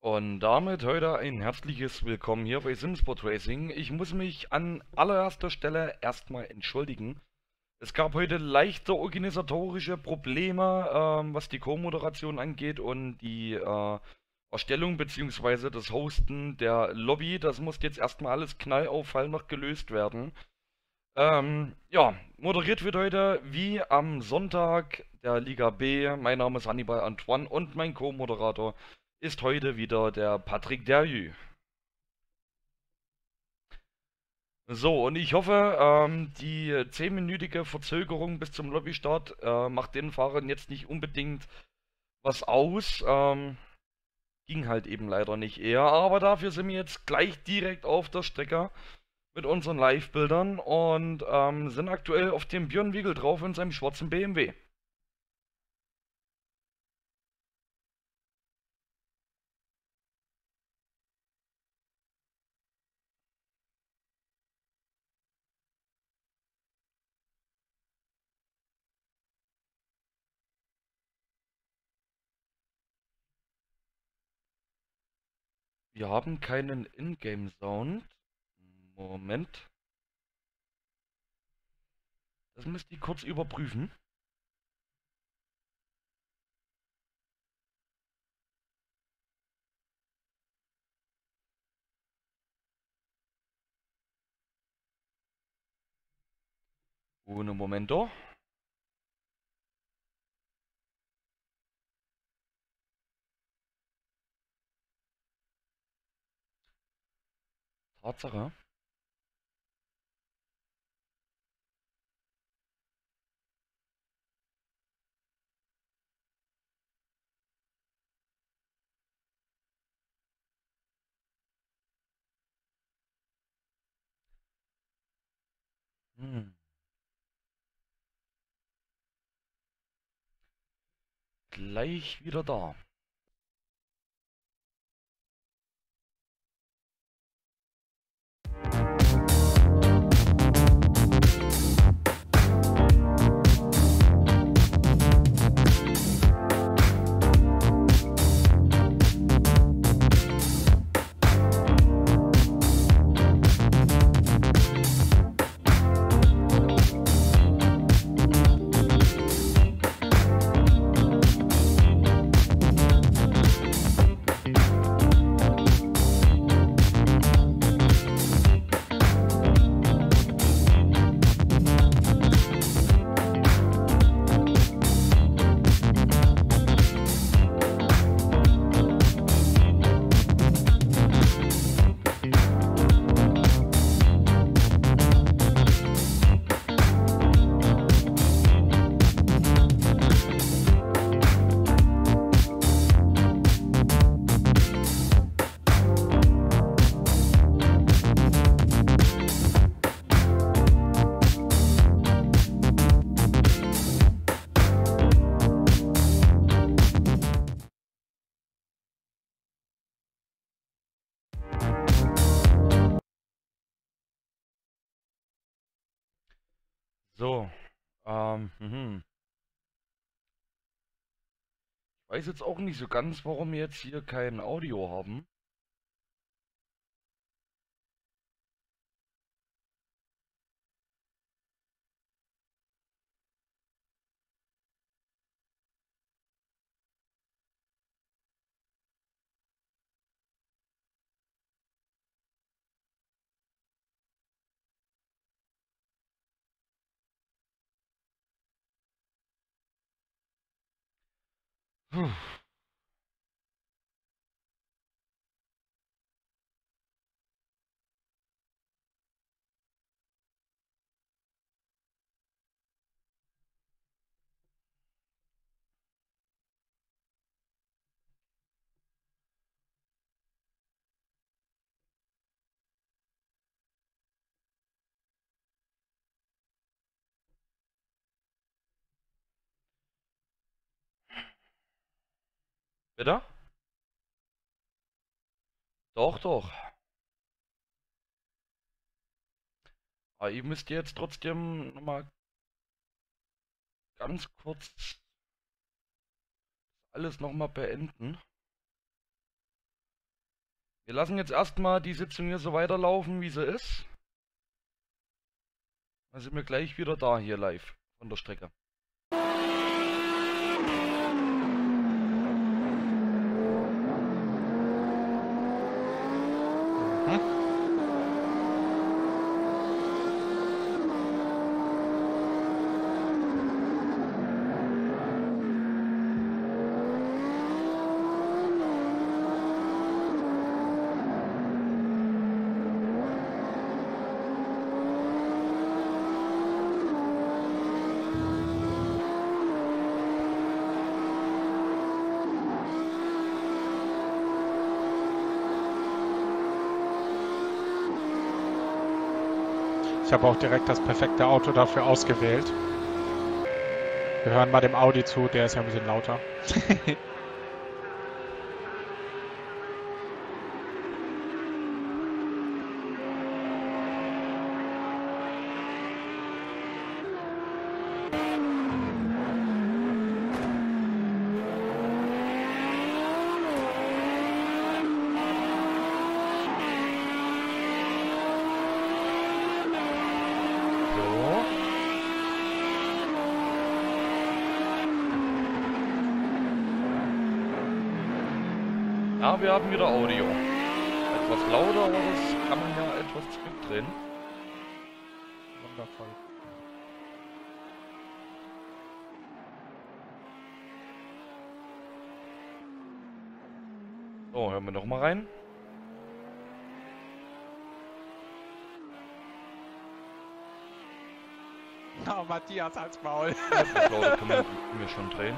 Und damit heute ein herzliches Willkommen hier bei SimSport Racing. Ich muss mich an allererster Stelle erstmal entschuldigen. Es gab heute leichte organisatorische Probleme, was die Co-Moderation angeht und die Erstellung bzw. das Hosten der Lobby. Das muss jetzt erstmal alles knallauffall noch gelöst werden. Ja, moderiert wird heute wie am Sonntag der Liga B. Mein Name ist Hannibal Antoine und mein Co-Moderator ist heute wieder der Patrick Derjü. So, und ich hoffe, die 10-minütige Verzögerung bis zum Lobbystart macht den Fahrern jetzt nicht unbedingt was aus. Ging halt eben leider nicht eher, aber dafür sind wir jetzt gleich direkt auf der Strecke mit unseren Live-Bildern und sind aktuell auf dem Björn Wiegel drauf in seinem schwarzen BMW. Wir haben keinen Ingame-Sound. Moment. Das müsst ihr kurz überprüfen. Ohne Momento. Tatsache. Hm. Gleich wieder da. So. Ich weiß jetzt auch nicht so ganz, warum wir jetzt hier kein Audio haben. Puh. Bitte? Doch, doch. Aber ihr müsst jetzt trotzdem nochmal ganz kurz alles nochmal beenden. Wir lassen jetzt erstmal die Sitzung hier so weiterlaufen, wie sie ist. Dann sind wir gleich wieder da hier live von der Strecke. Ich habe auch direkt das perfekte Auto dafür ausgewählt. Wir hören mal dem Audi zu, der ist ja ein bisschen lauter. Ja, wir haben wieder Audio. Etwas lauter, aber das kann man ja etwas zurückdrehen. Wundervoll. So, hören wir noch mal rein. Oh, Matthias als Maul. Etwas lauter können wir schon drehen.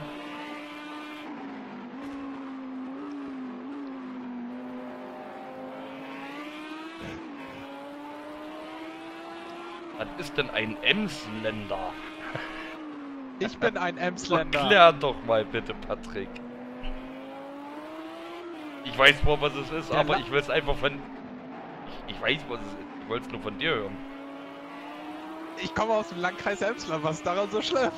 Was ist denn ein Emsländer? Ich bin ein Emsländer. Erklär doch mal bitte, Patrick. Ich weiß zwar, was es ist, aber ich will es einfach von... Ich weiß, was es ist. Ich wollte es nur von dir hören. Ich komme aus dem Landkreis Emsland. Was ist daran so schlimm?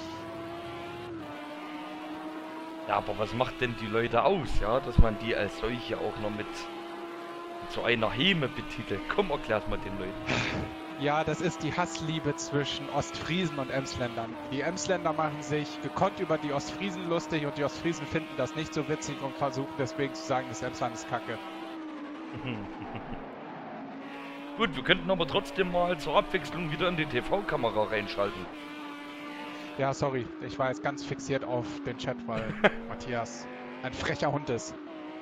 Ja, aber was macht denn die Leute aus, ja? Dass man die als solche auch noch mit so einer Häme betitelt. Komm, erklär's mal den Leuten. Ja, das ist die Hassliebe zwischen Ostfriesen und Emsländern. Die Emsländer machen sich gekonnt über die Ostfriesen lustig und die Ostfriesen finden das nicht so witzig und versuchen deswegen zu sagen, das Emsland ist kacke. Gut, wir könnten aber trotzdem mal zur Abwechslung wieder in die TV-Kamera reinschalten. Ja, sorry, ich war jetzt ganz fixiert auf den Chat, weil Matthias ein frecher Hund ist.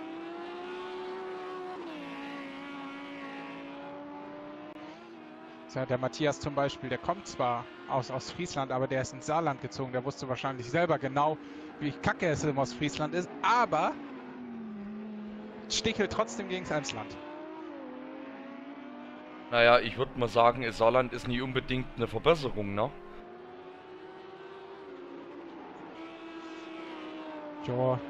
Ja, der Matthias zum Beispiel, der kommt zwar aus Ostfriesland, aber der ist ins Saarland gezogen. Der wusste wahrscheinlich selber genau, wie kacke es im Ostfriesland ist, aber stichelt trotzdem gegen das Emsland. Naja, ich würde mal sagen, das Saarland ist nicht unbedingt eine Verbesserung, ne? Ja.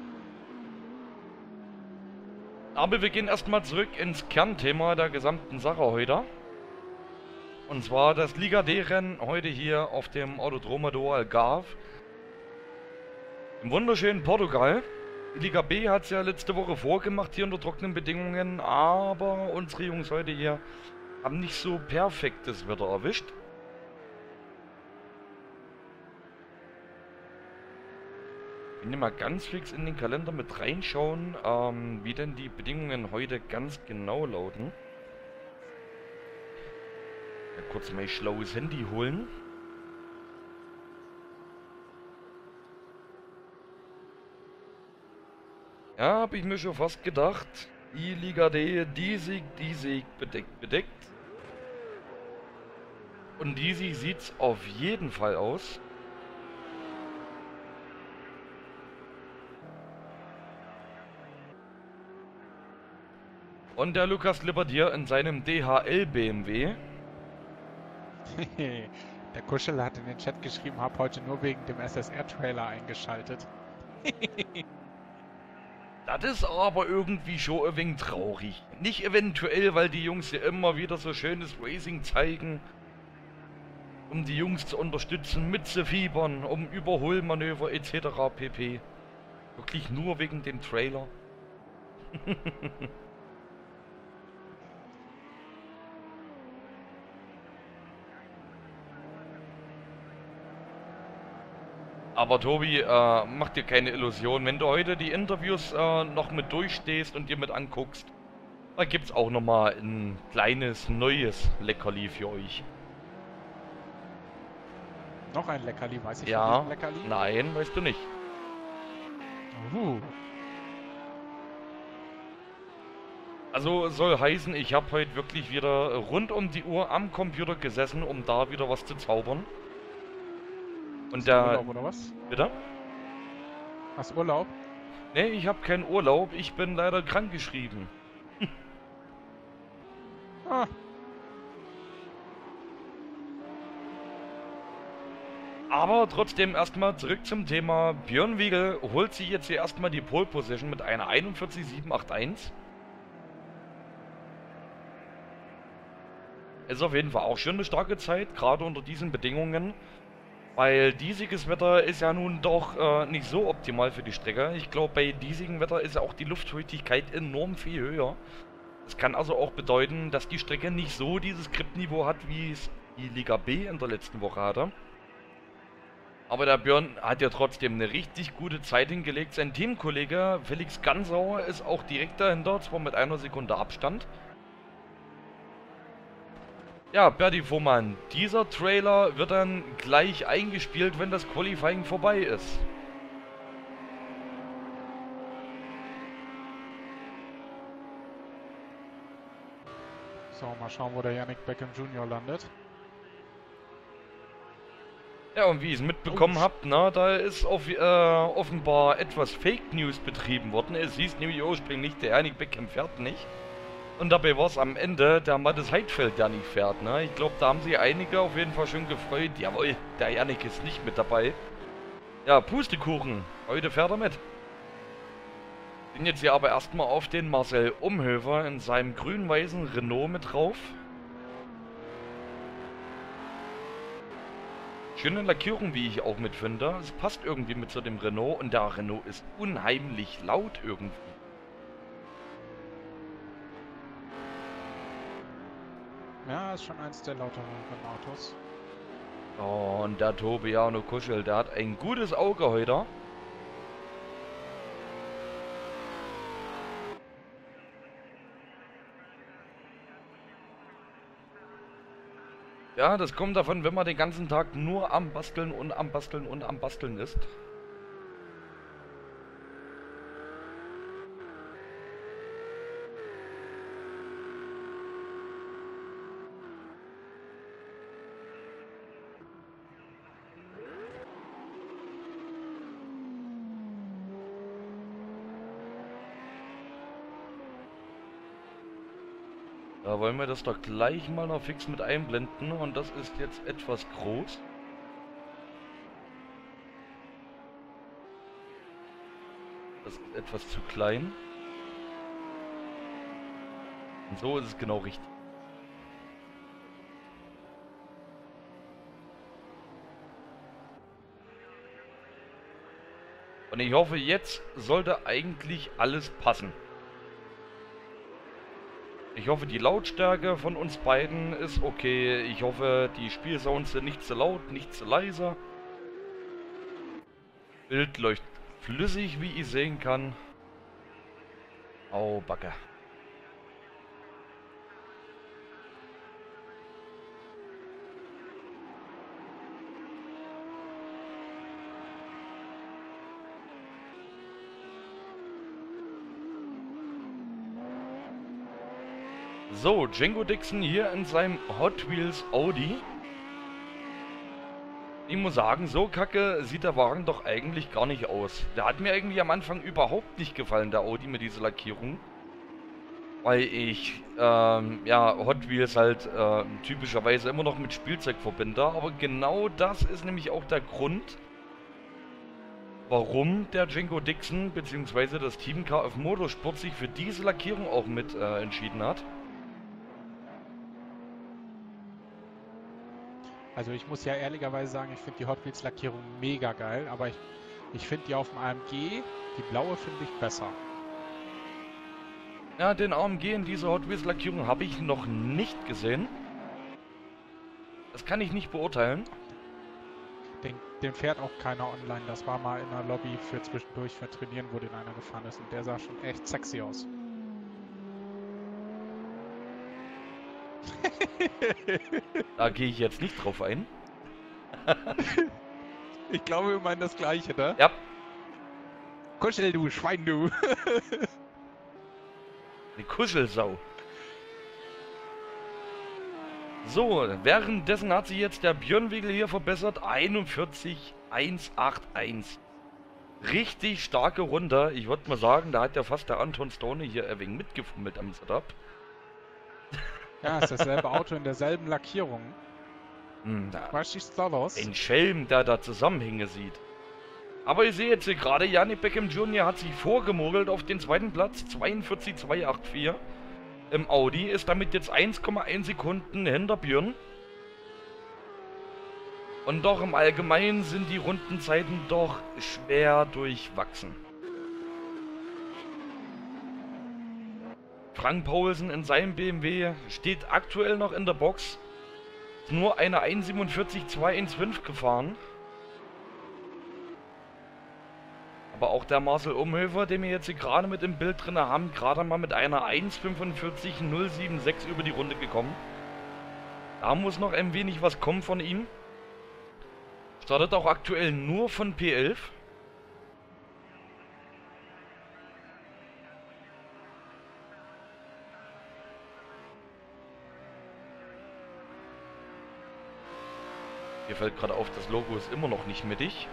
Aber wir gehen erstmal zurück ins Kernthema der gesamten Sache heute. Und zwar das Liga D-Rennen heute hier auf dem Autodromo do Algarve. Im wunderschönen Portugal. Die Liga B hat es ja letzte Woche vorgemacht hier unter trockenen Bedingungen, aber unsere Jungs heute hier haben nicht so perfektes Wetter erwischt. Ich will mal ganz fix in den Kalender mit reinschauen, wie denn die Bedingungen heute ganz genau lauten. Ja, kurz mein schlaues Handy holen. Ja, habe ich mir schon fast gedacht. Die Liga D, die Sieg, bedeckt. Und die Sieg sieht's auf jeden Fall aus. Und der Lukas Liberdier in seinem DHL BMW. Der Kuschel hat in den Chat geschrieben, habe heute nur wegen dem SSR-Trailer eingeschaltet. Das ist aber irgendwie schon ein wenig traurig. Nicht eventuell, weil die Jungs ja immer wieder so schönes Racing zeigen, um die Jungs zu unterstützen, mitzufiebern, um Überholmanöver etc. pp. Wirklich nur wegen dem Trailer. Aber Tobi, mach dir keine Illusion. Wenn du heute die Interviews noch mit durchstehst und dir mit anguckst, da gibt's auch nochmal ein kleines, neues Leckerli für euch. Noch ein Leckerli, weiß ich von Ja, diesem Leckerli? nein, weißt du nicht. Uh, Also soll heißen, ich habe heute wirklich wieder rund um die Uhr am Computer gesessen, um da wieder was zu zaubern. Und hast du Urlaub oder was? Bitte? Hast du Urlaub? Nee, ich habe keinen Urlaub, ich bin leider krankgeschrieben. Ah, Aber trotzdem erstmal zurück zum Thema. Björn Wiegel holt sich jetzt hier erstmal die Pole Position mit einer 41,781. Ist auf jeden Fall auch schon eine starke Zeit, gerade unter diesen Bedingungen. Weil diesiges Wetter ist ja nun doch nicht so optimal für die Strecke. Ich glaube, bei diesigem Wetter ist ja auch die Luftfeuchtigkeit enorm viel höher. Das kann also auch bedeuten, dass die Strecke nicht so dieses Gripniveau hat, wie es die Liga B in der letzten Woche hatte. Aber der Björn hat ja trotzdem eine richtig gute Zeit hingelegt. Sein Teamkollege Felix Gansauer ist auch direkt dahinter, zwar mit einer Sekunde Abstand. Ja, Berti Vohmann, dieser Trailer wird dann gleich eingespielt, wenn das Qualifying vorbei ist. so, mal schauen, wo der Yannick Beckham Jr. landet. Ja, und wie ich es mitbekommen habe, da ist offenbar etwas Fake News betrieben worden. Es hieß nämlich ursprünglich, der Yannick Beckham fährt nicht. Und dabei war es am Ende der Mattes Heidfeld, der nicht fährt, ne? Ich glaube, da haben sich einige auf jeden Fall schon gefreut. Jawohl, der Yannick ist nicht mit dabei. Ja, Pustekuchen. Heute fährt er mit. Bin jetzt hier aber erstmal auf den Marcel Umhöfer in seinem grün-weißen Renault mit drauf. Schöne Lackierung, wie ich auch mitfinde. Es passt irgendwie mit zu dem Renault und der Renault ist unheimlich laut irgendwie. Ja, ist schon eins der lauteren Autos. Oh, und der Tobiano Kuschel, der hat ein gutes Auge heute. Ja, das kommt davon, wenn man den ganzen Tag nur am Basteln und am Basteln und am Basteln ist. Da wollen wir das doch gleich mal noch fix mit einblenden und das ist jetzt etwas groß. Das ist etwas zu klein. Und so ist es genau richtig. Und ich hoffe, jetzt sollte eigentlich alles passen. Ich hoffe, die Lautstärke von uns beiden ist okay. Ich hoffe, die Spielsounds sind nicht zu laut, nicht zu leise. Bild läuft flüssig, wie ich sehen kann. Au, Backe. So, Django Dixon hier in seinem Hot Wheels Audi. Ich muss sagen, so kacke sieht der Wagen doch eigentlich gar nicht aus. Der hat mir eigentlich am Anfang überhaupt nicht gefallen, der Audi mit dieser Lackierung. Weil ich, ja, Hot Wheels halt typischerweise immer noch mit Spielzeug verbinde. Aber genau das ist nämlich auch der Grund, warum der Django Dixon bzw. das Team KF Motorsport sich für diese Lackierung auch mit entschieden hat. Also ich muss ja ehrlicherweise sagen, ich finde die Hot Wheels Lackierung mega geil, aber ich finde die auf dem AMG, die blaue finde ich besser. Ja, den AMG in dieser Hot Wheels Lackierung habe ich noch nicht gesehen. Das kann ich nicht beurteilen. Den fährt auch keiner online. Das war mal in der Lobby für zwischendurch für Trainieren, wo den einer gefahren ist. Und der sah schon echt sexy aus. Da gehe ich jetzt nicht drauf ein. Ich glaube, wir meinen das Gleiche, ne? Ja, Kuschel, du Schwein, du. eine Kuschelsau. So, währenddessen hat sich jetzt der Björnwegel hier verbessert. 41,181. Richtig starke Runde. Ich würde mal sagen, da hat ja fast der Anton Stone hier ein wenig mitgefummelt am Setup. Ja, ist dasselbe Auto in derselben Lackierung. Was ist da los? Ein Schelm, der da Zusammenhänge sieht. Aber ich sehe jetzt hier gerade, Yannick Beckham Jr. hat sich vorgemogelt auf den zweiten Platz. 42,284. Im Audi ist damit jetzt 1,1 Sekunden hinter Björn. Und doch im Allgemeinen sind die Rundenzeiten doch schwer durchwachsen. Frank Paulsen in seinem BMW steht aktuell noch in der Box. Ist nur eine 1,47,215 gefahren. Aber auch der Marcel Umhöfer, den wir jetzt hier gerade mit im Bild drin haben, gerade mal mit einer 1,45,076 über die Runde gekommen. Da muss noch ein wenig was kommen von ihm. Startet auch aktuell nur von P11. Mir fällt gerade auf, das Logo ist immer noch nicht mittig.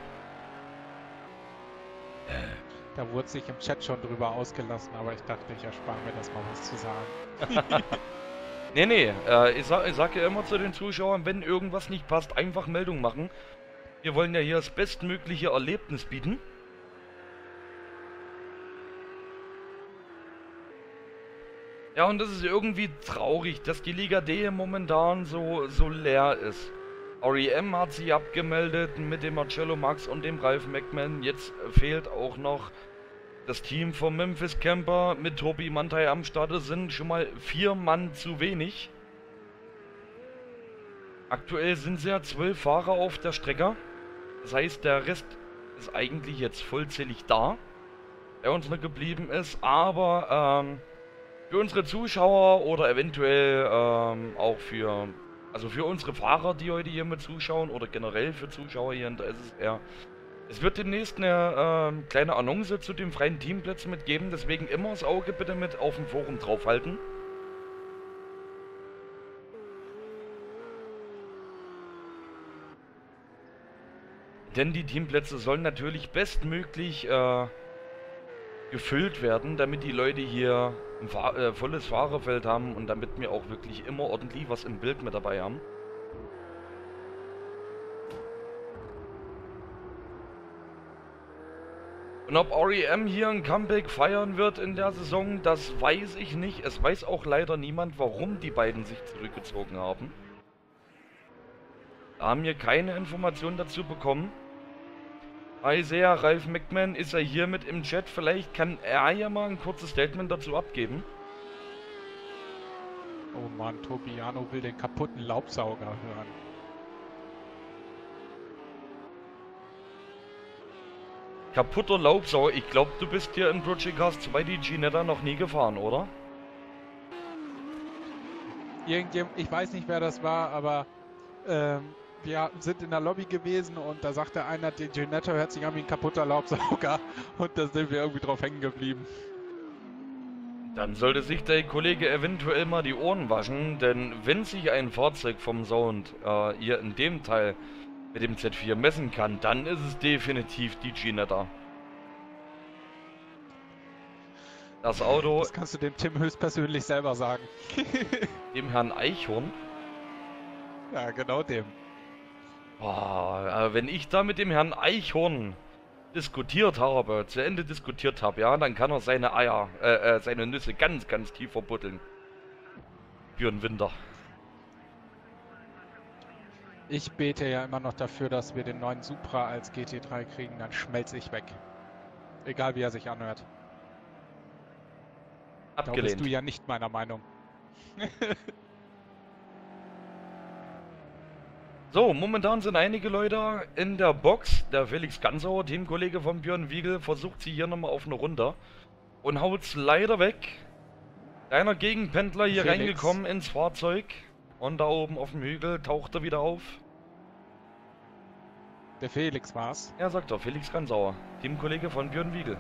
Da wurde sich im Chat schon drüber ausgelassen, aber ich dachte, ich erspare mir das mal was zu sagen. Nee, ich sag ja immer zu den Zuschauern, wenn irgendwas nicht passt, einfach Meldung machen. Wir wollen ja hier das bestmögliche Erlebnis bieten. Ja, und das ist irgendwie traurig, dass die Liga D momentan so leer ist. REM hat sich abgemeldet mit dem Marcello Max und dem Ralf McMahon. Jetzt fehlt auch noch das Team vom Memphis Camper mit Tobi Mantai am Start. Es sind schon mal 4 Mann zu wenig. Aktuell sind es ja 12 Fahrer auf der Strecke. Das heißt, der Rest ist eigentlich jetzt vollzählig da, der uns noch geblieben ist. Aber für unsere Zuschauer oder eventuell auch für unsere Fahrer, die heute hier mit zuschauen oder generell für Zuschauer hier in der SSR. Es wird demnächst eine kleine Annonce zu den freien Teamplätzen mitgeben, deswegen immer das Auge bitte mit auf dem Forum draufhalten. Denn die Teamplätze sollen natürlich bestmöglich gefüllt werden, damit die Leute hier ein volles Fahrerfeld haben und damit wir auch wirklich immer ordentlich was im Bild mit dabei haben. Und ob REM hier ein Comeback feiern wird in der Saison, das weiß ich nicht. Es weiß auch leider niemand, warum die beiden sich zurückgezogen haben. Da haben wir keine Informationen dazu bekommen. Isaiah Ralf McMahon ist ja hier mit im Chat. Vielleicht kann er ja mal ein kurzes Statement dazu abgeben. Oh Mann, Tobiano will den kaputten Laubsauger hören. Kaputter Laubsauger. Ich glaube, du bist hier in Project Cars 2 die Ginetta noch nie gefahren, oder? Irgendjemand, ich weiß nicht, wer das war, aber wir sind in der Lobby gewesen und da sagte einer, die Ginetta hört sich an wie ein kaputter Laubsauger und da sind wir irgendwie drauf hängen geblieben. Dann sollte sich der Kollege eventuell mal die Ohren waschen, denn wenn sich ein Fahrzeug vom Sound hier in dem Teil mit dem Z4 messen kann, dann ist es definitiv die Ginetta. Das Auto... Das kannst du dem Tim höchstpersönlich selber sagen. Dem Herrn Eichhorn? Ja, genau dem. Boah, wenn ich da mit dem Herrn Eichhorn diskutiert habe, zu Ende diskutiert habe, ja, dann kann er seine Eier, seine Nüsse ganz, ganz tief verbuddeln. Für den Winter. Ich bete ja immer noch dafür, dass wir den neuen Supra als GT3 kriegen, dann schmelze ich weg. Egal wie er sich anhört. Abgelehnt. Da bist du ja nicht meiner Meinung. So, momentan sind einige Leute in der Box. Der Felix Gansauer, Teamkollege von Björn Wiegel, versucht sie hier nochmal auf eine runter und haut's leider weg. Kleiner Gegenpendler hier Felix. reingekommen ins Fahrzeug und da oben auf dem Hügel taucht er wieder auf. Der Felix war's. Ja, sagt er, Felix Gansauer, Teamkollege von Björn Wiegel.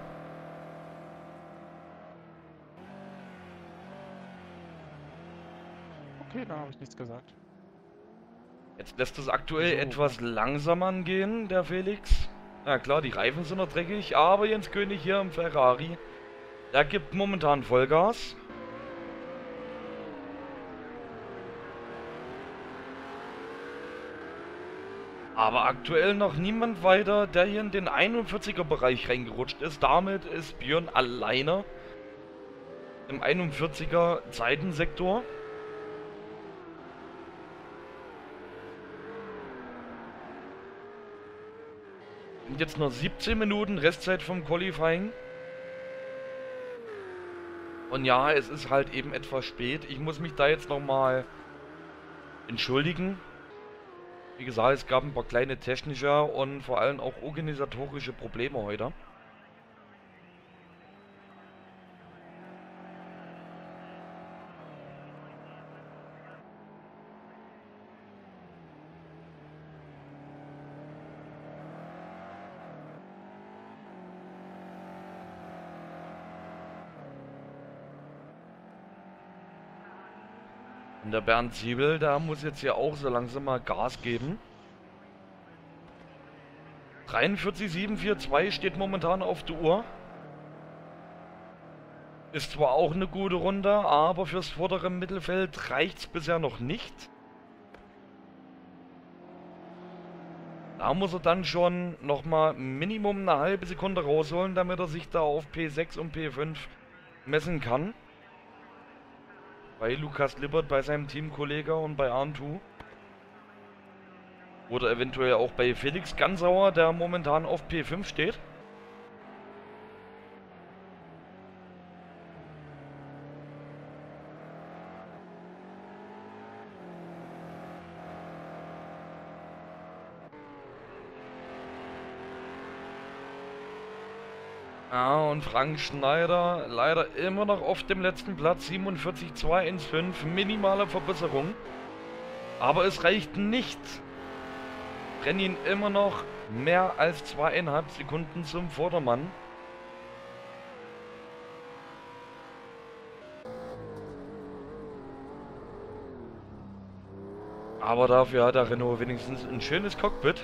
Okay, dann habe ich nichts gesagt. Jetzt lässt es aktuell So. etwas langsamer angehen, der Felix. Ja klar, die Reifen sind noch dreckig, aber Jens König hier im Ferrari, der gibt momentan Vollgas. Aber aktuell noch niemand weiter, der hier in den 41er Bereich reingerutscht ist. Damit ist Björn alleine im 41er Seitensektor. Und jetzt noch 17 Minuten Restzeit vom Qualifying. Und ja, es ist halt eben etwas spät. Ich muss mich da jetzt nochmal entschuldigen. Wie gesagt, es gab ein paar kleine technische und vor allem auch organisatorische Probleme heute. Und der Bernd Siebel, der muss jetzt hier auch so langsam mal Gas geben. 43,742 steht momentan auf der Uhr. Ist zwar auch eine gute Runde, aber fürs vordere Mittelfeld reicht es bisher noch nicht. Da muss er dann schon nochmal Minimum eine halbe Sekunde rausholen, damit er sich da auf P6 und P5 messen kann. Bei Lukas Lippert, bei seinem Teamkollege und bei Arntu. Oder eventuell auch bei Felix Gansauer, der momentan auf P5 steht. Ja, und Frank Schneider leider immer noch auf dem letzten Platz, 47,215, minimale Verbesserung. Aber es reicht nicht. Rennen ihn immer noch mehr als 2,5 Sekunden zum Vordermann. Aber dafür hat der Renault wenigstens ein schönes Cockpit.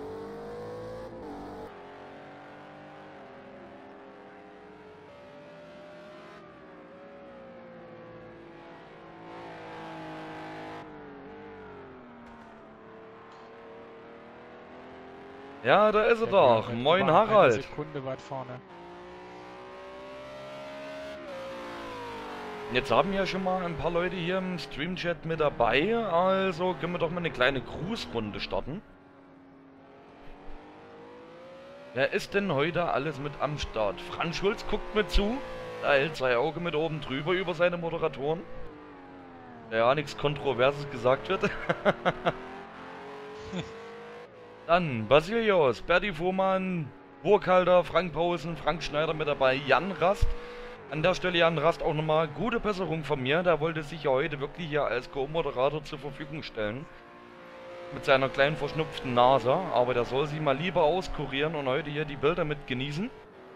Ja, da ist er doch. Moin Harald. Eine Sekunde weit vorne. Jetzt haben ja schon mal ein paar Leute hier im Stream-Chat mit dabei, also können wir doch mal eine kleine Grußrunde starten. Wer ist denn heute alles mit am Start? Franz Schulz guckt mit zu, er hält sein Auge mit oben drüber über seine Moderatoren. Ja, nichts Kontroverses gesagt wird. Dann Basilios, Berti Fuhrmann, Burkhalter, Frank Pausen, Frank Schneider mit dabei, Jan Rast. An der Stelle Jan Rast auch nochmal gute Besserung von mir. Der wollte sich ja heute wirklich hier als Co-Moderator zur Verfügung stellen. Mit seiner kleinen verschnupften Nase. Aber der soll sich mal lieber auskurieren und heute hier die Bilder mit genießen.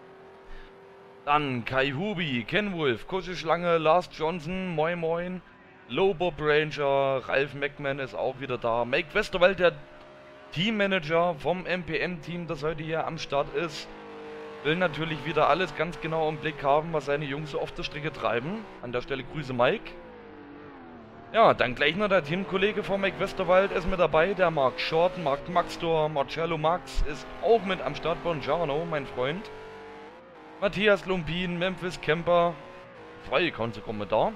Dann Kai Hubi, Ken Wolf, Kusche Schlange, Lars Johnson, Moin Moin, Lobo Ranger, Ralf Meckman ist auch wieder da. Mike Westerwald, der Teammanager vom MPM-Team, das heute hier am Start ist, will natürlich wieder alles ganz genau im Blick haben, was seine Jungs so auf der Strecke treiben. An der Stelle Grüße Mike. Ja, dann gleich noch der Teamkollege von Mike Westerwald ist mit dabei, der Mark Short, Mark Maxtor, Marcello Max ist auch mit am Start, Bongiorno, mein Freund. Matthias Lumpin, Memphis Kemper, 2 Accounts kommen da.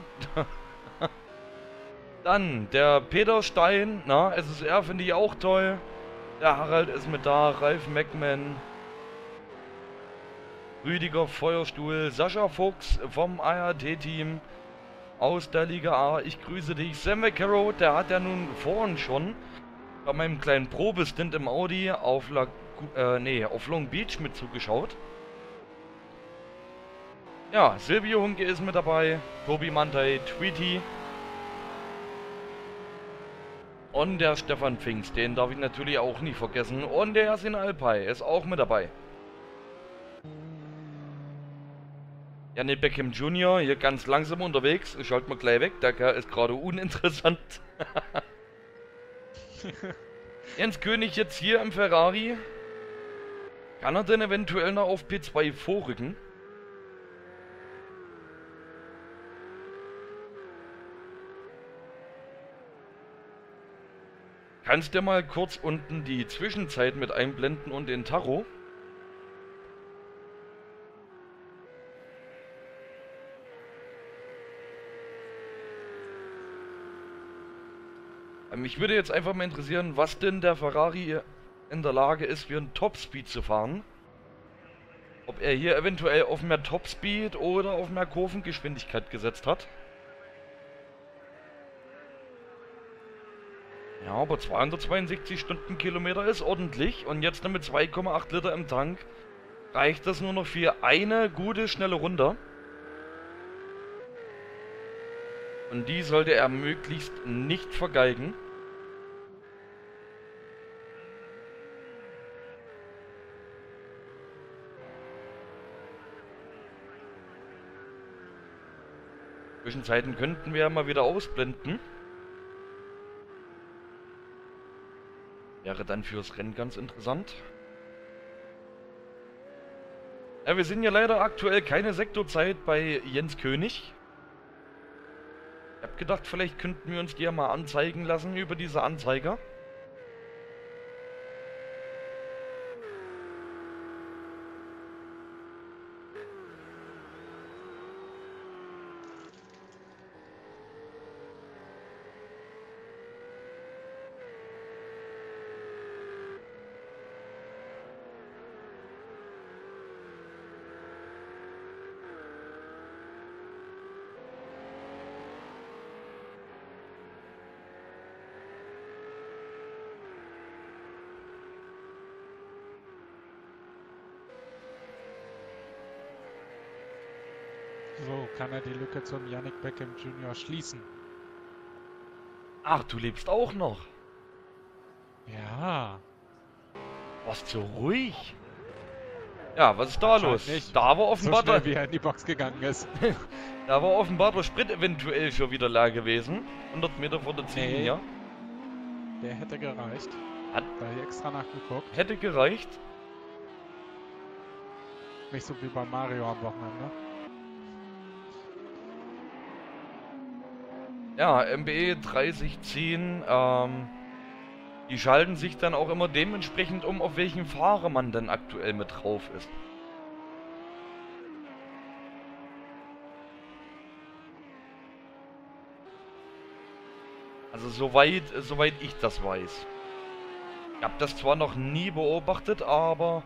Dann der Peter Stein, na, SSR finde ich auch toll. Der Harald ist mit da, Ralf Meckman, Rüdiger Feuerstuhl, Sascha Fuchs vom ART-Team aus der Liga A. Ich grüße dich. Sam McCarrow, der hat ja nun vorhin schon Bei meinem kleinen Probestint im Audi auf auf Long Beach mit zugeschaut. Ja, Silvio Hunke ist mit dabei, Tobi Mantei, Tweety und der Stefan Pfingst, den darf ich natürlich auch nicht vergessen. Und der Yasin Alpay ist auch mit dabei. Janne Beckham Jr. hier ganz langsam unterwegs, schaut mal gleich weg, der Kerl ist gerade uninteressant. Jens König jetzt hier im Ferrari. Kann er denn eventuell noch auf P2 vorrücken? Kannst du mal kurz unten die Zwischenzeit mit einblenden und den Tacho? Mich würde jetzt einfach mal interessieren, was denn der Ferrari in der Lage ist, für einen Topspeed zu fahren. Ob er hier eventuell auf mehr Topspeed oder auf mehr Kurvengeschwindigkeit gesetzt hat. Ja, aber 262 Stundenkilometer ist ordentlich. Und jetzt mit 2,8 Liter im Tank reicht das nur noch für eine gute, schnelle Runde. Und die sollte er möglichst nicht vergeigen. Zwischenzeiten könnten wir mal wieder ausblenden. Wäre dann fürs Rennen ganz interessant. Ja, wir sind ja leider aktuell keine Sektorzeit bei Jens König. Ich hab gedacht, vielleicht könnten wir uns die ja mal anzeigen lassen über diese Anzeiger. So kann er die Lücke zum Yannick Beckham Jr. schließen. Ach, du lebst auch noch. Ja. Warst so ruhig. Ja, was ist da los? Nicht. Da war offenbar So schnell, wie er in die Box gegangen ist. da war offenbar der Sprit eventuell schon wieder leer gewesen. 100 Meter vor der Ziellinie. Der hätte gereicht. Hat Da hier extra nachgeguckt. hätte gereicht. Nicht so wie bei Mario am Wochenende. Ja, MBE 3010, die schalten sich dann auch immer dementsprechend um, auf welchen Fahrer man denn aktuell mit drauf ist. Also soweit ich das weiß. Ich habe das zwar noch nie beobachtet, aber...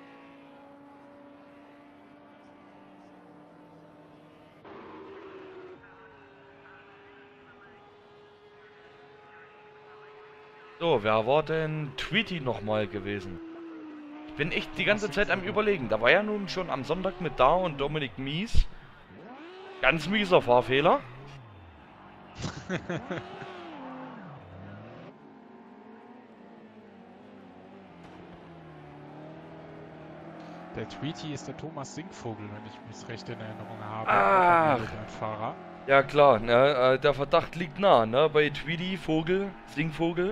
So, wer war denn Tweety nochmal gewesen? Ich bin echt die ganze Zeit am Überlegen. Da war ja nun schon am Sonntag mit da und Dominik Mies. Ganz mieser Fahrfehler. Der Tweety ist der Thomas Singvogel, wenn ich mich recht in Erinnerung habe. Ach. Ein Fahrer. Ja klar, ne, der Verdacht liegt nah, ne? Bei Tweety, Vogel, Singvogel.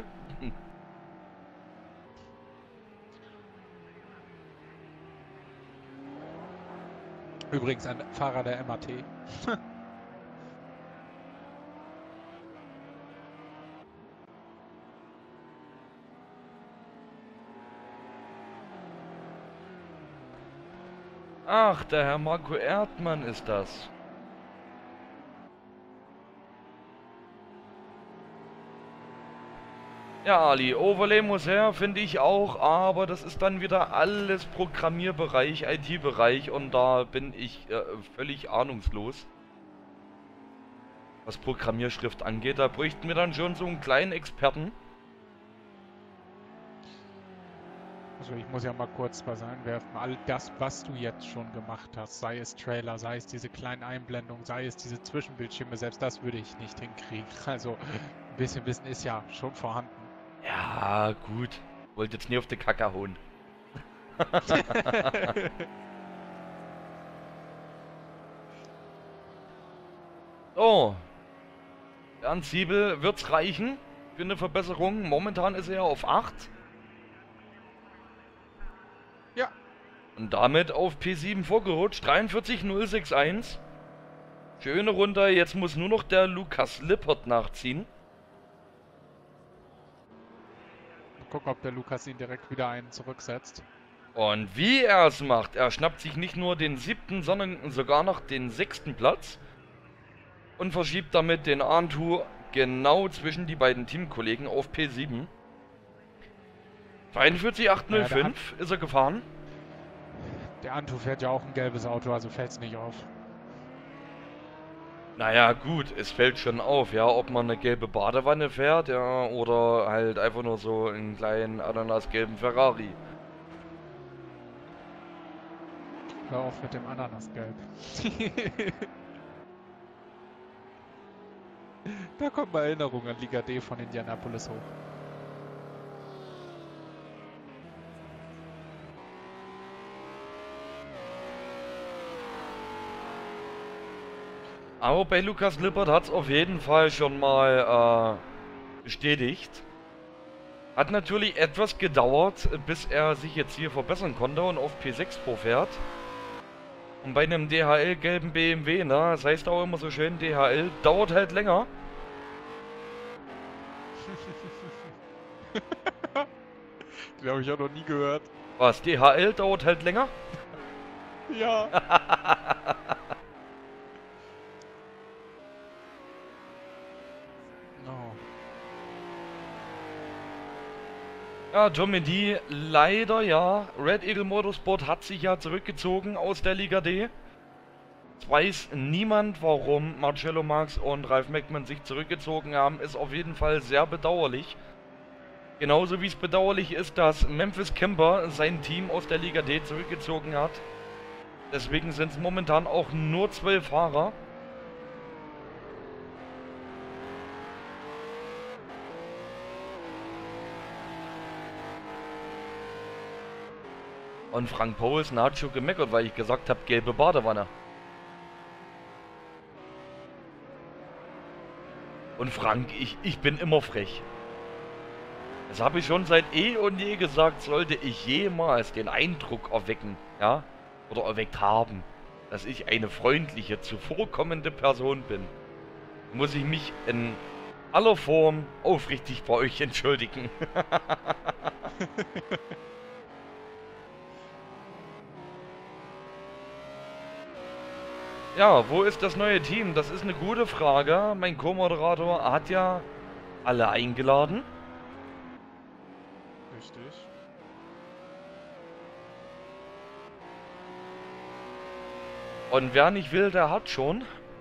Übrigens ein Fahrer der MAT. Ach, der Herr Marco Erdmann ist das. Ja, Ali, Overlay muss her, finde ich auch, aber das ist dann wieder alles Programmierbereich, IT-Bereich und da bin ich völlig ahnungslos. Was Programmierschrift angeht, da bräuchten wir dann schon so einen kleinen Experten. Also ich muss ja mal kurz was einwerfen. All das, was du jetzt schon gemacht hast, sei es Trailer, sei es diese kleinen Einblendungen, sei es diese Zwischenbildschirme, selbst das würde ich nicht hinkriegen. Also ein bisschen Wissen ist ja schon vorhanden. Ja, gut. Wollte jetzt nie auf die Kacke hauen. So, Bernd Siebel wird's reichen für eine Verbesserung. Momentan ist er auf 8 Ja, und damit auf P7 vorgerutscht. 43,061. Schöne Runde. Jetzt muss nur noch der Lukas Lippert nachziehen. mal gucken, ob der Lukas ihn direkt wieder einen zurücksetzt. Und wie er es macht, er schnappt sich nicht nur den 7., sondern sogar noch den 6. Platz und verschiebt damit den Antu genau zwischen die beiden Teamkollegen auf P7. 42,805 ist er gefahren. Der Antu fährt ja auch ein gelbes Auto, also fällt es nicht auf. Naja, gut, es fällt schon auf, ja, ob man eine gelbe Badewanne fährt, ja, oder halt einfach nur so einen kleinen ananasgelben Ferrari. Hör auf mit dem Ananasgelb. Da kommt mal Erinnerung an Liga D von Indianapolis hoch. Aber bei Lukas Lippert hat es auf jeden Fall schon mal bestätigt. Hat natürlich etwas gedauert, bis er sich jetzt hier verbessern konnte und auf P6 vorfährt. Und bei einem DHL-gelben BMW, ne, das heißt auch immer so schön, DHL dauert halt länger. Den habe ich auch noch nie gehört. Was, DHL dauert halt länger? Ja. No. Ja, Tommy D, leider ja. Red Eagle Motorsport hat sich ja zurückgezogen aus der Liga D. Es weiß niemand, warum Marcello Marx und Ralf Meckmann sich zurückgezogen haben. Ist auf jeden Fall sehr bedauerlich. Genauso wie es bedauerlich ist, dass Memphis Kemper sein Team aus der Liga D zurückgezogen hat. Deswegen sind es momentan auch nur 12 Fahrer. Und Frank Poulsen hat schon gemeckert, weil ich gesagt habe, gelbe Badewanne. Und Frank, ich bin immer frech. Das habe ich schon seit eh und je gesagt, sollte ich jemals den Eindruck erwecken, ja, oder erweckt haben, dass ich eine freundliche, zuvorkommende Person bin, muss ich mich in aller Form aufrichtig bei euch entschuldigen. Ja, wo ist das neue Team? Das ist eine gute Frage. Mein Co-Moderator hat ja alle eingeladen. Richtig. Und wer nicht will, der hat schon.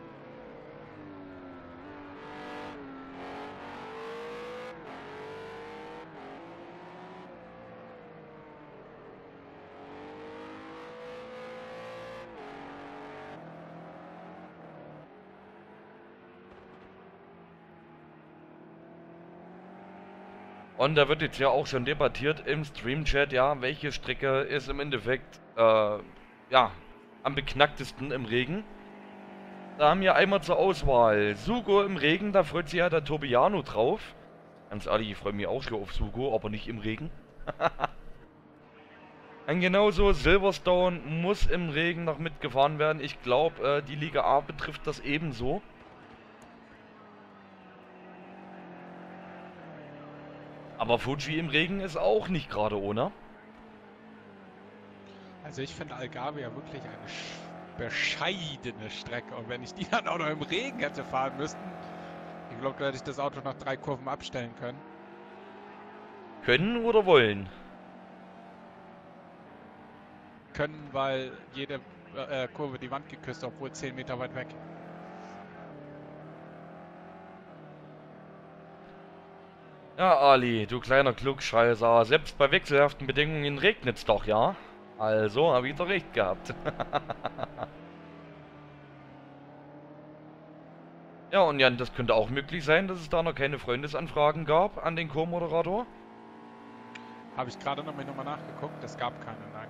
Und da wird jetzt ja auch schon debattiert im Stream-Chat, ja, welche Strecke ist im Endeffekt, ja, am beknacktesten im Regen. Da haben wir einmal zur Auswahl Sugo im Regen, da freut sich ja der Tobiano drauf. Ganz ehrlich, ich freue mich auch schon auf Sugo, aber nicht im Regen. Und genauso Silverstone muss im Regen noch mitgefahren werden. Ich glaube, die Liga A betrifft das ebenso. Aber Fuji im Regen ist auch nicht gerade ohne. Also ich finde Algarve ja wirklich eine bescheidene Strecke. Und wenn ich die dann auch noch im Regen hätte fahren müssen, ich glaube, da hätte ich das Auto nach 3 Kurven abstellen können. Können oder wollen? Können, weil jede Kurve die Wand geküsst, obwohl 10 Meter weit weg. Ja, Ali, du kleiner Klugscheißer. Selbst bei wechselhaften Bedingungen regnet's doch, ja? Also, habe ich doch recht gehabt. Ja, und Jan, das könnte auch möglich sein, dass es da noch keine Freundesanfragen gab an den Co-Moderator. Habe ich gerade noch mal nachgeguckt, es gab keine, nein.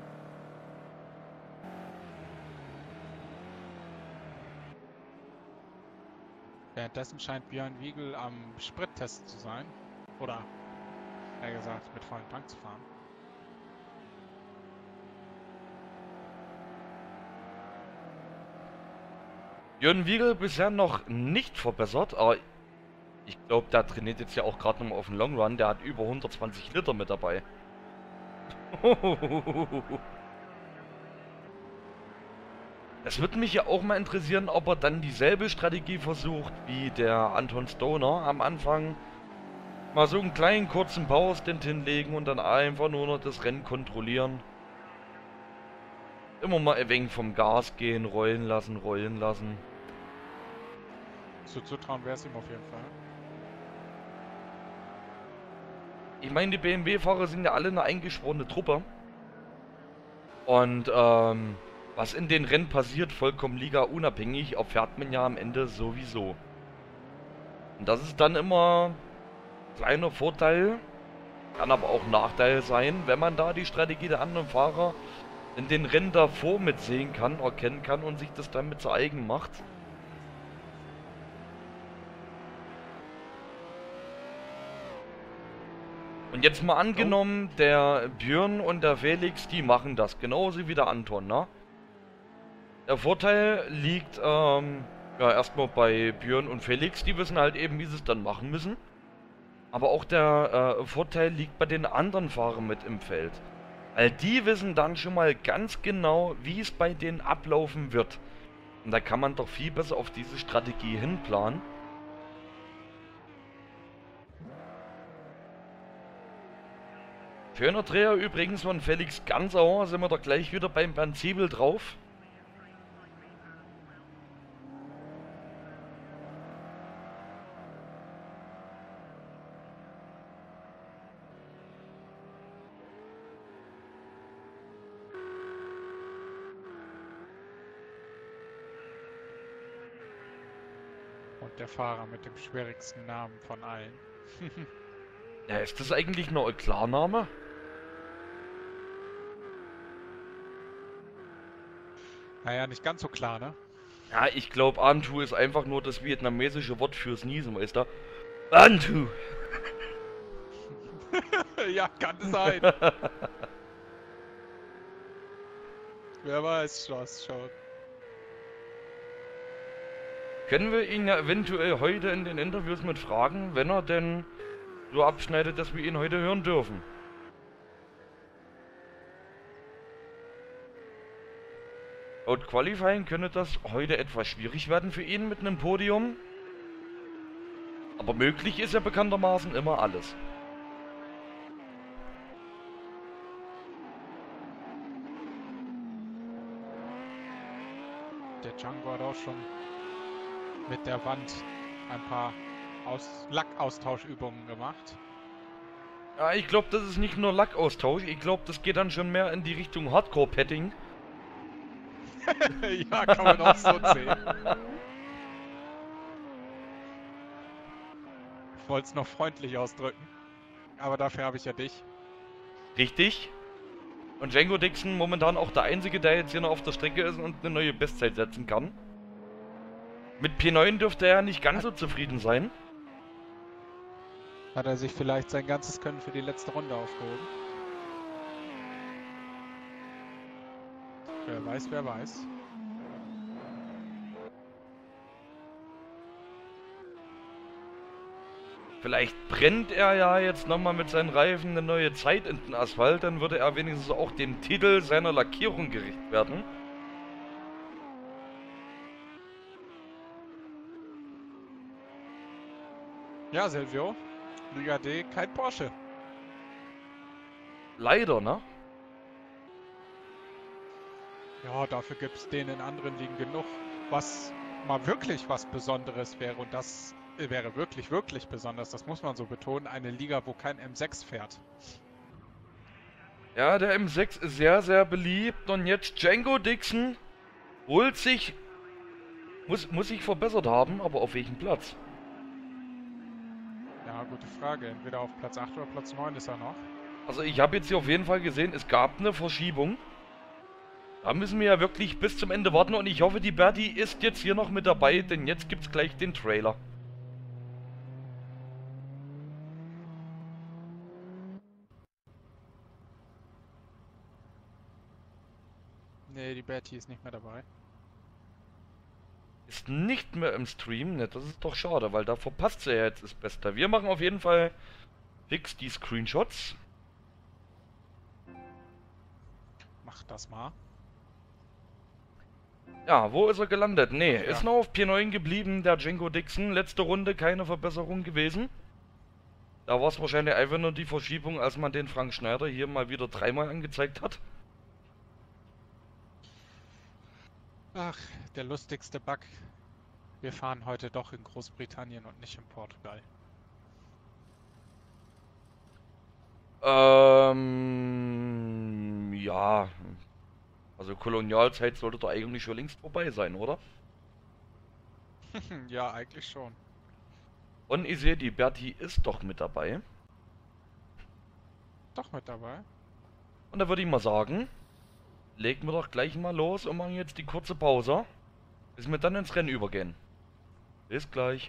Währenddessen scheint Björn Wiegel am Sprittest zu sein. Oder, eher gesagt, mit vollem Tank zu fahren. Jürgen Wiegel bisher noch nicht verbessert, aber ich glaube, der trainiert jetzt ja auch gerade nochmal auf den Long Run. Der hat über 120 Liter mit dabei. Es würde mich ja auch mal interessieren, ob er dann dieselbe Strategie versucht wie der Anton Stoner am Anfang. Mal so einen kleinen kurzen Powerstint hinlegen und dann einfach nur noch das Rennen kontrollieren. Immer mal ein wenig vom Gas gehen, rollen lassen, rollen lassen. Zuzutrauen wäre es ihm auf jeden Fall. Ich meine, die BMW-Fahrer sind ja alle eine eingeschworene Truppe. Und was in den Rennen passiert, vollkommen liga-unabhängig, erfährt man ja am Ende sowieso. Und das ist dann immer ein kleiner Vorteil, kann aber auch Nachteil sein, wenn man da die Strategie der anderen Fahrer in den Rennen davor mitsehen kann, erkennen kann und sich das dann mit zu eigen macht. Und jetzt mal angenommen, der Björn und der Felix, die machen das, genauso wie der Anton, ne? Der Vorteil liegt, ja, erstmal bei Björn und Felix, die wissen halt eben, wie sie es dann machen müssen. Aber auch der Vorteil liegt bei den anderen Fahrern mit im Feld. Weil die wissen dann schon mal ganz genau, wie es bei denen ablaufen wird. Und da kann man doch viel besser auf diese Strategie hinplanen. Schöner Dreher übrigens von Felix Gansauer, sind wir doch gleich wieder beim Bernd Ziebel drauf. Und der Fahrer mit dem schwierigsten Namen von allen. Ja, ist das eigentlich noch ein Klarname? Naja, nicht ganz so klar, ne? Ja, ich glaube, Antu ist einfach nur das vietnamesische Wort fürs Niesen, weißt du? Antu! Ja, kann es sein. Wer weiß was schon. Können wir ihn ja eventuell heute in den Interviews mit fragen, wenn er denn so abschneidet, dass wir ihn heute hören dürfen. Laut Qualifying könnte das heute etwas schwierig werden für ihn mit einem Podium. Aber möglich ist ja bekanntermaßen immer alles. Der Django hat auch schon mit der Wand ein paar Lackaustauschübungen gemacht. Ja, ich glaube, das ist nicht nur Lackaustausch. Ich glaube, das geht dann schon mehr in die Richtung Hardcore-Petting. Ja, kann man auch so sehen. Ich wollte es noch freundlich ausdrücken. Aber dafür habe ich ja dich. Richtig. Und Django Dixon momentan auch der Einzige, der jetzt hier noch auf der Strecke ist und eine neue Bestzeit setzen kann. Mit P9 dürfte er nicht ganz so zufrieden sein. Hat er sich vielleicht sein ganzes Können für die letzte Runde aufgehoben? Wer weiß, wer weiß. Vielleicht brennt er ja jetzt nochmal mit seinen Reifen eine neue Zeit in den Asphalt, dann würde er wenigstens auch dem Titel seiner Lackierung gerecht werden. Ja, Silvio. Liga D, kein Porsche. Leider, ne? Ja, dafür gibt es den in anderen Ligen genug. Was mal wirklich was Besonderes wäre und das wäre wirklich, wirklich besonders, das muss man so betonen, eine Liga, wo kein M6 fährt. Ja, der M6 ist sehr, sehr beliebt und jetzt Django Dixon holt sich, muss sich verbessert haben, aber auf welchem Platz? Ja, gute Frage. Entweder auf Platz 8 oder Platz 9 ist er noch. Also ich habe jetzt hier auf jeden Fall gesehen, es gab eine Verschiebung. Da müssen wir ja wirklich bis zum Ende warten und ich hoffe, die Berti ist jetzt hier noch mit dabei, denn jetzt gibt's gleich den Trailer. Nee, die Betty ist nicht mehr dabei. Ist nicht mehr im Stream, ne? Das ist doch schade, weil da verpasst sie ja jetzt das Beste. Wir machen auf jeden Fall fix die Screenshots. Mach das mal. Ja, wo ist er gelandet? Nee, Ja. ist noch auf P9 geblieben, der Django Dixon. Letzte Runde keine Verbesserung gewesen. Da war es wahrscheinlich einfach nur die Verschiebung, als man den Frank Schneider hier mal wieder dreimal angezeigt hat. Ach, der lustigste Bug. Wir fahren heute doch in Großbritannien und nicht in Portugal. Ja. Also Kolonialzeit sollte doch eigentlich schon längst vorbei sein, oder? Ja, eigentlich schon. Und ich sehe, die Berti ist doch mit dabei. Doch mit dabei. Und da würde ich mal sagen, legen wir doch gleich mal los und machen jetzt die kurze Pause, bis wir dann ins Rennen übergehen. Bis gleich.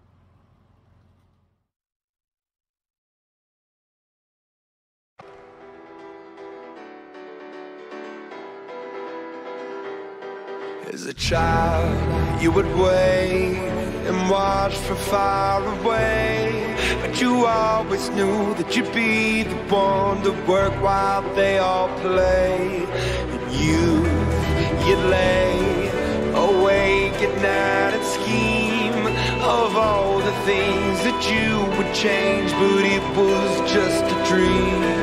As a child, you would wait and watch from far away, but you always knew that you'd be the one to work while they all play. And you'd lay awake at night and scheme of all the things that you would change, but it was just a dream.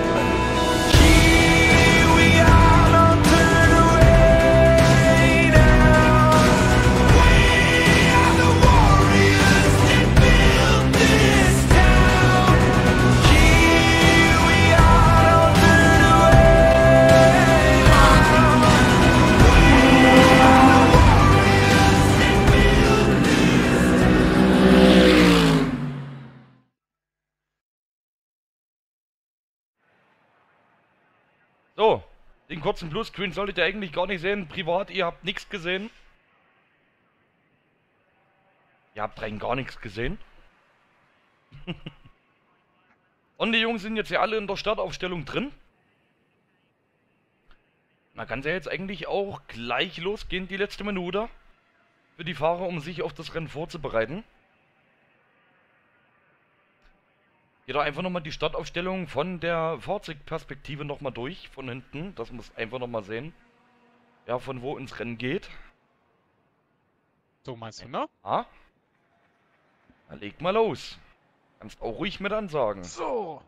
So, den kurzen Bluescreen solltet ihr eigentlich gar nicht sehen. Privat, ihr habt nichts gesehen. Ihr habt rein gar nichts gesehen. Und die Jungs sind jetzt ja alle in der Startaufstellung drin. Na, kann es ja jetzt eigentlich auch gleich losgehen, die letzte Minute. Für die Fahrer, um sich auf das Rennen vorzubereiten. Geht doch einfach nochmal die Startaufstellung von der Fahrzeugperspektive nochmal durch, von hinten. Das muss einfach nochmal sehen. Ja, von wo ins Rennen geht. So meinst du, ne? Ah? Na, leg mal los. Kannst auch ruhig mit ansagen. So.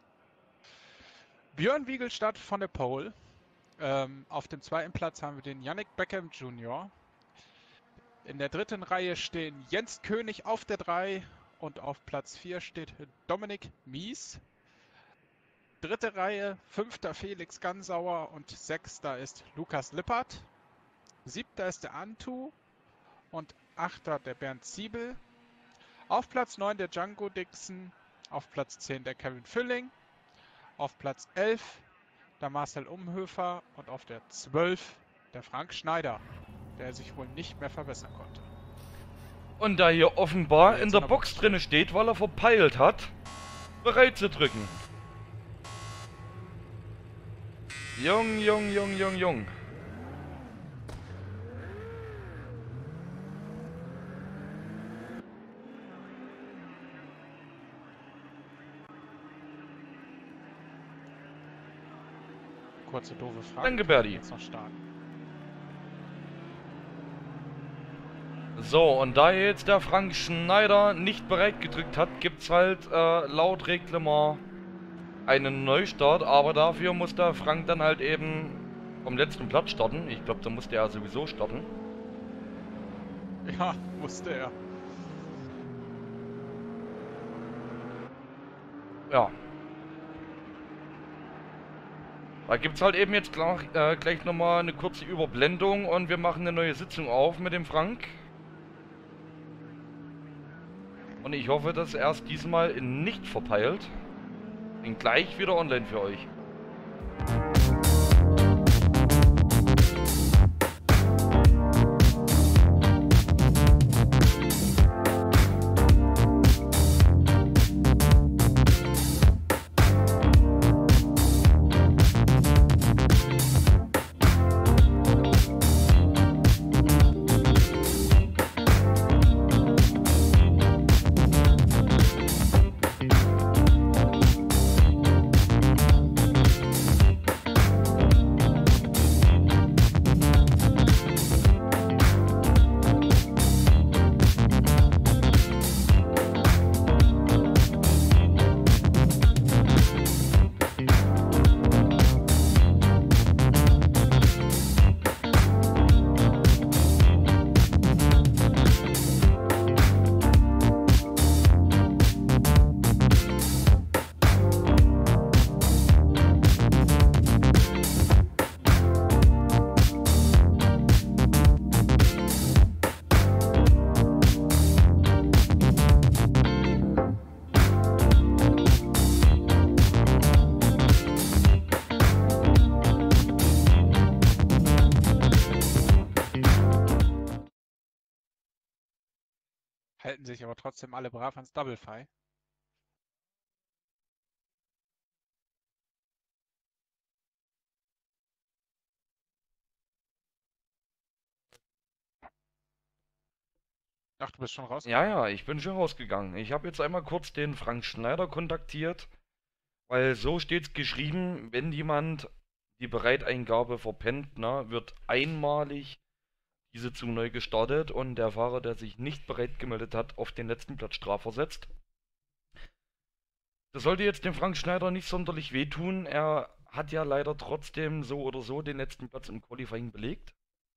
Björn Wiegelstadt von der Pole. Auf dem zweiten Platz haben wir den Yannick Beckham Jr. In der dritten Reihe stehen Jens König auf der 3 und auf Platz 4 steht Dominik Mies. Dritte Reihe, 5. Felix Gansauer und 6. ist Lukas Lippert. 7. ist der Antu und 8. der Bernd Siebel. Auf Platz 9 der Django Dixon, auf Platz 10 der Kevin Fülling, auf Platz 11 der Marcel Umhöfer und auf der 12 der Frank Schneider, der sich wohl nicht mehr verbessern konnte. Und da hier offenbar in der Box drinne steht, weil er verpeilt hat, bereit zu drücken. Jung. Kurze doofe Frage. Danke, Berdi. Jetzt noch starten. So, und da jetzt der Frank Schneider nicht bereit gedrückt hat, gibt's halt laut Reglement einen Neustart, aber dafür muss der Frank dann halt eben vom letzten Platz starten. Ich glaube, da musste er sowieso starten. Ja, musste er. Ja. Da gibt es halt eben jetzt gleich nochmal eine kurze Überblendung und wir machen eine neue Sitzung auf mit dem Frank. Und ich hoffe, dass er es diesmal nicht verpeilt. Bin gleich wieder online für euch. Halten sich aber trotzdem alle brav ans Double Fi. Ach, du bist schon Ja, rausgegangen? ja, ich bin schon rausgegangen. Ich habe jetzt einmal kurz den Frank Schneider kontaktiert, weil so steht's geschrieben, wenn jemand die Bereiteingabe verpennt, ne, wird einmalig die Sitzung neu gestartet und der Fahrer, der sich nicht bereit gemeldet hat, auf den letzten Platz strafversetzt. Das sollte jetzt dem Frank Schneider nicht sonderlich wehtun. Er hat ja leider trotzdem so oder so den letzten Platz im Qualifying belegt.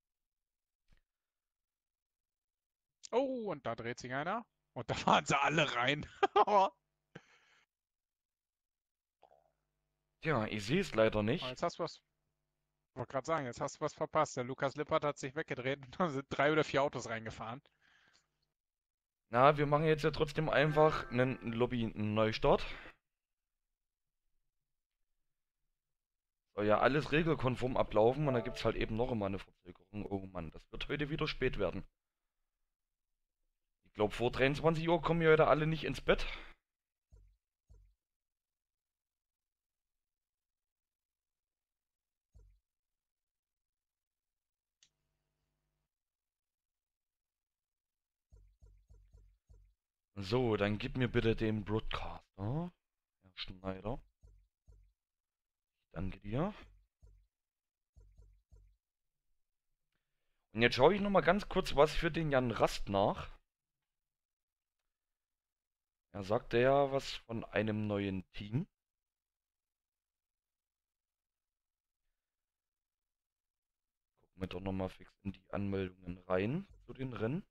Oh, und da dreht sich einer. Und da fahren sie alle rein. Tja, ich sehe es leider Oh, nicht. jetzt hast du was. Ich wollte gerade sagen, jetzt hast du was verpasst. Der Lukas Lippert hat sich weggedreht und da sind 3 oder 4 Autos reingefahren. Na, wir machen jetzt ja trotzdem einfach einen Lobby-Neustart. Soll ja alles regelkonform ablaufen und da gibt es halt eben noch immer eine Verzögerung. Oh Mann, das wird heute wieder spät werden. Ich glaube, vor 23 Uhr kommen wir heute alle nicht ins Bett. So, dann gib mir bitte den Broadcaster. Herr Schneider. Danke dir. Und jetzt schaue ich nochmal ganz kurz was für den Jan Rast nach. Er sagte ja was von einem neuen Team. Gucken wir doch nochmal fix in die Anmeldungen rein zu den Rennen.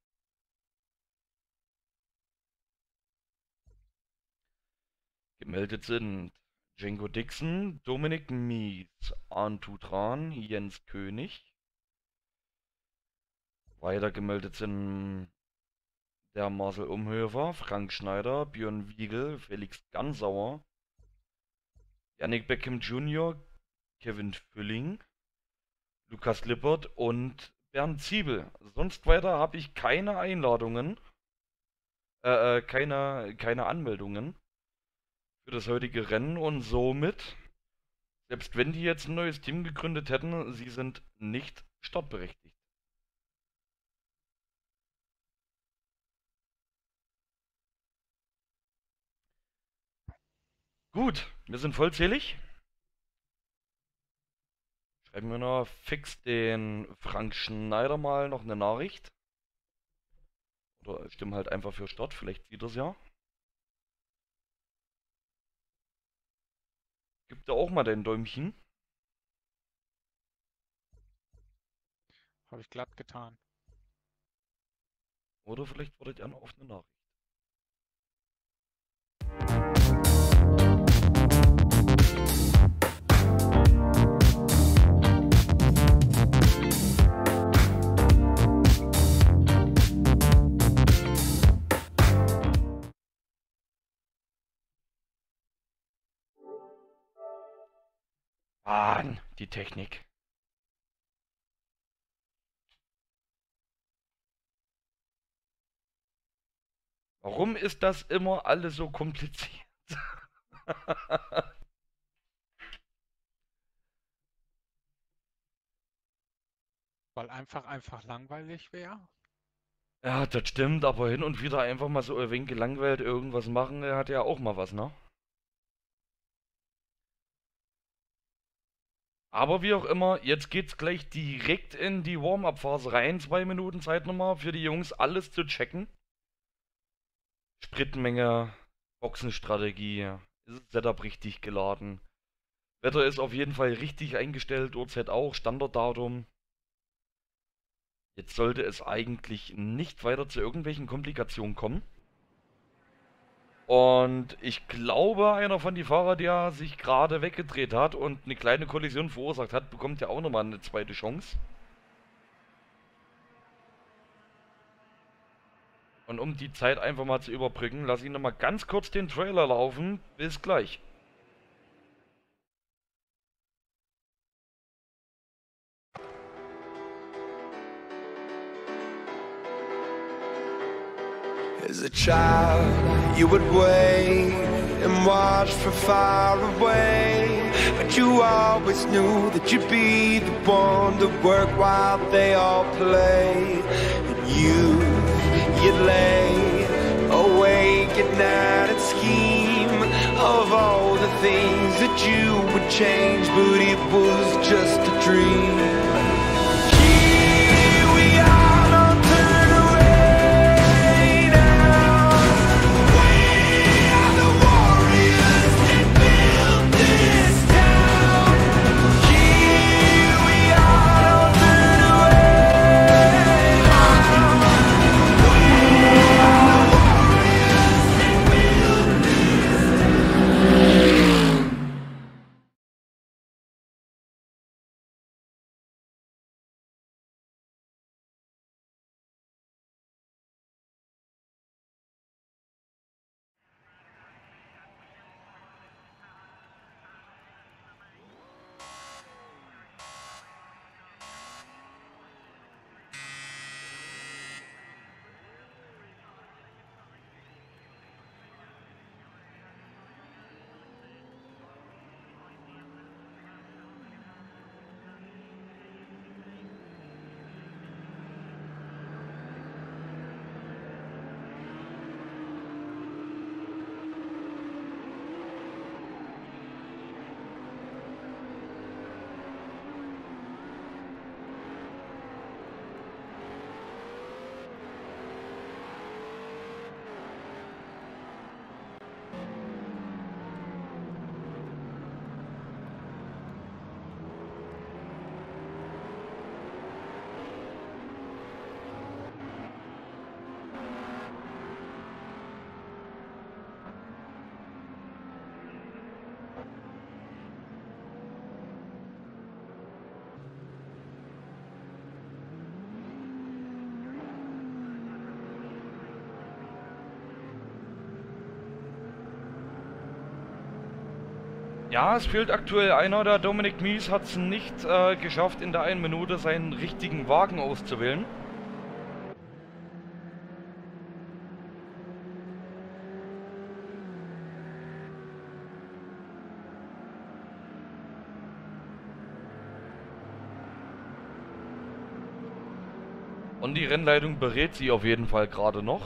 Gemeldet sind Django Dixon, Dominik Mies, Arndt Tran, Jens König. Weiter gemeldet sind der Marcel Umhöfer, Frank Schneider, Björn Wiegel, Felix Gansauer, Yannick Beckham Jr., Kevin Fülling, Lukas Lippert und Bernd Ziebel. Sonst weiter habe ich keine Einladungen, keine Anmeldungen für das heutige Rennen und somit, selbst wenn die jetzt ein neues Team gegründet hätten, sie sind nicht startberechtigt. Gut, wir sind vollzählig. Schreiben wir noch fix den Frank Schneider mal noch eine Nachricht. Oder stimmen halt einfach für Start, vielleicht sieht er es ja. Gib da auch mal dein Däumchen. Habe ich glatt getan. Oder vielleicht wartet ihr noch auf eine Nachricht. Mann, die Technik. Warum ist das immer alles so kompliziert? Weil einfach langweilig wäre. Ja, das stimmt, aber hin und wieder einfach mal so ein wenig gelangweilt irgendwas machen, hat ja auch mal was, ne? Aber wie auch immer, jetzt geht's gleich direkt in die Warm-Up-Phase rein. 2 Minuten Zeit nochmal für die Jungs, alles zu checken. Spritmenge, Boxenstrategie, ist das Setup richtig geladen? Wetter ist auf jeden Fall richtig eingestellt, Uhrzeit auch, Standarddatum. Jetzt sollte es eigentlich nicht weiter zu irgendwelchen Komplikationen kommen. Und ich glaube, einer von den Fahrern, der sich gerade weggedreht hat und eine kleine Kollision verursacht hat, bekommt ja auch nochmal eine zweite Chance. Und um die Zeit einfach mal zu überbrücken, lasse ich nochmal ganz kurz den Trailer laufen. Bis gleich. As a child, you would wait and watch from far away. But you always knew that you'd be the one to work while they all play. And you'd lay awake at night and scheme of all the things that you would change, but it was just a dream. Ja, es fehlt aktuell einer. Der Dominik Mies hat es nicht geschafft, in der 1 Minute seinen richtigen Wagen auszuwählen. Und die Rennleitung berät sie auf jeden Fall gerade noch.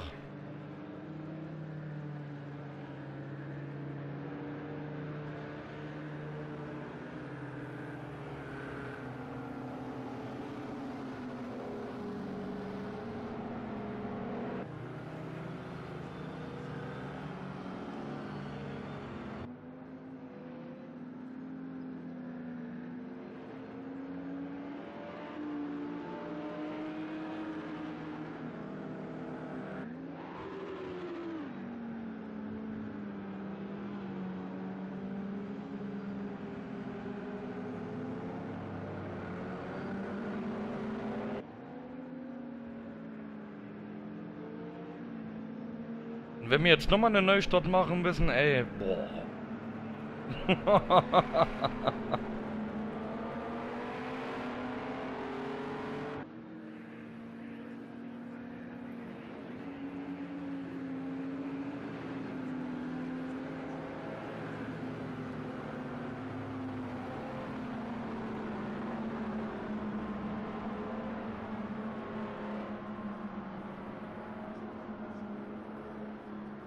Und wenn wir jetzt nochmal eine Neustart machen müssen, ey, boah.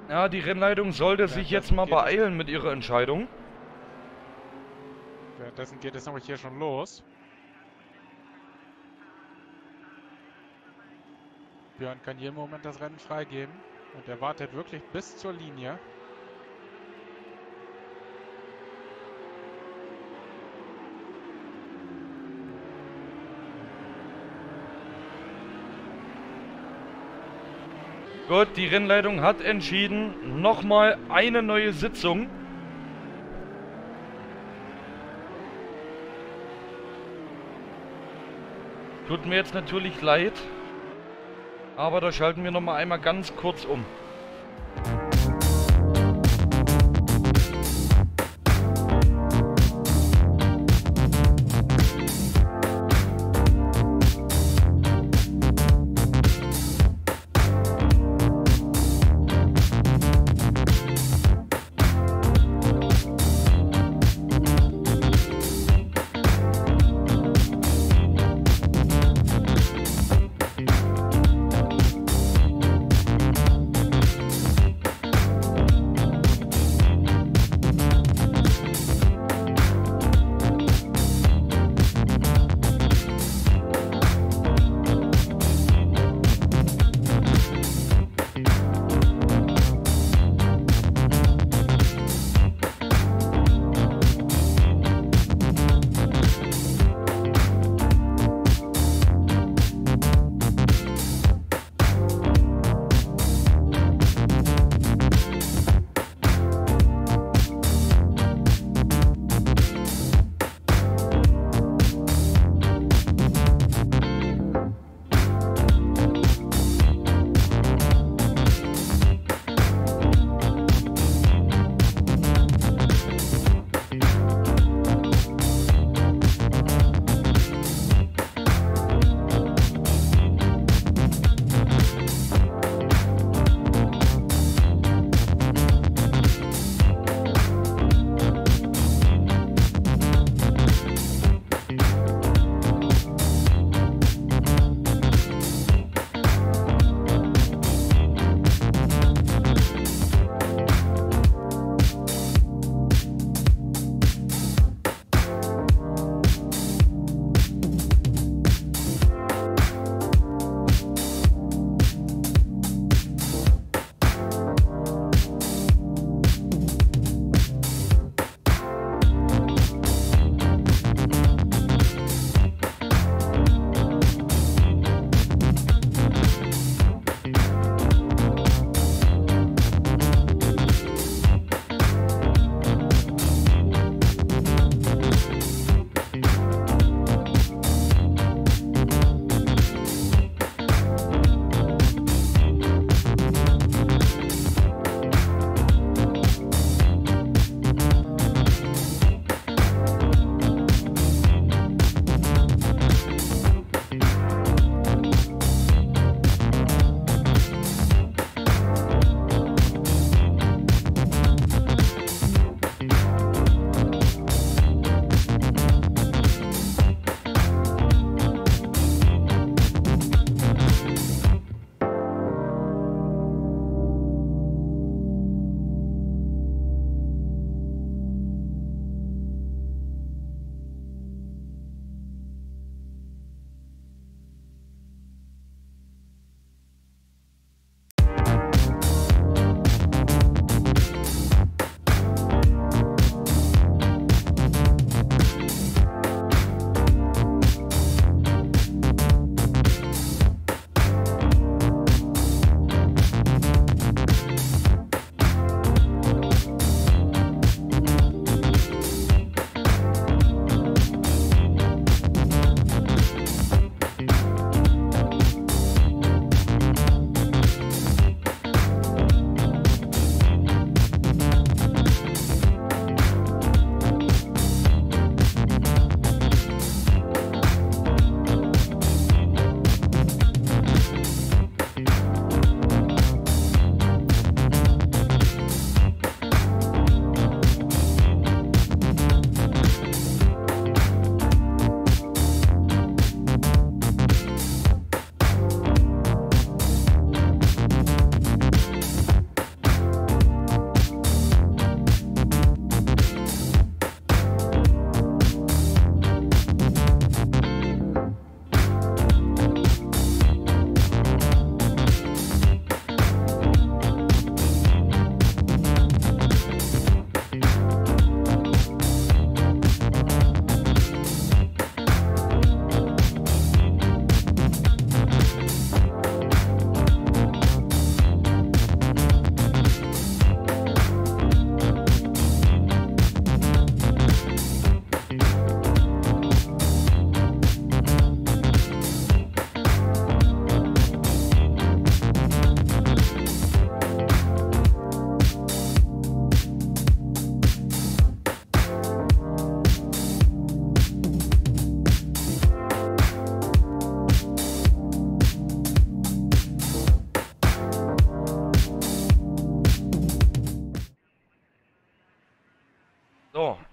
Ja, die Rennleitung sollte sich jetzt mal beeilen mit ihrer Entscheidung. Währenddessen geht es nämlich hier schon los. Björn kann jeden Moment das Rennen freigeben. Und er wartet wirklich bis zur Linie. Gut, die Rennleitung hat entschieden. Nochmal eine neue Sitzung. Tut mir jetzt natürlich leid. Aber da schalten wir nochmal einmal ganz kurz um.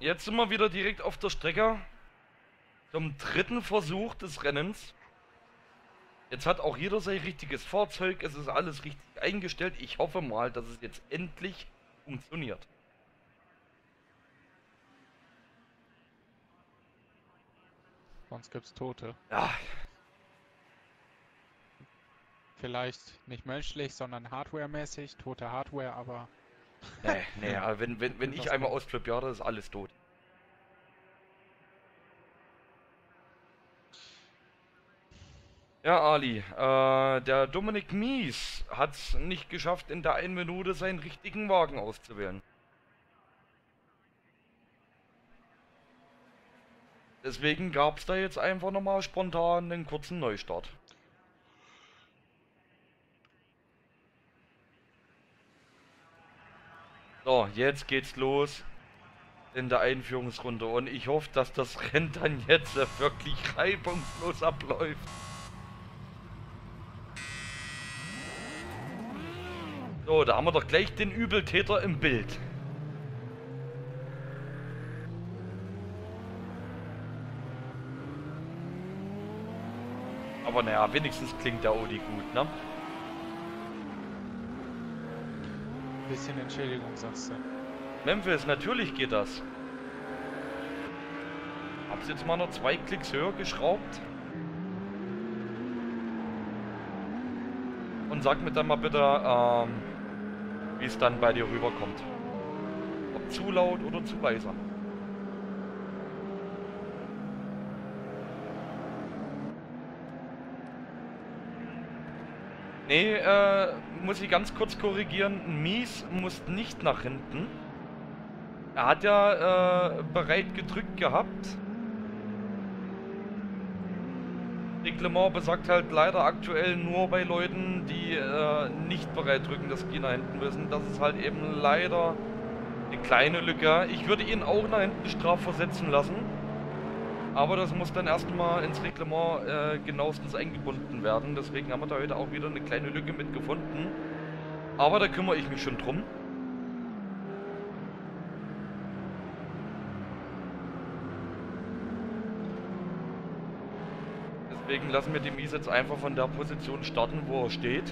jetzt sind wir wieder direkt auf der Strecke. Zum dritten Versuch des Rennens. Jetzt hat auch jeder sein richtiges Fahrzeug. Es ist alles richtig eingestellt. Ich hoffe mal, dass es jetzt endlich funktioniert. Sonst gibt's Tote. Ja, Vielleicht nicht menschlich, sondern hardwaremäßig. Tote Hardware, aber nee, aber wenn ich einmal ausflippe, ja, das ist alles tot. Ja, Ali, der Dominik Mies hat es nicht geschafft, in der 1 Minute seinen richtigen Wagen auszuwählen. Deswegen gab es da jetzt einfach nochmal spontan einen kurzen Neustart. So, jetzt geht's los in der Einführungsrunde und ich hoffe, dass das Rennen dann jetzt wirklich reibungslos abläuft. So, da haben wir doch gleich den Übeltäter im Bild. Aber naja, wenigstens klingt der Audi gut, ne? bisschen Entschädigung, sagst du. Memphis, natürlich geht das. Hab's jetzt mal noch 2 Klicks höher geschraubt. Und sag mir dann mal bitte, wie es dann bei dir rüberkommt. Ob zu laut oder zu leise. Nee, muss ich ganz kurz korrigieren. Mies muss nicht nach hinten. Er hat ja bereit gedrückt gehabt. Reglement besagt halt leider aktuell nur bei Leuten, die nicht bereit drücken, dass die nach hinten müssen. Das ist halt eben leider eine kleine Lücke. Ich würde ihn auch nach hinten strafversetzen lassen. Aber das muss dann erstmal ins Reglement genauestens eingebunden werden. Deswegen haben wir da heute auch wieder eine kleine Lücke mitgefunden. Aber da kümmere ich mich schon drum. Deswegen lassen wir den Mies jetzt einfach von der Position starten, wo er steht.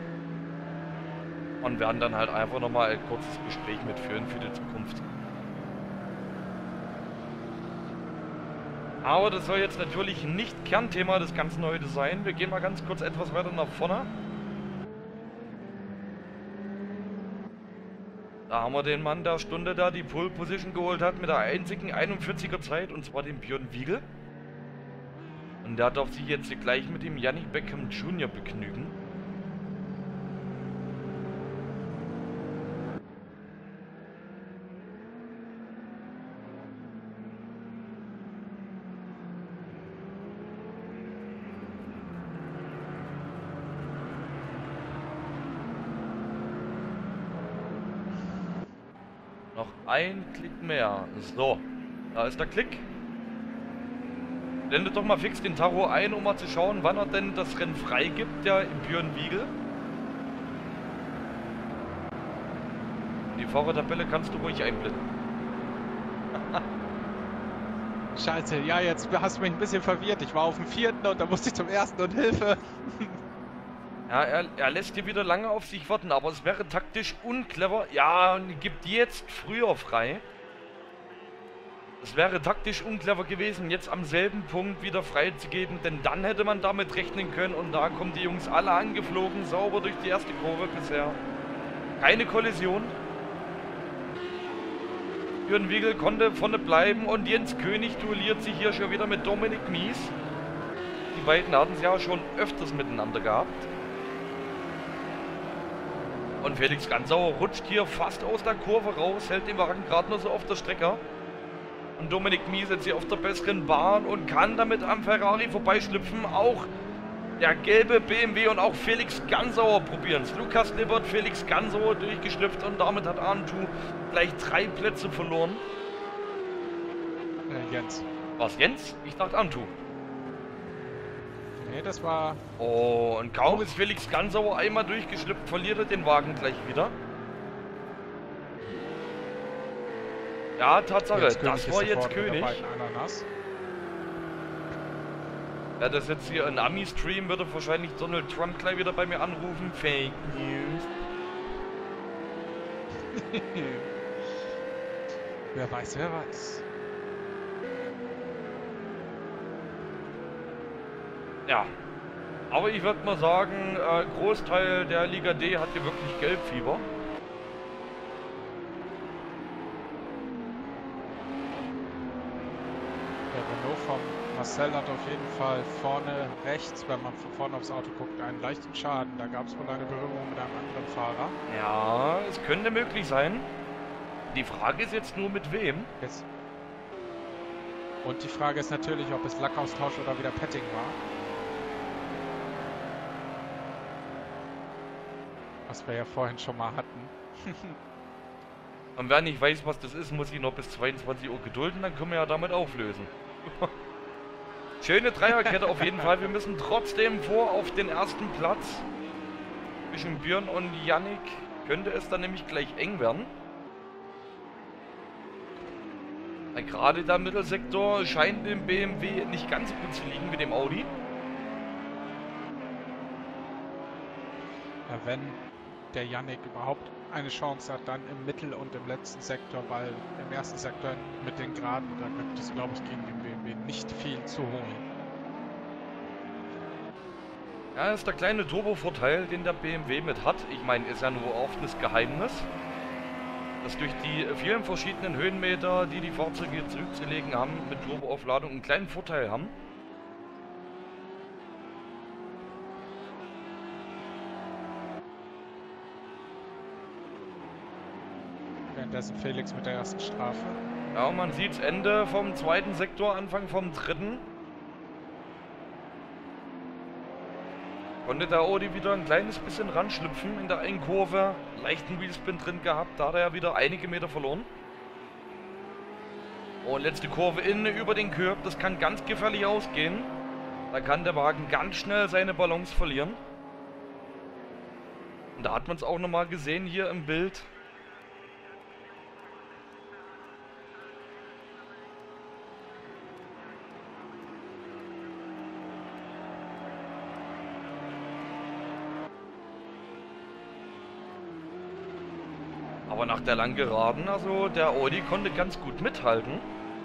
Und werden dann halt einfach nochmal ein kurzes Gespräch mitführen für die Zukunft. Aber das soll jetzt natürlich nicht Kernthema des Ganzen heute sein. Wir gehen mal ganz kurz etwas weiter nach vorne. Da haben wir den Mann der Stunde, der die Pole Position geholt hat mit der einzigen 41er Zeit, und zwar den Björn Wiegel. Und der darf sich jetzt gleich mit dem Yannick Beckham Jr. begnügen. Noch ein Klick mehr. So, da ist der Klick. Blendet doch mal fix den Tacho ein, um mal zu schauen, wann er denn das Rennen freigibt, der Björn Wiegel. Die Fahrertabelle kannst du ruhig einblenden. Scheiße, ja, jetzt hast du mich ein bisschen verwirrt. Ich war auf dem 4. und da musste ich zum 1. und Hilfe. Ja, er lässt hier wieder lange auf sich warten, aber es wäre taktisch unclever. Ja, und gibt jetzt früher frei. Es wäre taktisch unclever gewesen, jetzt am selben Punkt wieder freizugeben, denn dann hätte man damit rechnen können und da kommen die Jungs alle angeflogen, sauber durch die erste Kurve bisher. Keine Kollision. Björn Wiegel konnte vorne bleiben und Jens König duelliert sich hier schon wieder mit Dominik Mies. Die beiden hatten es ja schon öfters miteinander gehabt. Und Felix Gansauer rutscht hier fast aus der Kurve raus, hält den Wagen gerade nur so auf der Strecke. Und Dominik Mies jetzt hier auf der besseren Bahn und kann damit am Ferrari vorbeischlüpfen. Auch der gelbe BMW und auch Felix Gansauer probieren es. Lukas Lippert, Felix Gansauer durchgeschlüpft und damit hat Arntu gleich 3 Plätze verloren. Jens. Was, Jens? Ich dachte Arntu. Nee, das war... Oh, und kaum ist Felix Gansauer einmal durchgeschlüpft, verliert er den Wagen gleich wieder. Ja, Tatsache, Jens das König war ist jetzt sofort mit der König. beiden Ananas. Ja, das jetzt hier ein Ami-Stream, würde wahrscheinlich Donald Trump gleich wieder bei mir anrufen. Fake News. Wer weiß, wer weiß. Ja. Aber ich würde mal sagen, Großteil der Liga D hat hier wirklich Gelbfieber. Der Renault von Marcel hat auf jeden Fall vorne rechts, wenn man von vorne aufs Auto guckt, einen leichten Schaden. Da gab es wohl eine Berührung mit einem anderen Fahrer. Ja, es könnte möglich sein. Die Frage ist jetzt nur mit wem. Jetzt. Und die Frage ist natürlich, ob es Lackaustausch oder wieder Petting war. Was wir ja vorhin schon mal hatten. Und wer nicht weiß, was das ist, muss ich noch bis 22 Uhr gedulden, dann können wir ja damit auflösen. Schöne Dreierkette auf jeden Fall. Wir müssen trotzdem vor auf den ersten Platz. Zwischen Björn und Yannick könnte es dann nämlich gleich eng werden. Gerade der Mittelsektor scheint dem BMW nicht ganz so gut zu liegen wie dem Audi. Ja, wenn der Yannick überhaupt eine Chance hat, dann im Mittel- und im letzten Sektor, weil im ersten Sektor mit den Geraden, da gibt es, glaube ich, gegen den BMW nicht viel zu holen. Ja, das ist der kleine Turbo-Vorteil, den der BMW mit hat. Ich meine, ist ja nur offenes Geheimnis, dass durch die vielen verschiedenen Höhenmeter, die die Fahrzeuge zurückzulegen haben, mit Turboaufladung einen kleinen Vorteil haben. Währenddessen Felix mit der ersten Strafe. Ja, man sieht Ende vom zweiten Sektor, Anfang vom dritten. Konnte der Audi wieder ein kleines bisschen ranschlüpfen in der einen Kurve. Leichten Wheelspin drin gehabt, da hat er ja wieder einige Meter verloren. Und letzte Kurve innen über den Curb, das kann ganz gefährlich ausgehen. Da kann der Wagen ganz schnell seine Balance verlieren. Und da hat man es auch nochmal gesehen hier im Bild. Aber nach der langen Geraden, also der Audi konnte ganz gut mithalten.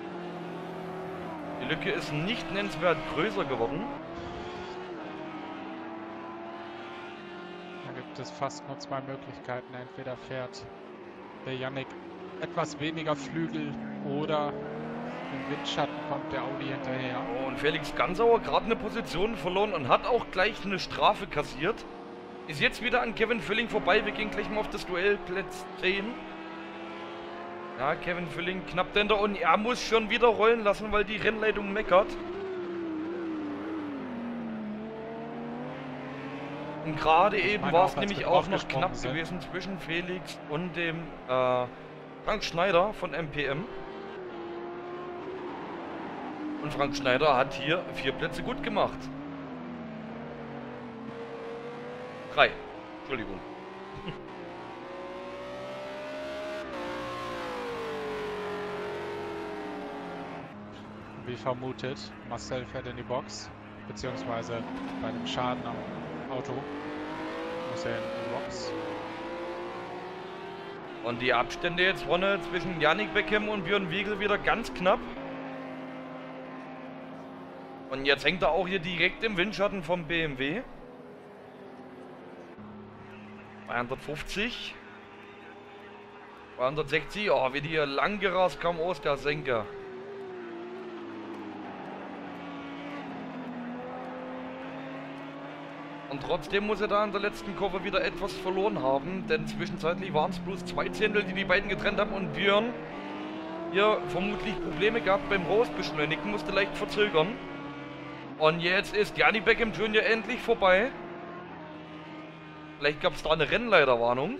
Die Lücke ist nicht nennenswert größer geworden. Da gibt es fast nur zwei Möglichkeiten. Entweder fährt der Yannick etwas weniger Flügel oder im Windschatten kommt der Audi hinterher. Oh, und Felix Gansauer gerade eine Position verloren und hat auch gleich eine Strafe kassiert. Ist jetzt wieder an Kevin Fülling vorbei. Wir gehen gleich mal auf das Duell Platz 10. Ja, Kevin Fülling knapp dahinter und er muss schon wieder rollen lassen, weil die Rennleitung meckert. Und gerade eben war es nämlich auch noch knapp gewesen zwischen Felix und dem Frank Schneider von MPM. Und Frank Schneider hat hier 4 Plätze gut gemacht. 3. Entschuldigung. Wie vermutet, Marcel fährt in die Box, beziehungsweise bei dem Schaden am Auto muss er in die Box. Und die Abstände jetzt vorne zwischen Yannick Beckham und Björn Wiegel wieder ganz knapp. Und jetzt hängt er auch hier direkt im Windschatten vom BMW. 250. 260. Oh, wie die hier lang gerast kam aus der Senke. Und trotzdem muss er da in der letzten Kurve wieder etwas verloren haben, denn zwischenzeitlich waren es bloß 2 Zehntel, die die beiden getrennt haben und Björn hier vermutlich Probleme gehabt beim Rausbeschleunigen, musste leicht verzögern. Und jetzt ist Yannick Beckham Jr. endlich vorbei. Vielleicht gab es da eine Rennleiterwarnung.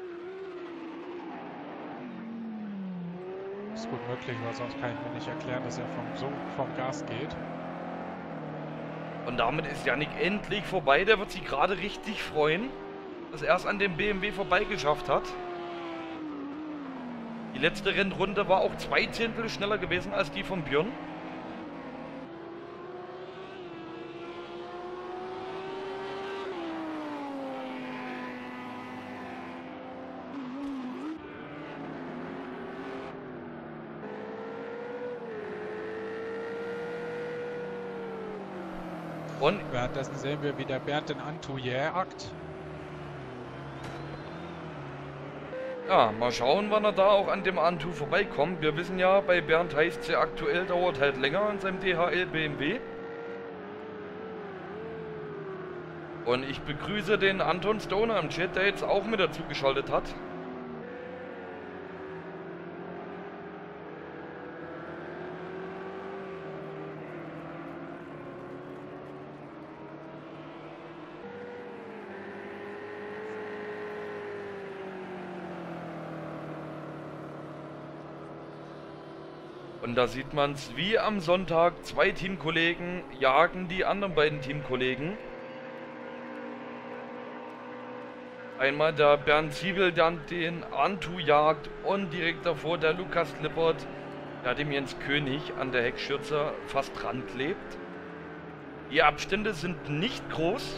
Ist gut möglich, weil sonst kann ich mir nicht erklären, dass er vom Gas geht. Und damit ist Yannick endlich vorbei. Der wird sich gerade richtig freuen, dass er es an dem BMW vorbeigeschafft hat. Die letzte Rennrunde war auch 2 Zehntel schneller gewesen als die von Björn. Und Währenddessen sehen wir, wie der Bernd den Antu jagt. ja, mal schauen, wann er da auch an dem Antu vorbeikommt. Wir wissen ja, bei Bernd heißt es ja aktuell, dauert halt länger in seinem DHL BMW. Und ich begrüße den Anton Stoner im Chat, der jetzt auch mit dazu geschaltet hat. Und da sieht man es wie am Sonntag, 2 Teamkollegen jagen die anderen beiden Teamkollegen. Einmal der Bernd Ziebel, der den Antu jagt, und direkt davor der Lukas Lippert, der dem Jens König an der Heckschürze fast dran klebt. Die Abstände sind nicht groß.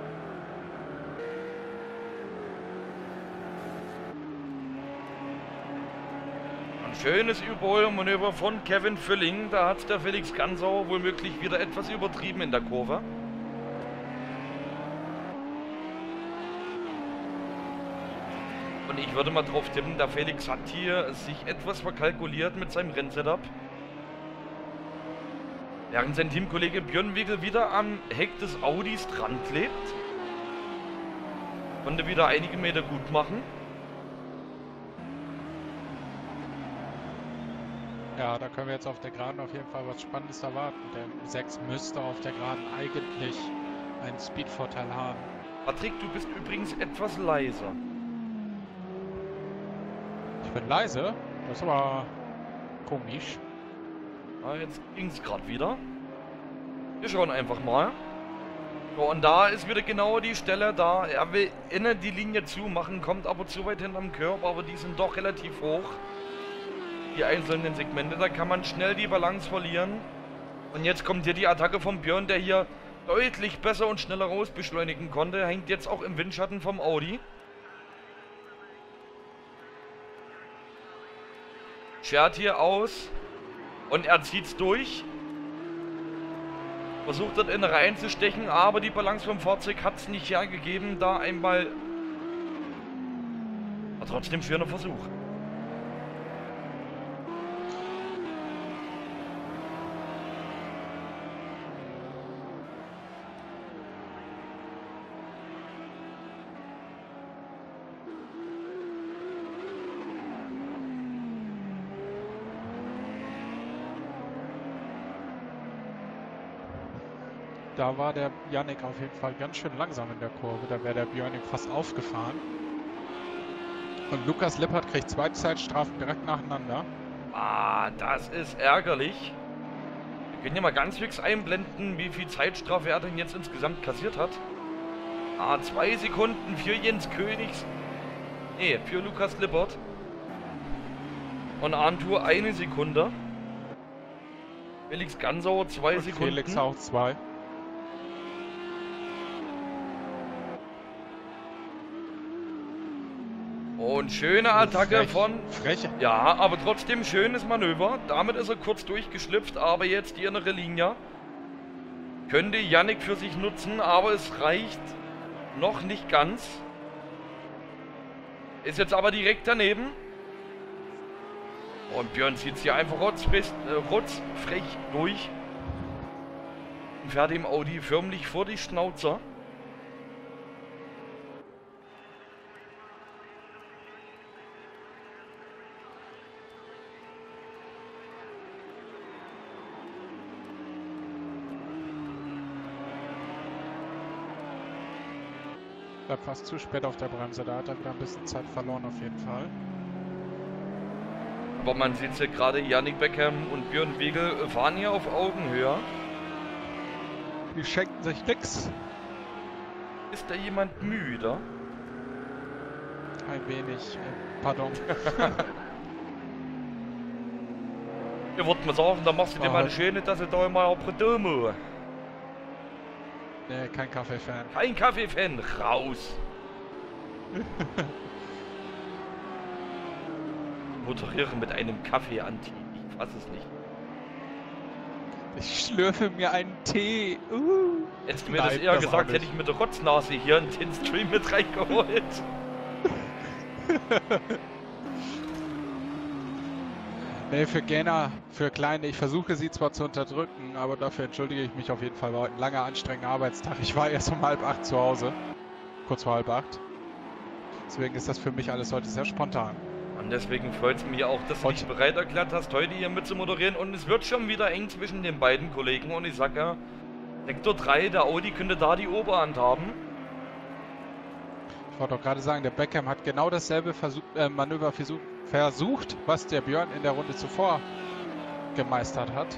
Schönes Überholmanöver von Kevin Fülling. Da hat der Felix Gansauer womöglich wieder etwas übertrieben in der Kurve. Und ich würde mal drauf tippen, der Felix hat hier sich etwas verkalkuliert mit seinem Rennsetup. Während sein Teamkollege Björn Wigel wieder am Heck des Audis dran klebt. Konnte wieder einige Meter gut machen. Ja, da können wir jetzt auf der Geraden auf jeden Fall was Spannendes erwarten. Der 6 müsste auf der Geraden eigentlich einen Speedvorteil haben. Patrick, du bist übrigens etwas leiser. Ich bin leise? Das ist aber komisch. Ja, jetzt ging es gerade wieder. Wir schauen einfach mal. So, und da ist wieder genau die Stelle da. Er will innen die Linie zumachen, kommt aber zu weit hinterm Körper, aber die sind doch relativ hoch. Die einzelnen Segmente, da kann man schnell die Balance verlieren. Und jetzt kommt hier die Attacke von Björn, der hier deutlich besser und schneller raus beschleunigen konnte. Hängt jetzt auch im Windschatten vom Audi. Schert hier aus und er zieht's durch. Versucht dort innen reinzustechen, aber die Balance vom Fahrzeug hat es nicht hergegeben. Da einmal... Aber trotzdem schöner Versuch. Da war der Yannick auf jeden Fall ganz schön langsam in der Kurve. Da wäre der Björn fast aufgefahren. Und Lukas Lippert kriegt 2 Zeitstrafen direkt nacheinander. Ah, das ist ärgerlich. Wir können ja mal ganz fix einblenden, wie viel Zeitstrafe er denn jetzt insgesamt kassiert hat. Ah, 2 Sekunden für Jens Königs. Nee, für Lukas Lippert. Und Antur 1 Sekunde. Felix Gansauer 2 Sekunden. Felix auch 2. Und schöne Attacke von... Frech. Ja, aber trotzdem schönes Manöver. Damit ist er kurz durchgeschlüpft, aber jetzt die innere Linie. Könnte Yannick für sich nutzen, aber es reicht noch nicht ganz. Ist jetzt aber direkt daneben. Und Björn zieht es hier einfach rotzfrech durch. Und fährt dem Audi förmlich vor die Schnauze. Bleibt fast zu spät auf der Bremse, da hat er wieder ein bisschen Zeit verloren auf jeden Fall. Aber man sieht ja gerade, Yannick Beckham und Björn Wigel fahren hier auf Augenhöhe. Die schenken sich nix. Ist da jemand müde? Ein wenig, pardon. Ich würde mal sagen, da machst du dir mal eine schöne Tasse da mal Prodomo. Nee, kein Kaffee-Fan. Kein Kaffee-Fan, raus. Moderieren mit einem Kaffee-Anti. Ich fass es nicht. Ich schlürfe mir einen Tee. Hättest du mir das eher gesagt, hätte ich mit der Rotznase hier in den Stream mit reingeholt. Nee, für Gainer, für Kleine, ich versuche sie zwar zu unterdrücken, aber dafür entschuldige ich mich auf jeden Fall. War heute ein langer, anstrengender Arbeitstag. Ich war erst um 7:30 zu Hause. Kurz vor 7:30. Deswegen ist das für mich alles heute sehr spontan. Und deswegen freut es mich auch, dass du dich bereit erklärt hast, heute hier mit zu moderieren. Und es wird schon wieder eng zwischen den beiden Kollegen. Und ich sag ja, Sektor 3, der Audi könnte da die Oberhand haben. Ich wollte doch gerade sagen, der Beckham hat genau dasselbe Manöver versucht, was der Björn in der Runde zuvor gemeistert hat.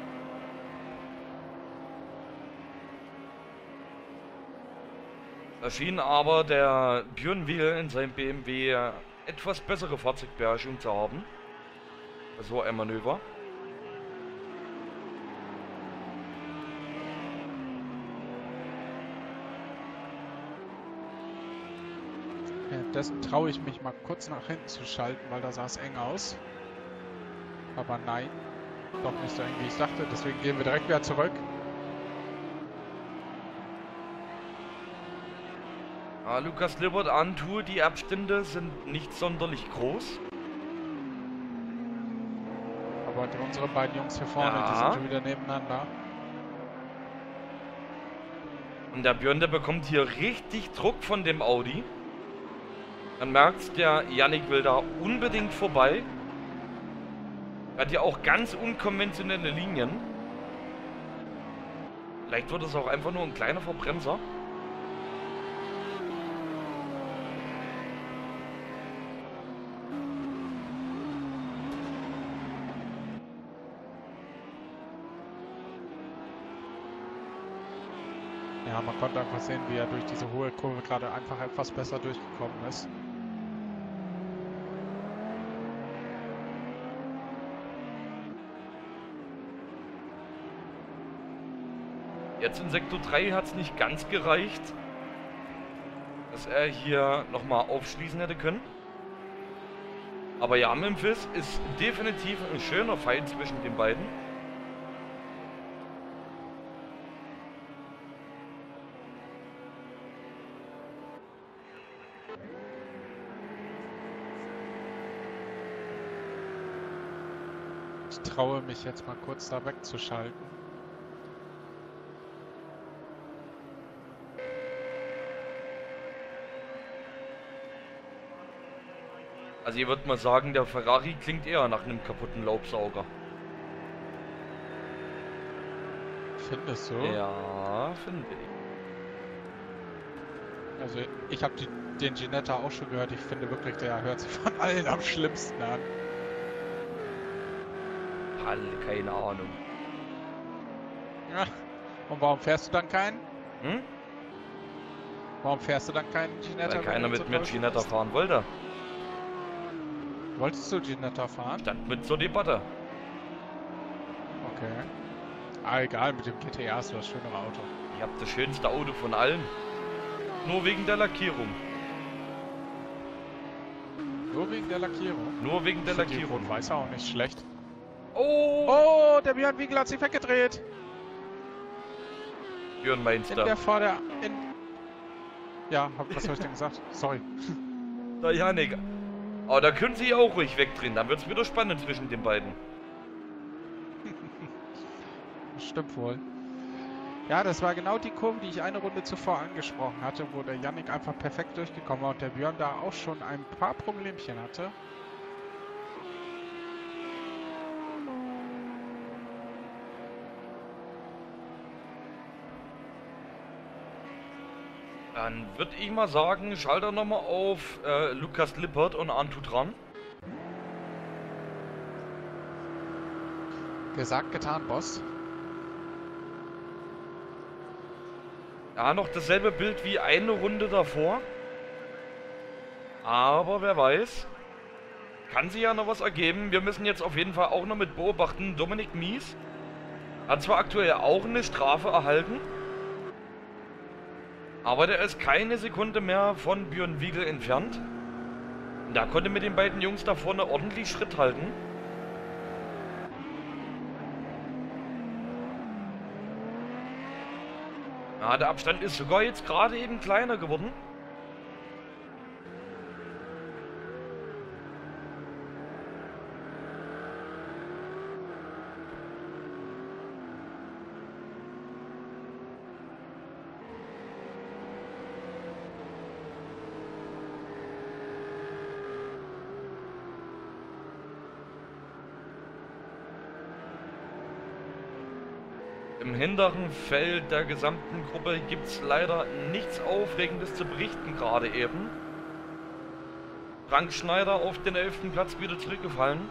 Da schien aber der Björn Wiel in seinem BMW etwas bessere Fahrzeugbeherrschung zu haben. Das war ein Manöver. Währenddessen traue ich mich mal kurz nach hinten zu schalten, weil da sah es eng aus. Aber nein, doch nicht so eng wie ich dachte. Deswegen gehen wir direkt wieder zurück. Ja, Lukas Lippert, Antu, die Abstände sind nicht sonderlich groß. Aber unsere beiden Jungs hier vorne, die sind schon wieder nebeneinander. Und der Björn, der bekommt hier richtig Druck von dem Audi. Man merkt, der Yannick will da unbedingt vorbei. Er hat ja auch ganz unkonventionelle Linien. Vielleicht wird es auch einfach nur ein kleiner Verbremser. Ja, man konnte einfach sehen, wie er durch diese hohe Kurve gerade einfach etwas besser durchgekommen ist. Jetzt in Sektor 3 hat es nicht ganz gereicht, dass er hier nochmal aufschließen hätte können. Aber ja, Memphis ist definitiv ein schöner Fight zwischen den beiden. Ich traue mich jetzt mal kurz da wegzuschalten. Also ihr würdet mal sagen, der Ferrari klingt eher nach einem kaputten Laubsauger. Findest du? Ja, finde ich. Also ich habe den Ginetta auch schon gehört. Ich finde wirklich, der hört sich von allen am schlimmsten an. Keine Ahnung. Ja. Und warum fährst du dann keinen? Hm? Warum fährst du dann keinen Ginetta? Weil keiner mit mir Ginetta fahren wollte. Wolltest du Ginetta fahren? Stand mit zur Debatte. Okay. Ah, egal, mit dem GTA hast du das schönere Auto. Ich habe das schönste Auto von allen. Nur wegen der Lackierung. Nur wegen der Lackierung? Nur wegen der Lackierung. Die weiß auch nicht schlecht. Oh! Oh, der Björn Wiegel hat sich weggedreht. Björn meinst du? Ja, was habe ich denn gesagt? Sorry. Der Yannick. Aber da können sie auch ruhig wegdrehen. Dann wird es wieder spannend zwischen den beiden. Stimmt wohl. Ja, das war genau die Kurve, die ich eine Runde zuvor angesprochen hatte, wo der Yannick einfach perfekt durchgekommen war und der Björn da auch schon ein paar Problemchen hatte. Dann würde ich mal sagen, Schalter nochmal auf Lukas Lippert und Antu dran. Gesagt, getan, Boss. Ja, noch dasselbe Bild wie eine Runde davor. Aber wer weiß. kann sich ja noch was ergeben. Wir müssen jetzt auf jeden Fall auch noch mit beobachten. Dominik Mies hat zwar aktuell auch eine Strafe erhalten, aber der ist keine Sekunde mehr von Björn Wiegel entfernt. Und da konnte mit den beiden Jungs da vorne ordentlich Schritt halten. Ja, der Abstand ist sogar jetzt gerade eben kleiner geworden. Im hinteren Feld der gesamten Gruppe gibt es leider nichts Aufregendes zu berichten gerade eben. Frank Schneider auf den 11. Platz wieder zurückgefallen.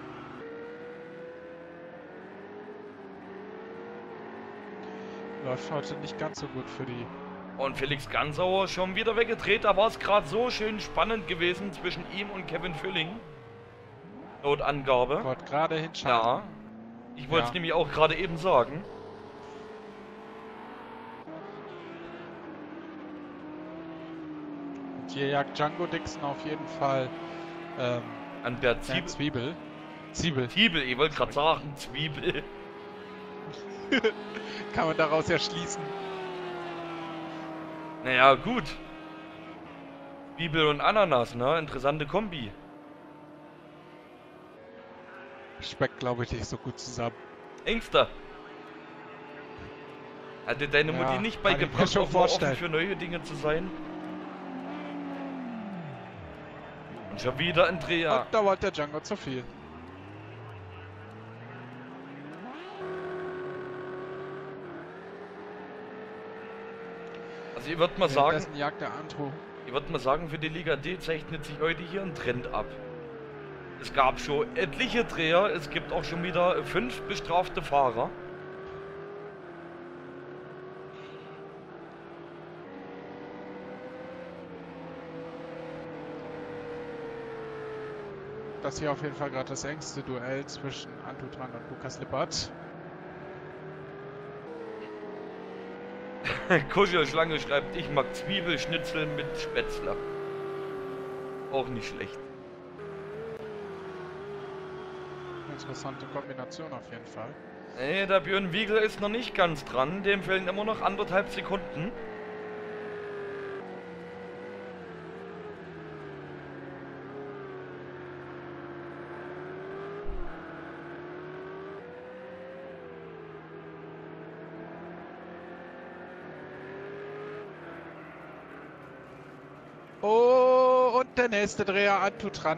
Läuft heute nicht ganz so gut für die. Und Felix Gansauer schon wieder weggedreht. Da war es gerade so schön spannend gewesen zwischen ihm und Kevin Fülling. Laut Angabe. Wollte gerade hinschalten. Ja. Ich wollte es nämlich auch gerade eben sagen. Hier jagt Django Dixon auf jeden Fall An der Zwiebel. Zwiebel, ich wollte gerade sagen, Zwiebel. Kann man daraus ja schließen. Naja, gut. Zwiebel und Ananas, ne? Interessante Kombi. Schmeckt, glaube ich, nicht so gut zusammen. Ängster. Hatte deine Mutti nicht beigebracht, auch mal offen für neue Dinge zu sein? Und schon wieder ein Dreher. Und da wollte der Django zu viel. Also ich würde mal sagen, jagt der Andro. ich würde mal sagen, für die Liga D zeichnet sich heute hier ein Trend ab. Es gab schon etliche Dreher, es gibt auch schon wieder 5 bestrafte Fahrer. Das hier auf jeden Fall gerade das engste Duell zwischen Antutran und Lukas Lippert. Kuschelschlange schreibt, ich mag Zwiebelschnitzel mit Spätzle. Auch nicht schlecht. Interessante Kombination auf jeden Fall. Nee, der Björn Wiegel ist noch nicht ganz dran. Dem fehlen immer noch 1,5 Sekunden. Oh, und der nächste Dreher Antutran.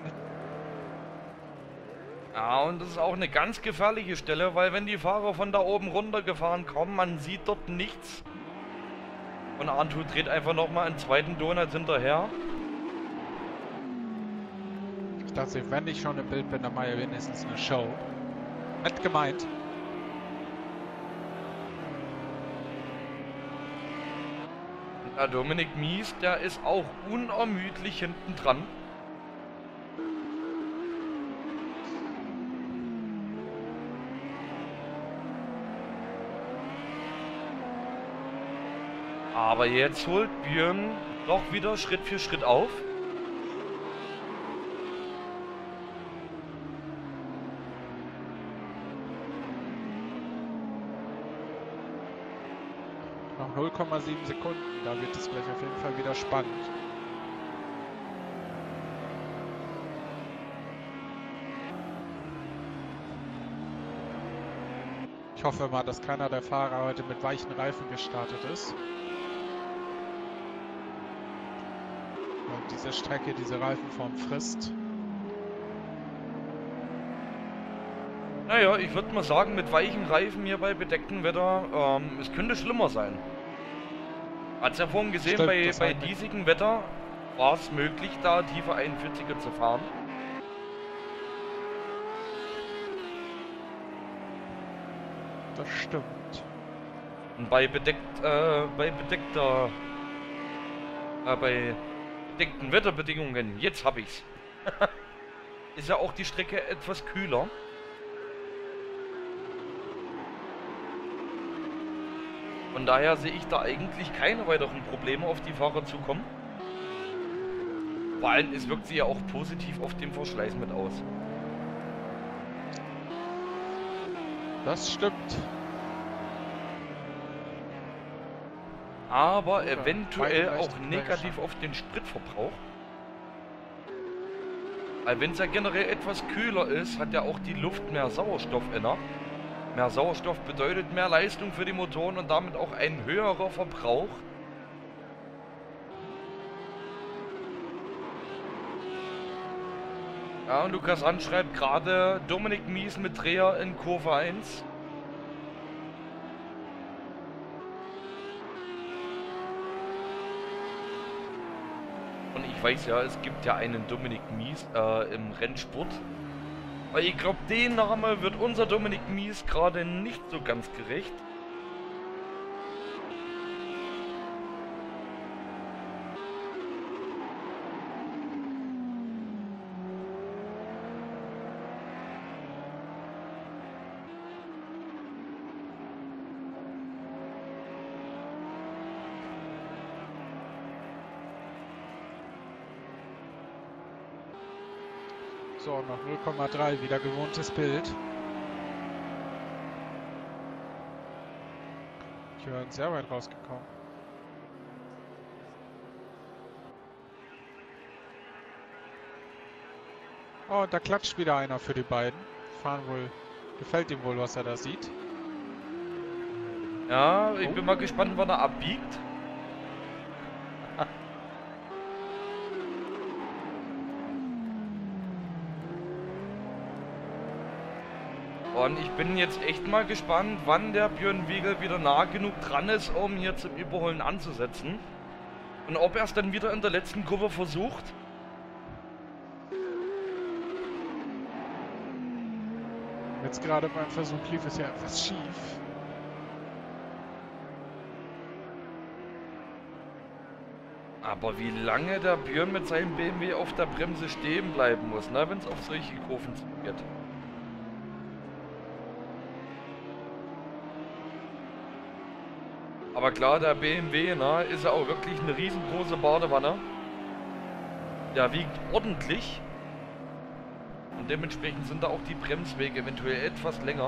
Ja, und das ist auch eine ganz gefährliche Stelle, weil wenn die Fahrer von da oben runtergefahren kommen, man sieht dort nichts. Und Antu dreht einfach nochmal einen zweiten Donut hinterher. Ich dachte, wenn ich schon im Bild bin, dann mal ja wenigstens eine Show. Nett gemeint. Der Dominik Mies, der ist auch unermüdlich hinten dran. Aber jetzt holt Björn doch wieder Schritt für Schritt auf. Noch 0,7 Sekunden, da wird es gleich auf jeden Fall wieder spannend. Ich hoffe mal, dass keiner der Fahrer heute mit weichen Reifen gestartet ist. Weil diese Strecke, diese Reifenform frisst. Naja, ich würde mal sagen, mit weichen Reifen hier bei bedecktem Wetter, es könnte schlimmer sein. Hat's ja vorhin gesehen, Stimmt, bei diesigem Wetter war es möglich, da tiefe 41er zu fahren. Das stimmt. Und bei bedeckten Wetterbedingungen, jetzt hab ich's. ist ja auch die Strecke etwas kühler. Von daher sehe ich da eigentlich keine weiteren Probleme auf die Fahrer zukommen. Vor allem, es wirkt sich ja auch positiv auf den Verschleiß mit aus. Das stimmt. Aber Oder eventuell beide auch leicht negativ auf den Spritverbrauch. Weil wenn es ja generell etwas kühler ist, hat ja auch die Luft mehr Sauerstoff inne. Mehr Sauerstoff bedeutet mehr Leistung für die Motoren und damit auch ein höherer Verbrauch. Ja, und Lukas Rand schreibt gerade Dominik Mies mit Dreher in Kurve 1. Und ich weiß ja, es gibt ja einen Dominik Mies im Rennsport. Aber ich glaube, den Name wird unser Dominik Mies gerade nicht so ganz gerecht. So, noch 0,3, wieder gewohntes Bild. Ich bin sehr weit rausgekommen. Oh, da klatscht wieder einer für die beiden. Fahren wohl, gefällt ihm wohl, was er da sieht. Ja, ich bin mal gespannt, wann er abbiegt. Und ich bin jetzt echt mal gespannt, wann der Björn Wiegel wieder nah genug dran ist, um hier zum Überholen anzusetzen. Und ob er es dann wieder in der letzten Kurve versucht. Jetzt gerade beim Versuch lief es ja etwas schief. Aber wie lange der Björn mit seinem BMW auf der Bremse stehen bleiben muss, ne, wenn es auf solche Kurven geht. Aber klar, der BMW, ne, ist ja auch wirklich eine riesengroße Badewanne. Der wiegt ordentlich. Und dementsprechend sind da auch die Bremswege eventuell etwas länger.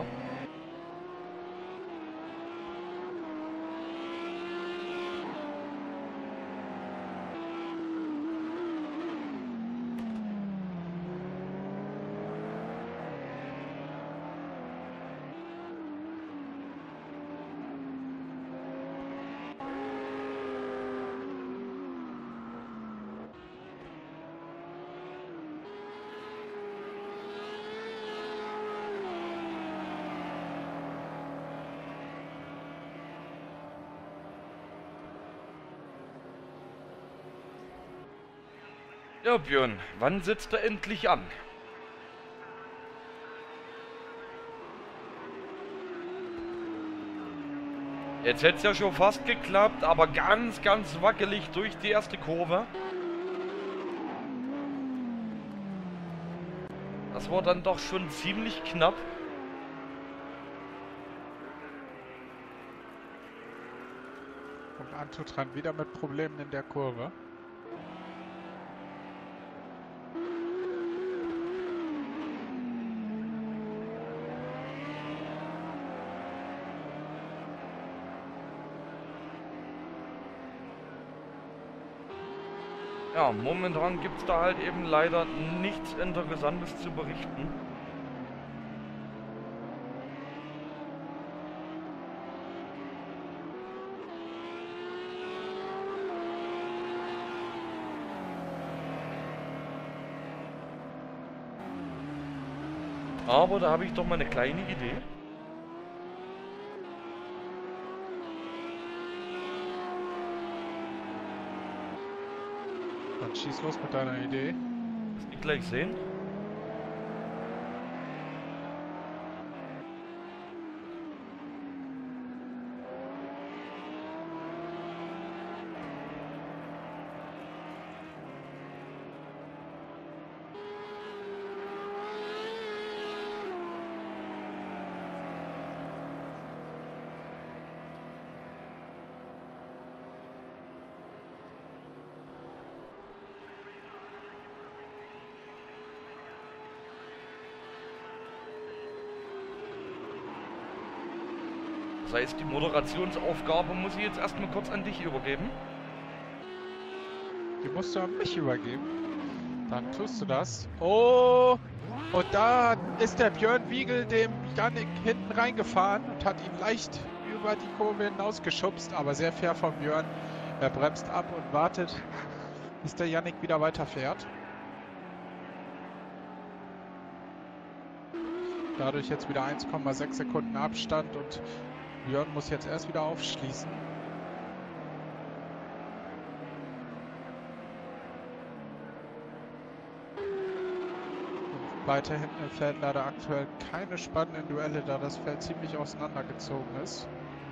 Ja, Björn, wann sitzt er endlich an? Jetzt hätte es ja schon fast geklappt, aber ganz, ganz wackelig durch die erste Kurve. Das war dann doch schon ziemlich knapp. Und Antutran wieder mit Problemen in der Kurve. Ja, momentan gibt es da halt eben leider nichts Interessantes zu berichten. Aber da habe ich doch mal eine kleine Idee. Dann schieß los mit deiner Idee. Das wird gleich sehen. Das heißt, die Moderationsaufgabe muss ich jetzt erstmal kurz an dich übergeben. Die musst du an mich übergeben. Dann tust du das. Oh! Und da ist der Björn Wiegel dem Yannick hinten reingefahren und hat ihn leicht über die Kurve hinausgeschubst, aber sehr fair von Björn. Er bremst ab und wartet, bis der Yannick wieder weiterfährt. Dadurch jetzt wieder 1,6 Sekunden Abstand und Björn muss jetzt erst wieder aufschließen. Und weiter hinten im Feld leider aktuell keine spannenden Duelle, da das Feld ziemlich auseinandergezogen ist.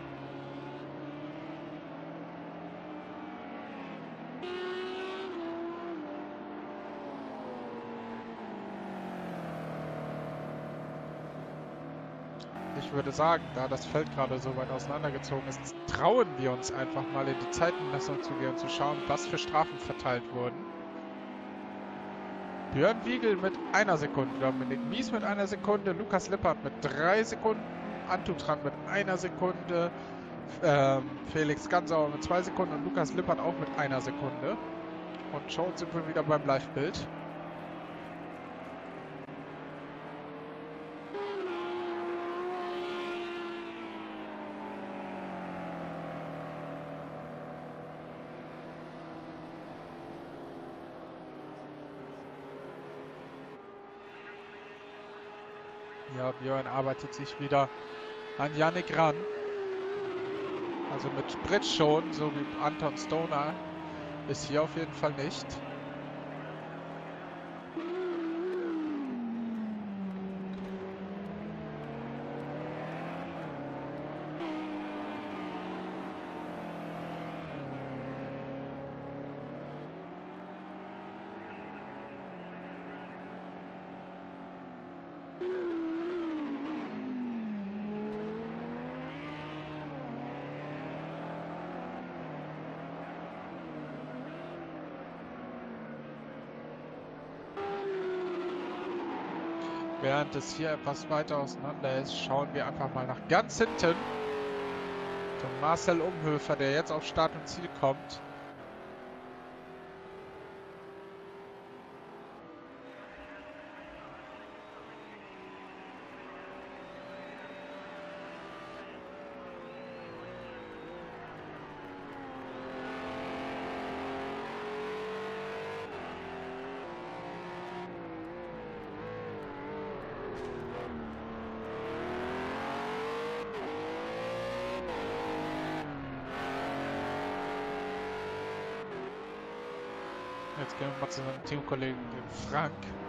Ich würde sagen, da das Feld gerade so weit auseinandergezogen ist, trauen wir uns einfach mal in die Zeitenmessung zu gehen und zu schauen, was für Strafen verteilt wurden. Björn Wiegel mit 1 Sekunde, Dominik Mies mit 1 Sekunde, Lukas Lippert mit 3 Sekunden, Antutran mit 1 Sekunde, Felix Gansauer mit 2 Sekunden und Lukas Lippert auch mit 1 Sekunde. Und schon sind wir wieder beim Live-Bild. Ja, Björn arbeitet sich wieder an Yannick ran. Also mit Sprit schon, so wie Anton Stoner ist hier auf jeden Fall nicht. Während es hier etwas weiter auseinander ist, schauen wir einfach mal nach ganz hinten. Zum Marcel Umhöfer, der jetzt auf Start und Ziel kommt. Jetzt gehen wir mal zu seinem Teamkollegen, dem Frank.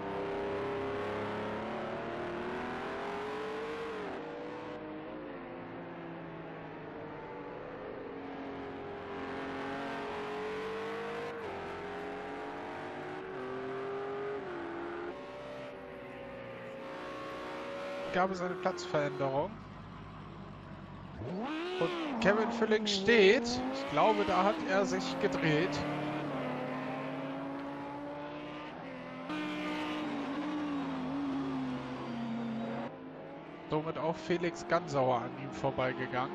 Gab es eine Platzveränderung. Und Kevin Fülling steht. Ich glaube, da hat er sich gedreht. Somit auch Felix Gansauer an ihm vorbeigegangen.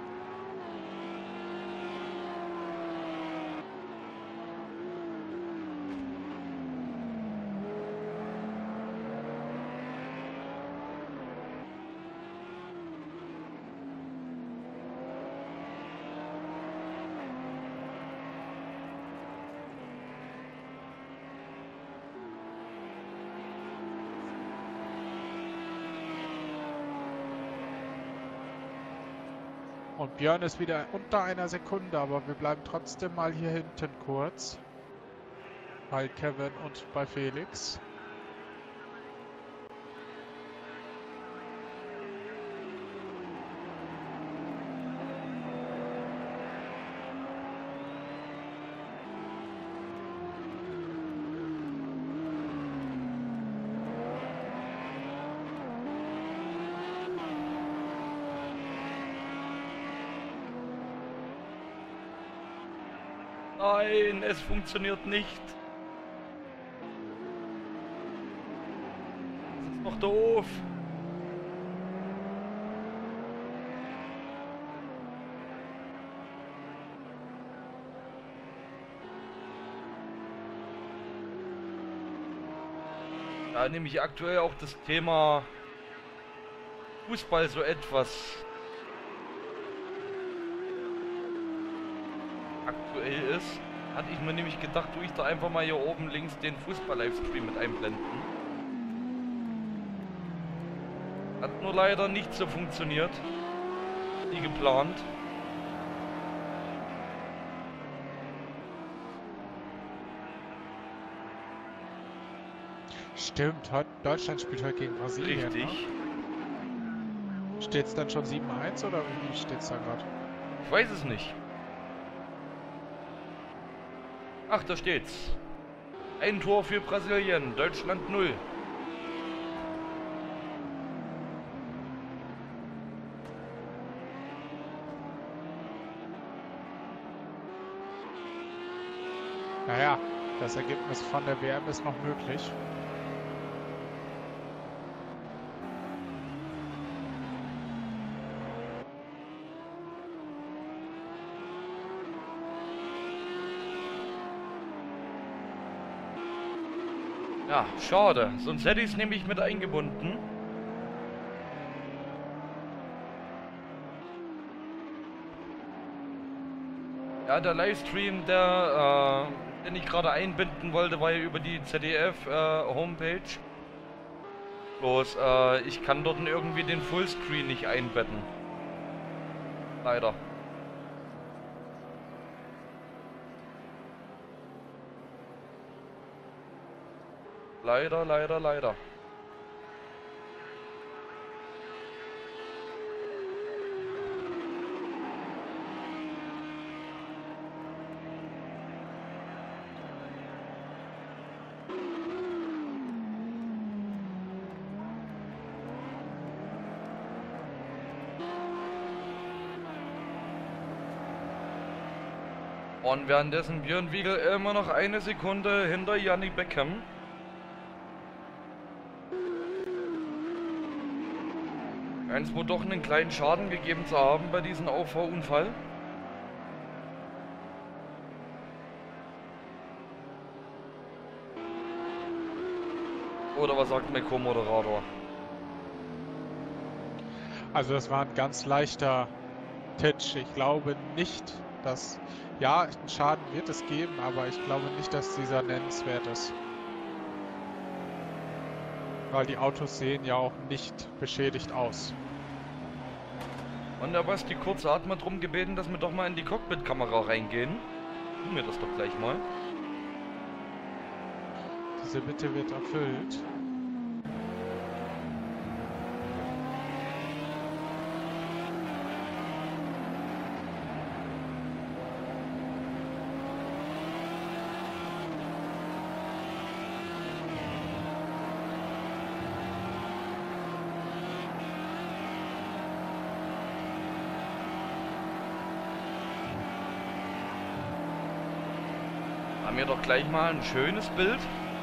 Und Björn ist wieder unter 1 Sekunde, aber wir bleiben trotzdem mal hier hinten kurz. Bei Kevin und bei Felix. Nein, es funktioniert nicht. Das ist doch doof. Da nämlich aktuell auch das Thema Fußball so etwas aktuell ist, hatte ich mir nämlich gedacht, tue ich da einfach mal hier oben links den Fußball-Livestream mit einblenden. Hat nur leider nicht so funktioniert, wie geplant. Stimmt, Deutschland spielt heute gegen Brasilien. Richtig. Ne? Steht es dann schon 7-1 oder wie steht es da gerade? Ich weiß es nicht. Ach, da steht's. Ein Tor für Brasilien, Deutschland 0. Naja, das Ergebnis von der WM ist noch möglich. Ja, schade. Sonst hätte ich es nämlich mit eingebunden. Ja, der Livestream, den ich gerade einbinden wollte, war ja über die ZDF-Homepage. Bloß, ich kann dort irgendwie den Fullscreen nicht einbetten. Leider. Leider. Und währenddessen Björn Wiegel immer noch eine Sekunde hinter Yannick Beckham. Eins wohl doch einen kleinen Schaden gegeben zu haben bei diesem Auffahrunfall. Oder was sagt mein Co-Moderator? Also das war ein ganz leichter Titch. Ich glaube nicht, dass... Ja, einen Schaden wird es geben, aber ich glaube nicht, dass dieser nennenswert ist. Weil die Autos sehen ja auch nicht beschädigt aus. Und der Basti Kurze hat mal drum gebeten, dass wir doch mal in die Cockpit-Kamera reingehen. Tun wir das doch gleich mal. Diese Bitte wird erfüllt. Haben wir doch gleich mal ein schönes Bild.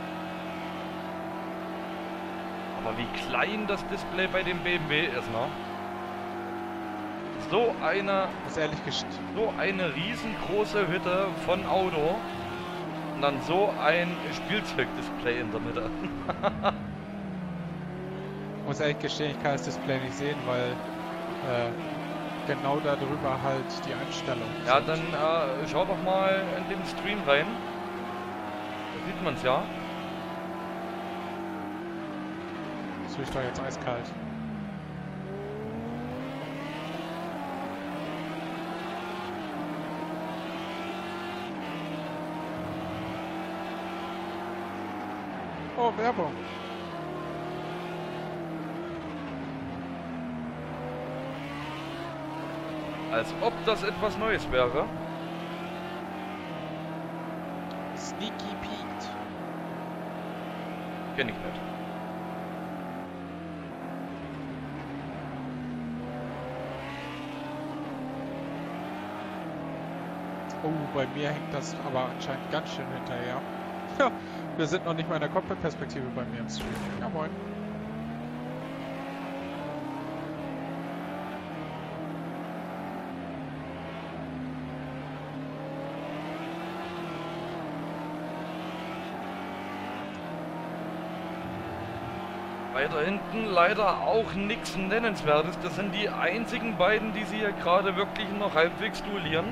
Aber wie klein das Display bei dem BMW ist, ne? So eine riesengroße Hütte von Auto und dann so ein Spielzeugdisplay in der Mitte. Muss ehrlich gestehen, ich kann das Display nicht sehen, weil genau darüber halt die Einstellung. Ja, dann schau doch mal in den Stream rein. Da sieht man's ja. Das ist doch jetzt eiskalt. Oh, Werbung. Als ob das etwas Neues wäre. Sneaky Pete. Kenn ich nicht. Oh, bei mir hängt das aber anscheinend ganz schön hinterher. Ja, wir sind noch nicht mal in der Cockpit-Perspektive bei mir im Stream. Ja, moin. Weiter hinten leider auch nichts Nennenswertes. Das sind die einzigen beiden, die sie hier gerade wirklich noch halbwegs duellieren.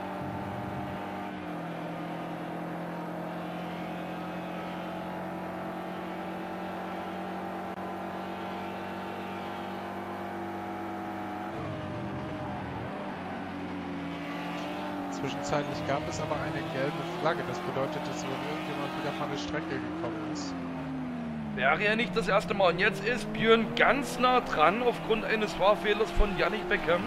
Zwischenzeitlich gab es aber eine gelbe Flagge. Das bedeutet, dass irgendjemand wieder von der Strecke gekommen ist. Wäre ja nicht das erste Mal. Und jetzt ist Björn ganz nah dran aufgrund eines Fahrfehlers von Yannick Beckham.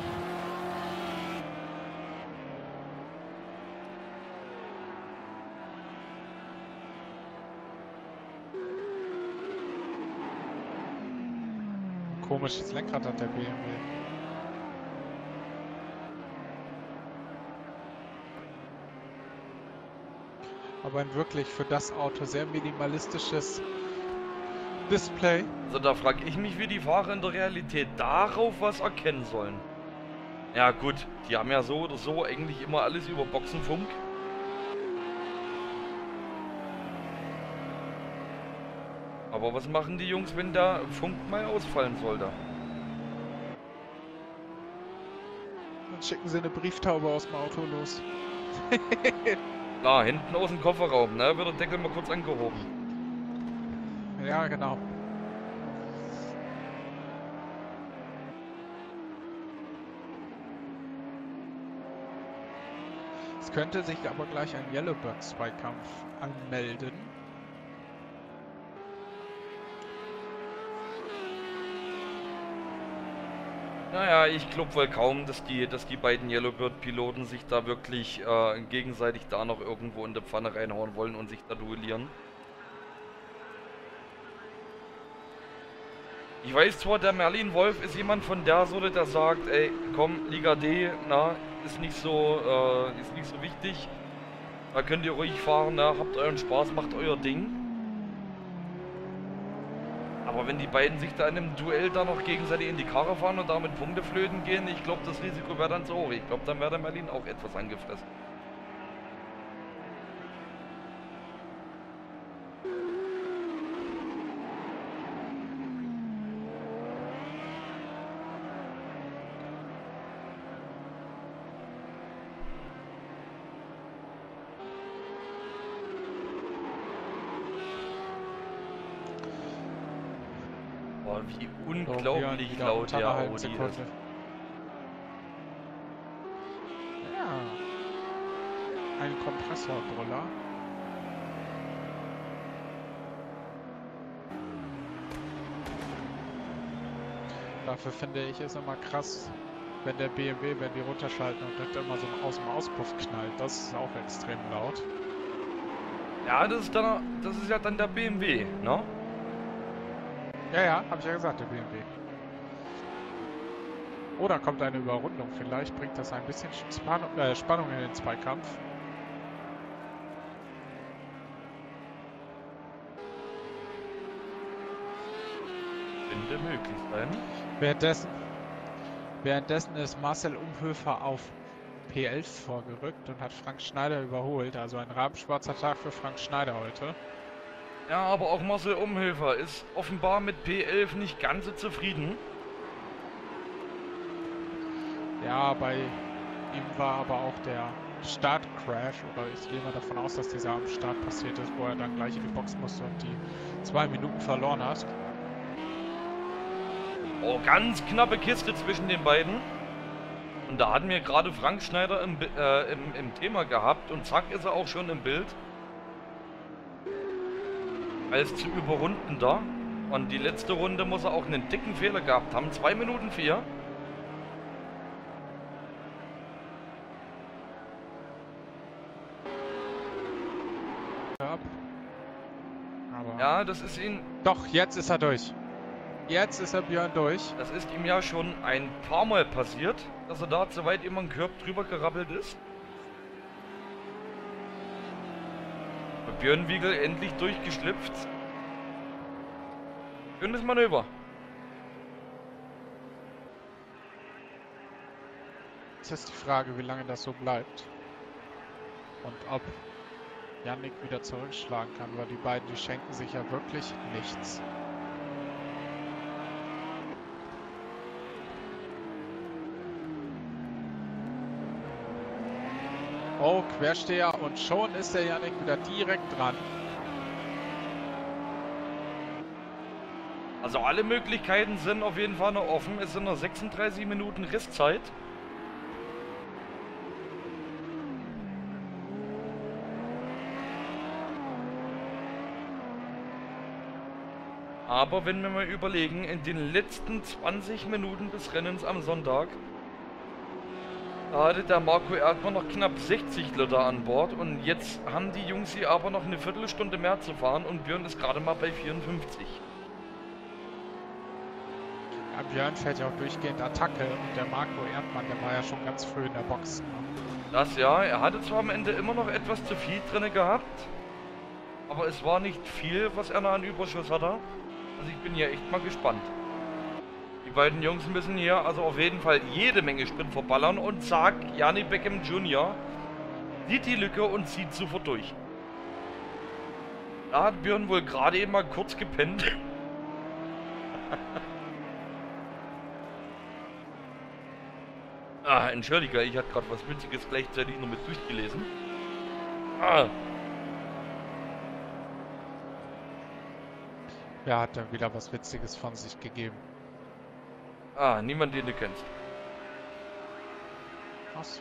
Komisches Lenkrad hat der BMW. Aber ein wirklich für das Auto sehr minimalistisches Display. Also da frage ich mich, wie die Fahrer in der Realität darauf was erkennen sollen. Ja gut, die haben ja so oder so eigentlich immer alles über Boxenfunk. Aber was machen die Jungs, wenn der Funk mal ausfallen sollte? Dann schicken sie eine Brieftaube aus dem Auto los. Klar, hinten aus dem Kofferraum, ne? Wird der Deckel mal kurz angehoben. Ja, genau. Es könnte sich aber gleich ein Yellowbird-Zweikampf anmelden. Naja, ich glaube wohl kaum, dass die beiden Yellowbird-Piloten sich da wirklich gegenseitig da noch irgendwo in der Pfanne reinhauen wollen und sich da duellieren. Ich weiß zwar, der Merlin Wolf ist jemand von der Sorte, der sagt, ey, komm, Liga D, na, ist nicht so wichtig. Da könnt ihr ruhig fahren, na, habt euren Spaß, macht euer Ding. Aber wenn die beiden sich da in einem Duell da noch gegenseitig in die Karre fahren und damit Punkte flöten gehen, ich glaube, das Risiko wäre dann zu hoch. Ich glaube, dann wäre der Merlin auch etwas angefressen. Boah, wie unglaublich laut der Audi ist. Ja. Ein Kompressorbrüller. Dafür finde ich es immer krass, wenn der BMW, wenn die runterschalten und das immer so aus dem Auspuff knallt. Das ist auch extrem laut. Ja, das ist ja dann der BMW, ne? Ja, habe ich ja gesagt, der BMW. Oder kommt eine Überrundung. Vielleicht bringt das ein bisschen Spannung in den Zweikampf. Könnte möglich sein. Währenddessen ist Marcel Umhöfer auf P11 vorgerückt und hat Frank Schneider überholt. Also ein rabenschwarzer Tag für Frank Schneider heute. Ja, aber auch Marcel Umhöfer ist offenbar mit P11 nicht ganz so zufrieden. Ja, bei ihm war aber auch der Startcrash, oder ich gehe mal davon aus, dass dieser am Start passiert ist, wo er dann gleich in die Box musste und die 2 Minuten verloren hat. Oh, ganz knappe Kiste zwischen den beiden. Und da hatten wir gerade Frank Schneider im Thema gehabt und zack ist er auch schon im Bild. Als zu überrunden da. Und die letzte Runde muss er auch einen dicken Fehler gehabt haben. 2 Minuten 4. Aber Ja, das ist ihn. doch, jetzt ist er durch. Jetzt ist er Björn durch. Das ist ihm ja schon ein paar Mal passiert, dass er da zu weit immer einen Körb drüber gerappelt ist. Björn Wiegel endlich durchgeschlüpft. Schönes Manöver. Jetzt ist die Frage, wie lange das so bleibt. Und ob Yannick wieder zurückschlagen kann, weil die beiden, die schenken sich ja wirklich nichts. Oh, Quersteher und schon ist der Yannick wieder direkt dran. Also alle Möglichkeiten sind auf jeden Fall noch offen. Es sind noch 36 Minuten Restzeit. Aber wenn wir mal überlegen, in den letzten 20 Minuten des Rennens am Sonntag, da hatte der Marco Erdmann noch knapp 60 Liter an Bord und jetzt haben die Jungs hier aber noch eine Viertelstunde mehr zu fahren und Björn ist gerade mal bei 54. Ja, Björn fährt ja auch durchgehend Attacke und der Marco Erdmann, der war ja schon ganz früh in der Box. Das ja, er hatte zwar am Ende immer noch etwas zu viel drinne gehabt, aber es war nicht viel, was er noch an Überschuss hatte. Also ich bin hier echt mal gespannt. Die beiden Jungs müssen hier also auf jeden Fall jede Menge Sprit verballern und zack, Janni Beckham Jr. sieht die Lücke und zieht sofort durch. Da hat Björn wohl gerade eben mal kurz gepennt. Entschuldige, ich hatte gerade was Witziges gleichzeitig noch mit durchgelesen. Ja, hat dann wieder was Witziges von sich gegeben. Niemand, den du kennst. Ach so.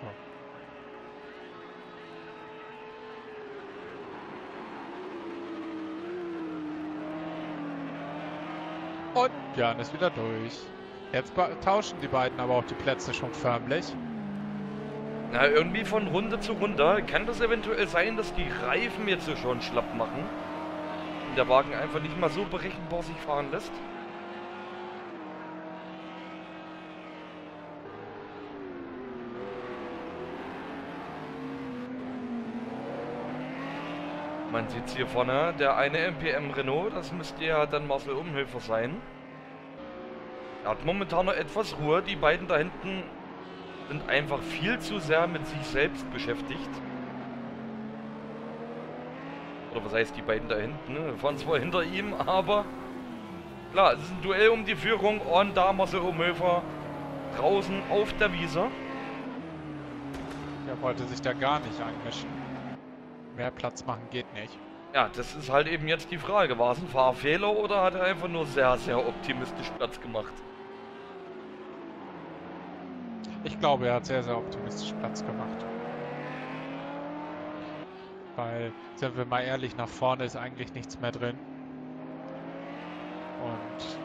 Und Björn ist wieder durch. Jetzt tauschen die beiden aber auch die Plätze schon förmlich. Na, irgendwie von Runde zu Runde kann das eventuell sein, dass die Reifen jetzt so schon schlapp machen. Und der Wagen einfach nicht mal so berechenbar sich fahren lässt. Man sieht es hier vorne, der eine MPM Renault, das müsste ja dann Marcel Umhöfer sein. Er hat momentan noch etwas Ruhe, die beiden da hinten sind einfach viel zu sehr mit sich selbst beschäftigt. Oder was heißt die beiden da hinten, ne? Wir fahren zwar hinter ihm, aber klar, es ist ein Duell um die Führung und da Marcel Umhöfer draußen auf der Wiese. Er wollte sich da gar nicht einmischen. Mehr Platz machen geht nicht. Ja, das ist halt eben jetzt die Frage. War es ein Fahrfehler oder hat er einfach nur sehr, sehr optimistisch Platz gemacht? Ich glaube, er hat sehr, sehr optimistisch Platz gemacht. Weil, sind wir mal ehrlich, nach vorne ist eigentlich nichts mehr drin. Und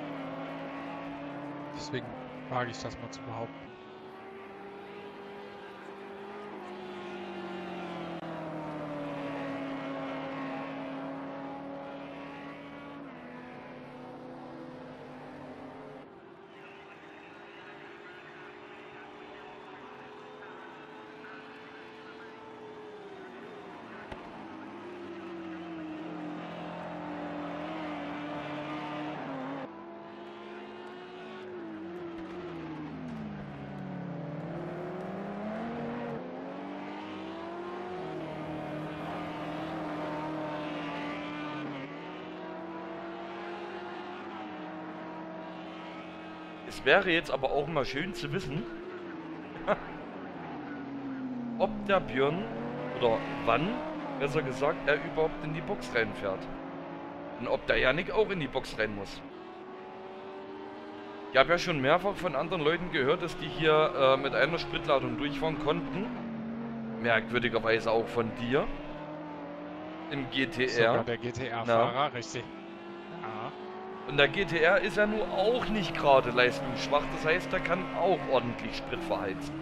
deswegen wage ich das mal zu behaupten. Es wäre jetzt aber auch mal schön zu wissen, ob der Björn oder wann, besser gesagt, er überhaupt in die Box reinfährt. Und ob der Yannick auch in die Box rein muss. Ich habe ja schon mehrfach von anderen Leuten gehört, dass die hier mit einer Spritladung durchfahren konnten. Merkwürdigerweise auch von dir. Im GTR. Sogar der GTR-Fahrer, richtig. Ja. Und der GTR ist ja nun auch nicht gerade leistungsschwach, das heißt, er kann auch ordentlich Sprit verheizen.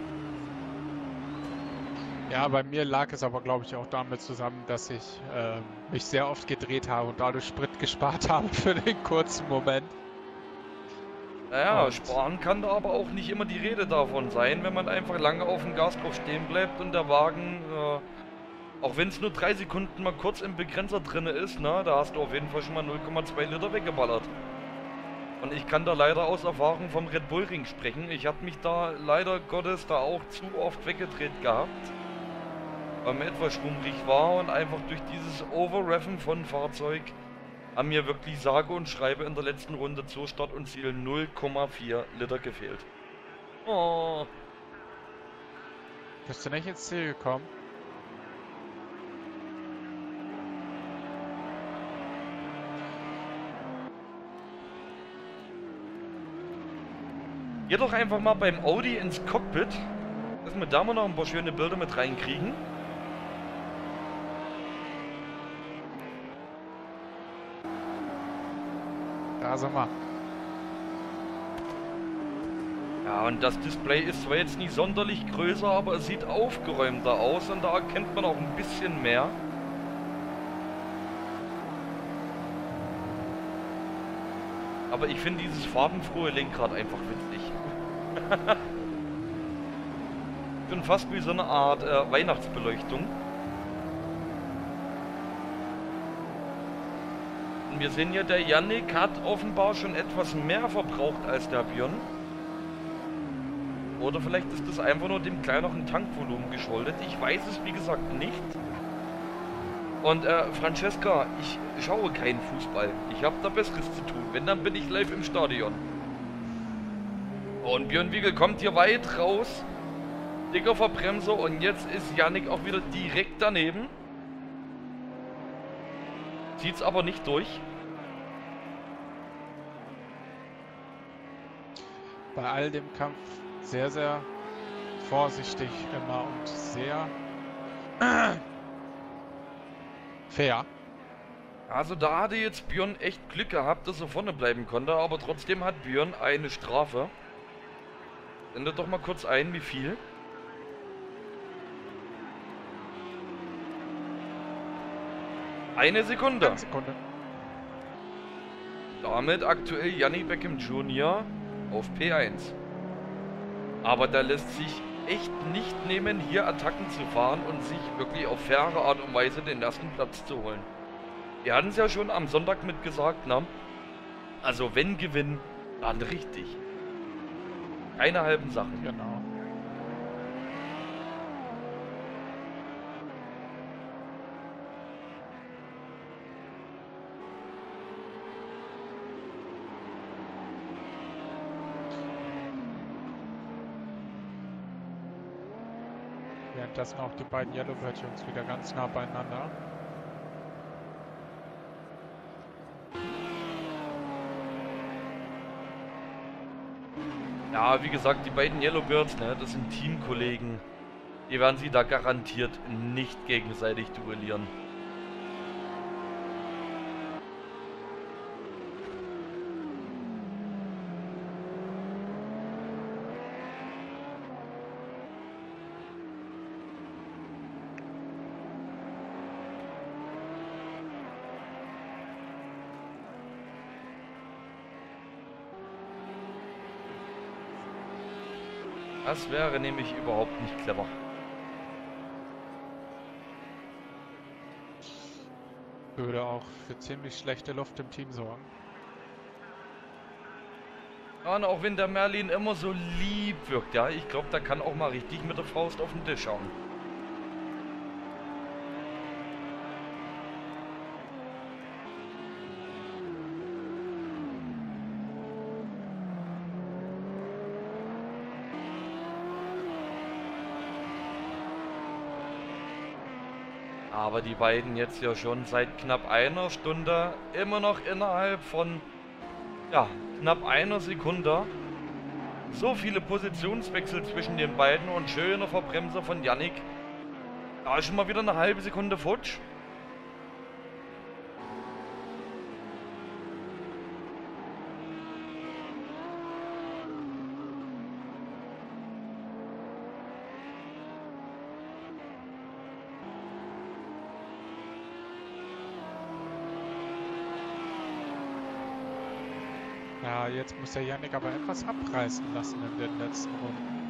Ja, bei mir lag es aber, glaube ich, auch damit zusammen, dass ich mich sehr oft gedreht habe und dadurch Sprit gespart habe für den kurzen Moment. Naja, Und sparen kann da aber auch nicht immer die Rede davon sein, wenn man einfach lange auf dem Gas drauf stehen bleibt und der Wagen, auch wenn es nur 3 Sekunden mal kurz im Begrenzer drin ist, ne, da hast du auf jeden Fall schon mal 0,2 Liter weggeballert. Und ich kann da leider aus Erfahrung vom Red Bull Ring sprechen. Ich habe mich da leider Gottes da auch zu oft weggedreht gehabt, weil mir etwas schwummrig war und einfach durch dieses Overreffen von Fahrzeug haben mir wirklich sage und schreibe in der letzten Runde zur Start und Ziel 0,4 Liter gefehlt. Oh. bist du nicht ins Ziel gekommen? Geh doch einfach mal beim Audi ins Cockpit, dass wir da mal noch ein paar schöne Bilder mit reinkriegen. Da sind wir. Ja, und das Display ist zwar jetzt nicht sonderlich größer, aber es sieht aufgeräumter aus und da erkennt man auch ein bisschen mehr. Aber ich finde dieses farbenfrohe Lenkrad einfach witzig. Schon fast wie so eine Art Weihnachtsbeleuchtung. Und wir sehen ja, der Yannick hat offenbar schon etwas mehr verbraucht als der Björn. Oder vielleicht ist das einfach nur dem kleineren Tankvolumen geschuldet. Ich weiß es wie gesagt nicht. Und Francesca, ich schaue keinen Fußball. Ich habe da Besseres zu tun. Wenn, dann bin ich live im Stadion. Und Björn Wiegel kommt hier weit raus. Dicker Verbremser und jetzt ist Yannick auch wieder direkt daneben. Zieht's aber nicht durch. Bei all dem Kampf sehr, sehr vorsichtig immer und sehr fair. Also da hatte jetzt Björn echt Glück gehabt, dass er vorne bleiben konnte, aber trotzdem hat Björn eine Strafe. Sende doch mal kurz ein, wie viel. Eine Sekunde. Eine Sekunde. Damit aktuell Yannick Beckham Jr. auf P1. Aber da lässt sich echt nicht nehmen, hier Attacken zu fahren und sich wirklich auf faire Art und Weise den ersten Platz zu holen. Wir hatten es ja schon am Sonntag mitgesagt, ne? Also wenn Gewinn, dann richtig. Keine halben Sachen. Genau. Währenddessen auch die beiden Yellowbird-Jungs wieder ganz nah beieinander. Ja, wie gesagt, die beiden Yellowbirds, ne, das sind Teamkollegen. Die werden sie da garantiert nicht gegenseitig duellieren. Das wäre nämlich überhaupt nicht clever. Würde auch für ziemlich schlechte Luft im Team sorgen. Ja, und auch wenn der Merlin immer so lieb wirkt, ja, ich glaube, da kann auch mal richtig mit der Faust auf den Tisch schauen. Aber die beiden jetzt ja schon seit knapp einer Stunde immer noch innerhalb von, ja, knapp einer Sekunde. So viele Positionswechsel zwischen den beiden und schöner Verbremser von Yannick. Da ist schon mal wieder eine halbe Sekunde futsch. Ja, jetzt muss der Yannick aber etwas abreißen lassen in den letzten Runden.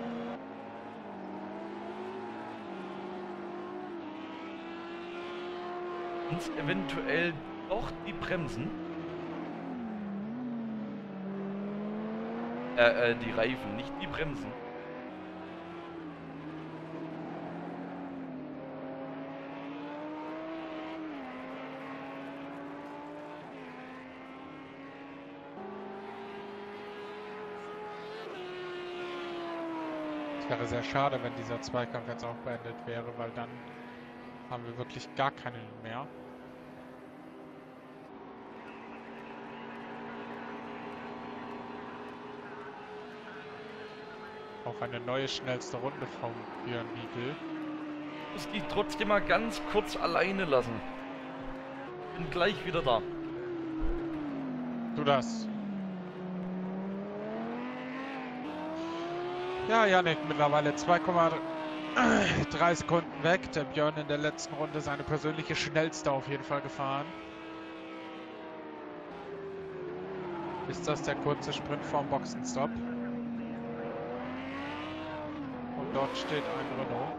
Uns eventuell doch die Bremsen. Die Reifen, nicht die Bremsen. Es wäre sehr schade, wenn dieser Zweikampf jetzt auch beendet wäre, weil dann haben wir wirklich gar keinen mehr. Auch eine neue schnellste Runde vom Björn Wiegel. Muss die trotzdem mal ganz kurz alleine lassen. Bin gleich wieder da. Du das. Ja, Yannick, mittlerweile 2,3 Sekunden weg. Der Björn in der letzten Runde seine persönliche schnellste auf jeden Fall gefahren. Ist das der kurze Sprint vorm Boxenstopp? Und dort steht ein Renault.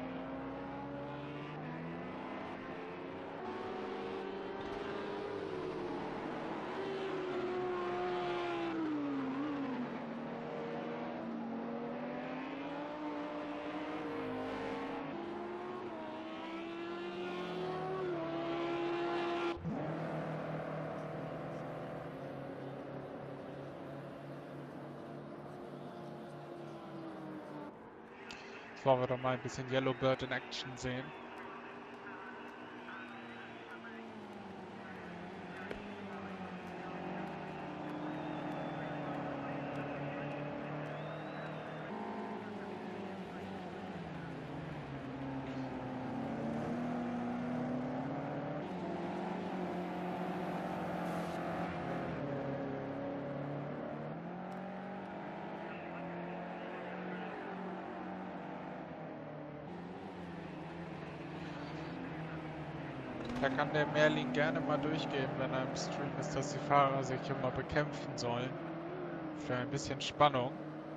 Wollen wir doch mal ein bisschen Yellowbird in Action sehen. Da kann der Merlin gerne mal durchgehen, wenn er im Stream ist, dass die Fahrer sich immer bekämpfen sollen. Für ein bisschen Spannung.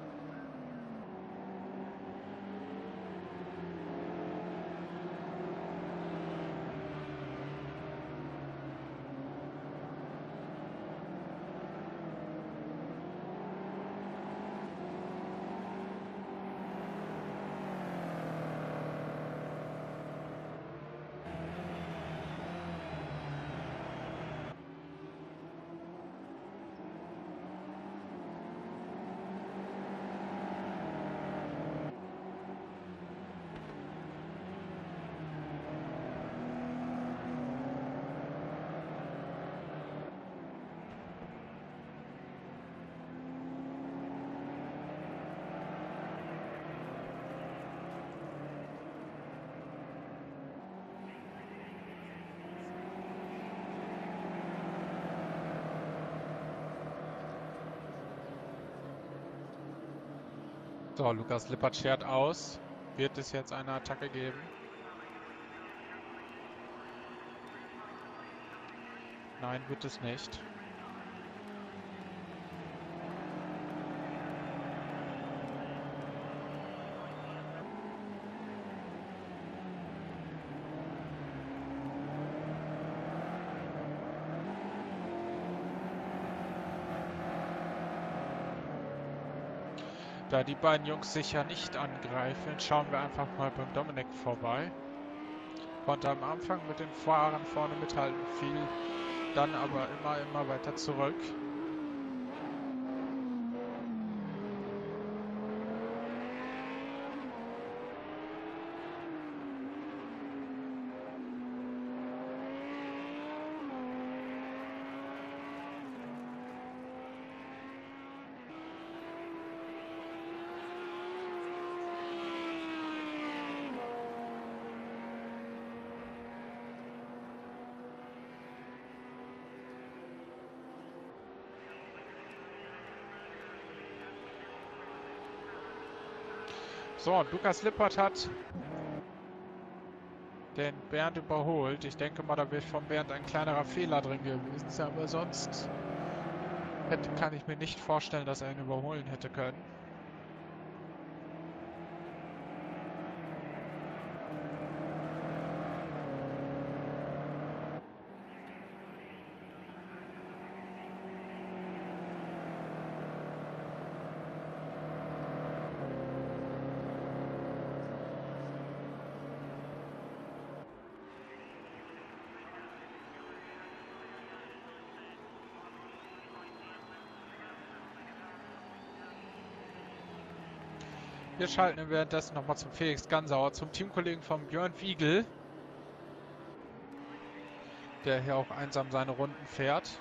So, Lukas Lippert schert aus. Wird es jetzt eine Attacke geben? Nein, wird es nicht. Da die beiden Jungs sich ja nicht angreifen, schauen wir einfach mal beim Dominik vorbei. Konnte am Anfang mit den Fahrern vorne mithalten, fiel dann aber immer weiter zurück. So, und Lukas Lippert hat den Bernd überholt. Ich denke mal, da wird von Bernd ein kleinerer Fehler drin gewesen sein, aber sonst kann ich mir nicht vorstellen, dass er ihn überholen hätte können. Wir schalten währenddessen nochmal zum Felix Gansauer, zum Teamkollegen von Björn Wiegel, der hier auch einsam seine Runden fährt.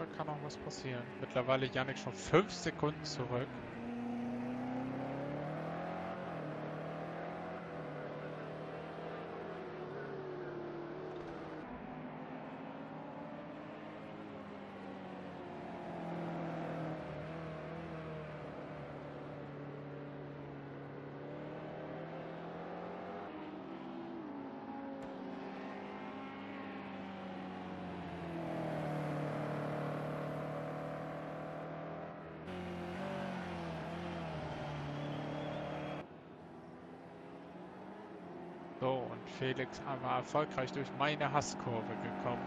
da kann auch was passieren. Mittlerweile Yannick schon 5 Sekunden zurück. So, und Felix war erfolgreich durch meine Hasskurve gekommen.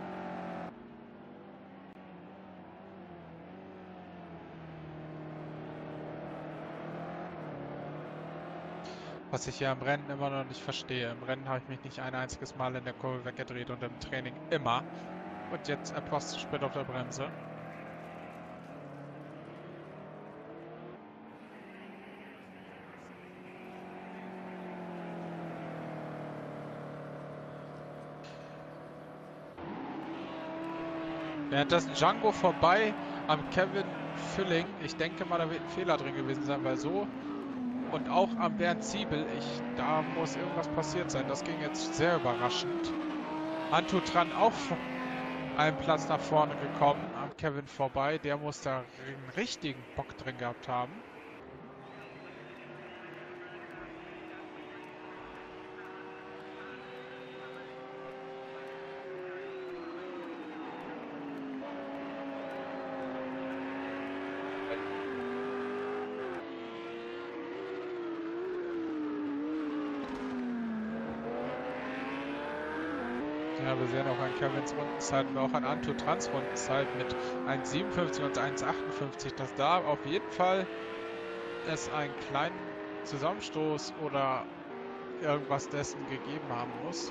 Was ich ja im Rennen immer noch nicht verstehe. Im Rennen habe ich mich nicht ein einziges Mal in der Kurve weggedreht und im Training immer. Und jetzt etwas zu spät auf der Bremse. Währenddessen Django vorbei am Kevin Fülling. Ich denke mal, da wird ein Fehler drin gewesen sein, weil so und auch am Bernd Ziebel, da muss irgendwas passiert sein. Das ging jetzt sehr überraschend. Antutran auch einen Platz nach vorne gekommen, am Kevin vorbei. Der muss da einen richtigen Bock drin gehabt haben. Ja, wir sehen auch an Kevins Rundenzeit und auch an Antutrans Rundenzeit mit 1,57 und 1,58, dass da auf jeden Fall es einen kleinen Zusammenstoß oder irgendwas dessen gegeben haben muss.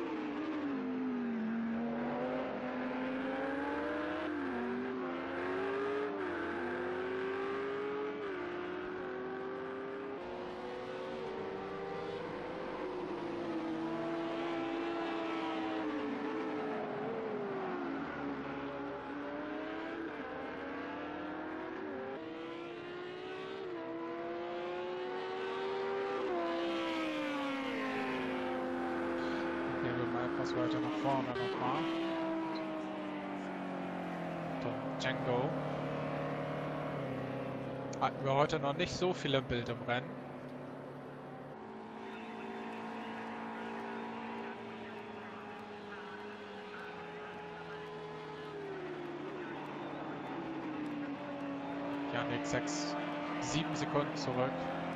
Etwas weiter nach vorne nochmal. Django. Hatten wir heute noch nicht so viel im Bild im Rennen. Yannick 7 Sekunden zurück.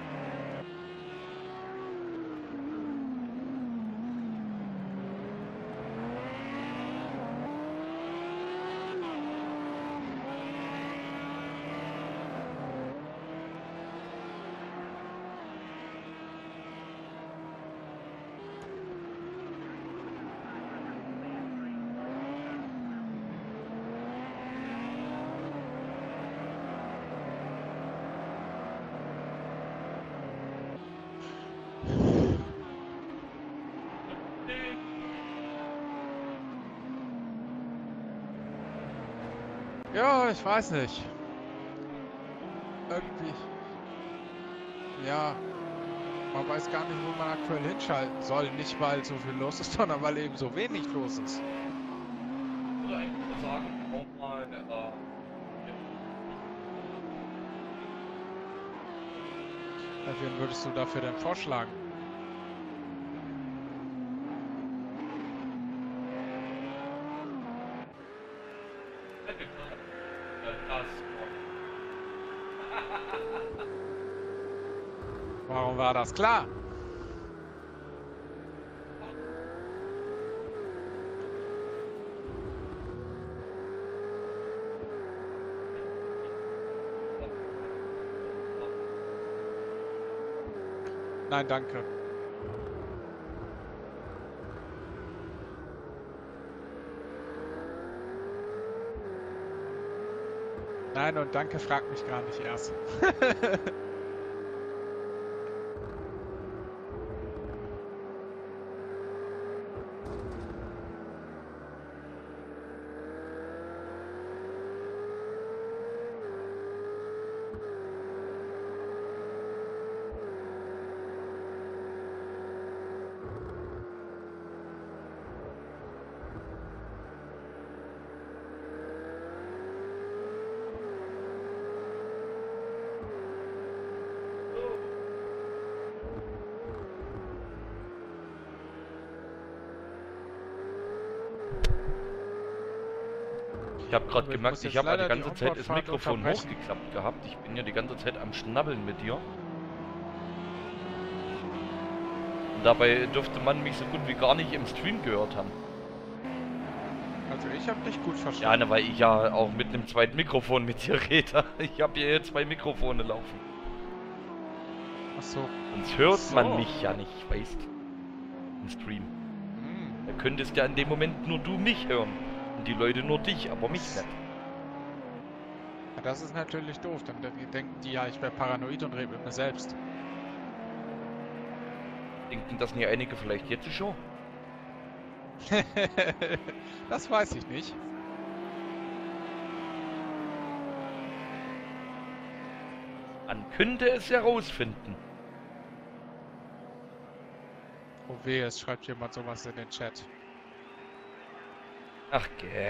Ja, ich weiß nicht. Irgendwie. Ja, man weiß gar nicht, wo man aktuell hinschalten soll. Nicht, weil so viel los ist, sondern weil eben so wenig los ist. Ich würde eigentlich sagen, auch mal Wen würdest du dafür denn vorschlagen? Warum war das klar? Nein, danke. Nein und danke, frag mich gar nicht erst. Ich habe gerade Aber ich gemerkt, muss ich jetzt habe die leider die ganze Zeit das Onboard-Fahrt Mikrofon unterbrechen. hochgeklappt gehabt. Ich bin ja die ganze Zeit am Schnabbeln mit dir. Und dabei dürfte man mich so gut wie gar nicht im Stream gehört haben. Also ich habe dich gut Ja, verstanden. ne, weil ich ja auch mit einem zweiten Mikrofon mit dir rede. Ich habe hier 2 Mikrofone laufen. Ach so. Sonst hört So. man mich ja nicht, weißt? Im Stream. Hm. Da könntest ja in dem Moment nur du mich hören. Und die Leute nur dich, aber mich nicht. Ja, das ist natürlich doof. Dann denken die ja, ich wäre paranoid und rede mit mir selbst. Denken das nicht einige vielleicht jetzt schon? Das weiß ich nicht. Man könnte es herausfinden. Oh weh, es schreibt jemand sowas in den Chat. Ach, gäh.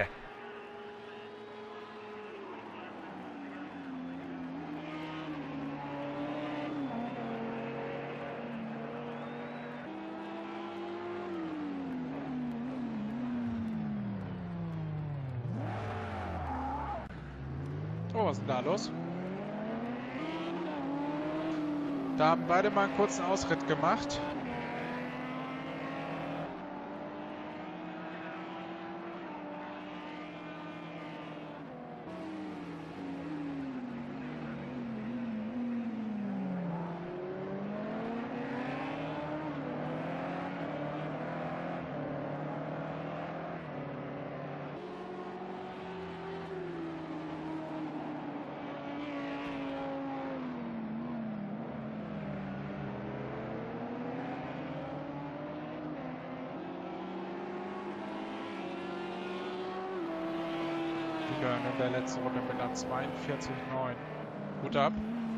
Oh, was ist denn da los? Da haben beide mal einen kurzen Ausritt gemacht. In der letzten Runde mit einer 42,9. Hut ab.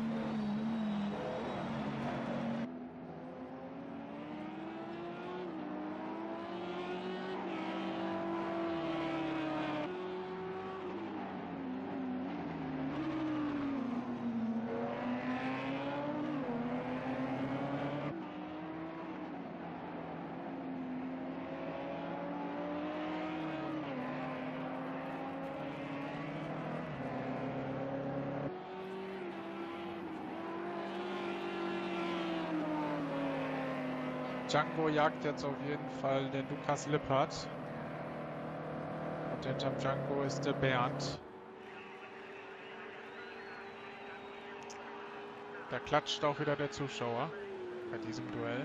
Django jagt jetzt auf jeden Fall den Lukas Lippert. Und hinterm Django ist der Bernd. Da klatscht auch wieder der Zuschauer bei diesem Duell.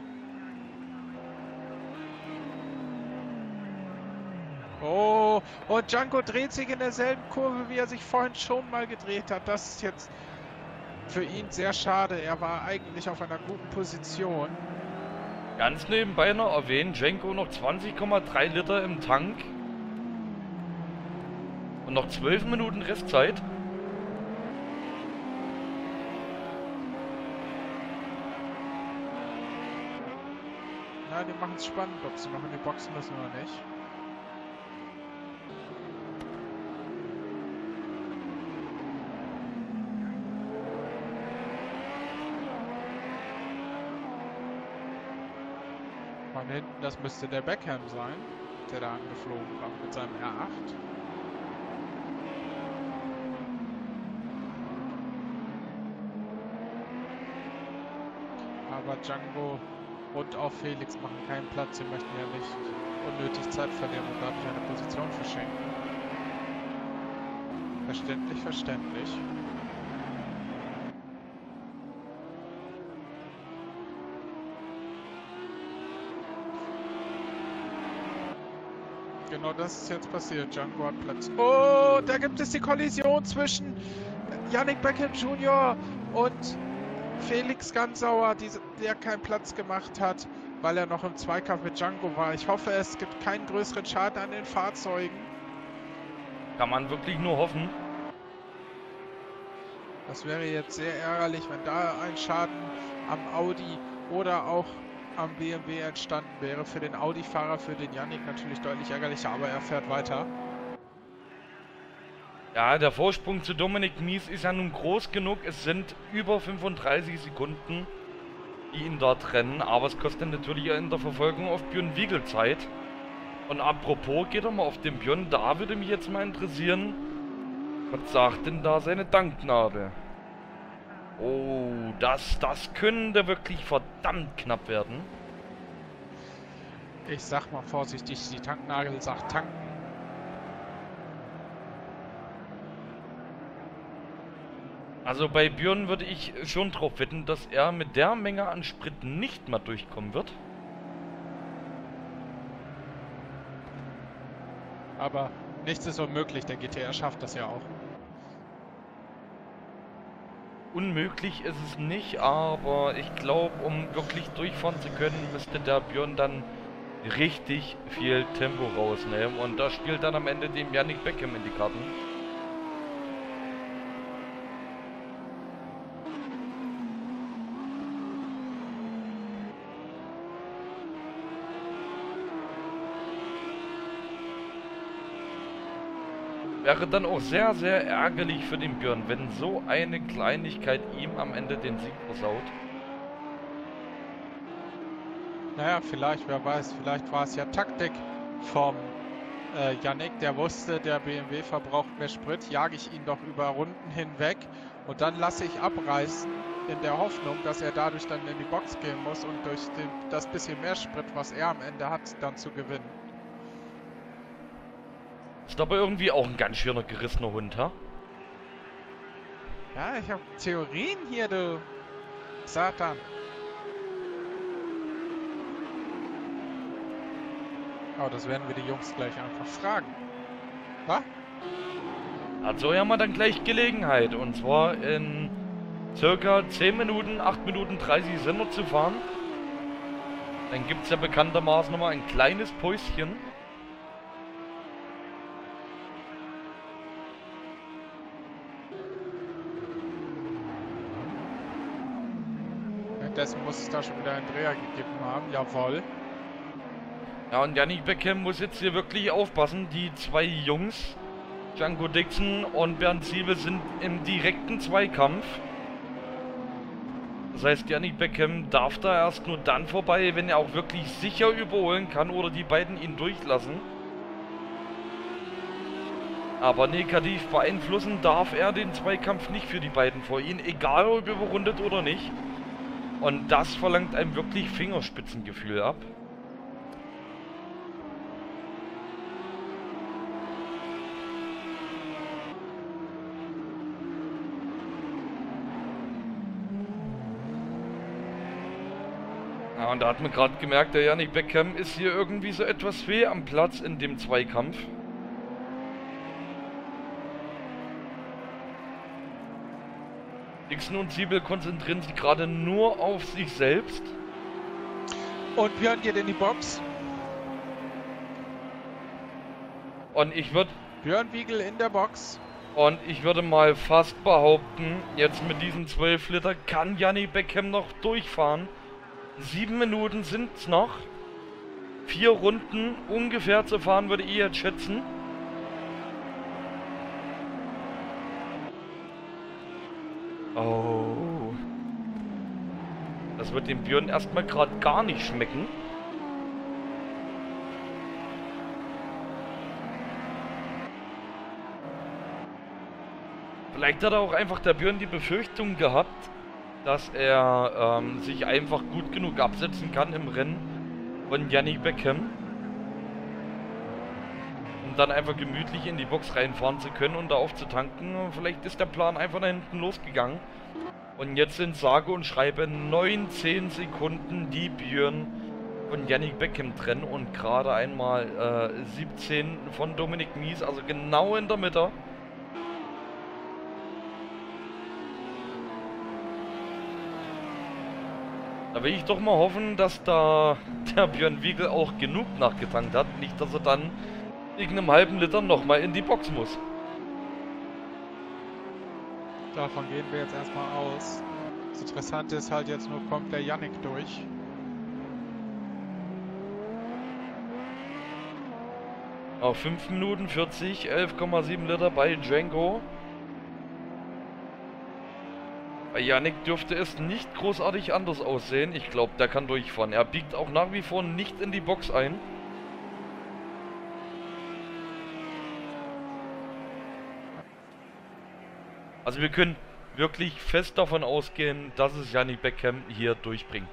Oh, und Django dreht sich in derselben Kurve, wie er sich vorhin schon mal gedreht hat. Das ist jetzt für ihn sehr schade. Er war eigentlich auf einer guten Position. Ganz nebenbei noch erwähnt, Django noch 20,3 Liter im Tank. Und noch 12 Minuten Restzeit. Na, die machen es spannend, ob sie noch in die Boxen müssen oder nicht. Von hinten, das müsste der Beckham sein, der da angeflogen kommt mit seinem R8. Aber Django und auch Felix machen keinen Platz. Sie möchten ja nicht unnötig Zeit verlieren und dadurch eine Position verschenken. Verständlich, verständlich. Genau das ist jetzt passiert. Django hat Platz. Oh, da gibt es die Kollision zwischen Yannick Beckham Jr. und Felix Gansauer, der keinen Platz gemacht hat, weil er noch im Zweikampf mit Django war. Ich hoffe, es gibt keinen größeren Schaden an den Fahrzeugen. Kann man wirklich nur hoffen. Das wäre jetzt sehr ärgerlich, wenn da ein Schaden am Audi oder auch am BMW entstanden wäre. Für den Audi-Fahrer, für den Yannick natürlich deutlich ärgerlicher, aber er fährt weiter. Ja, der Vorsprung zu Dominik Mies ist ja nun groß genug. Es sind über 35 Sekunden, die ihn da trennen. Aber es kostet natürlich in der Verfolgung auf Björn Wiegel Zeit. Und apropos, geht doch mal auf den Björn, da würde mich jetzt mal interessieren, was sagt denn da seine Tanknadel? Oh, das könnte wirklich verdammt knapp werden. Ich sag mal vorsichtig, die Tanknadel sagt tanken. Also bei Björn würde ich schon drauf wetten, dass er mit der Menge an Sprit nicht mal durchkommen wird. Aber nichts ist unmöglich, der GTR schafft das ja auch. Unmöglich ist es nicht, aber ich glaube, um wirklich durchfahren zu können, müsste der Björn dann richtig viel Tempo rausnehmen. Und das spielt dann am Ende dem Yannick Beckham in die Karten. Wäre dann auch sehr, sehr ärgerlich für den Björn, wenn so eine Kleinigkeit ihm am Ende den Sieg versaut. Naja, vielleicht, wer weiß, vielleicht war es ja Taktik vom Yannick, der wusste, der BMW verbraucht mehr Sprit, jage ich ihn doch über Runden hinweg und dann lasse ich abreißen in der Hoffnung, dass er dadurch dann in die Box gehen muss und durch das bisschen mehr Sprit, was er am Ende hat, dann zu gewinnen. Ist aber irgendwie auch ein ganz schöner gerissener Hund, ha? Ja, ich habe Theorien hier, du Satan. Oh, das werden wir die Jungs gleich einfach fragen. Was? Hat so ja mal dann gleich Gelegenheit. Und zwar in circa 10 Minuten, 8 Minuten 30 sind noch zu fahren. Dann gibt es ja bekanntermaßen nochmal ein kleines Päuschen. Währenddessen muss es da schon wieder einen Dreher gegeben haben. Jawohl. Ja, und Yannick Beckham muss jetzt hier wirklich aufpassen. Die zwei Jungs, Django Dixon und Bernd Siebel, sind im direkten Zweikampf. Das heißt, Yannick Beckham darf da erst nur dann vorbei, wenn er auch wirklich sicher überholen kann oder die beiden ihn durchlassen. Aber negativ beeinflussen darf er den Zweikampf nicht für die beiden vor ihnen, egal ob überrundet oder nicht. Und das verlangt einem wirklich Fingerspitzengefühl ab. Ja, und da hat man gerade gemerkt, der Yannick Beckham ist hier irgendwie so etwas fehl am Platz in dem Zweikampf. Dixon und Siebel konzentrieren sich gerade nur auf sich selbst. Und Björn geht in die Box. Und ich würde... Björn Wiegel in der Box. Und ich würde mal fast behaupten, jetzt mit diesen 12 Liter kann Yannick Beckham noch durchfahren. 7 Minuten sind es noch. 4 Runden ungefähr zu fahren, würde ich jetzt schätzen. Oh. Das wird dem Björn erstmal gerade gar nicht schmecken. Vielleicht hat auch einfach der Björn die Befürchtung gehabt, dass er sich einfach gut genug absetzen kann im Rennen von Yannick Beckham. Um dann einfach gemütlich in die Box reinfahren zu können und da aufzutanken. Vielleicht ist der Plan einfach nach hinten losgegangen. Und jetzt sind sage und schreibe 19 Sekunden, die Björn von Yannick Beckham trennen. Und gerade einmal 17 von Dominik Mies, also genau in der Mitte. Da will ich doch mal hoffen, dass da der Björn Wiegel auch genug nachgetankt hat. Nicht, dass er dann wegen einem halben Liter nochmal in die Box muss. Davon gehen wir jetzt erstmal aus. Das Interessante ist halt jetzt nur, kommt der Yannick durch. Auf 5 Minuten 40, 11,7 Liter bei Django. Bei Yannick dürfte es nicht großartig anders aussehen. Ich glaube, der kann durchfahren. Er biegt auch nach wie vor nicht in die Box ein. Also wir können wirklich fest davon ausgehen, dass es Yannick Beckham hier durchbringt.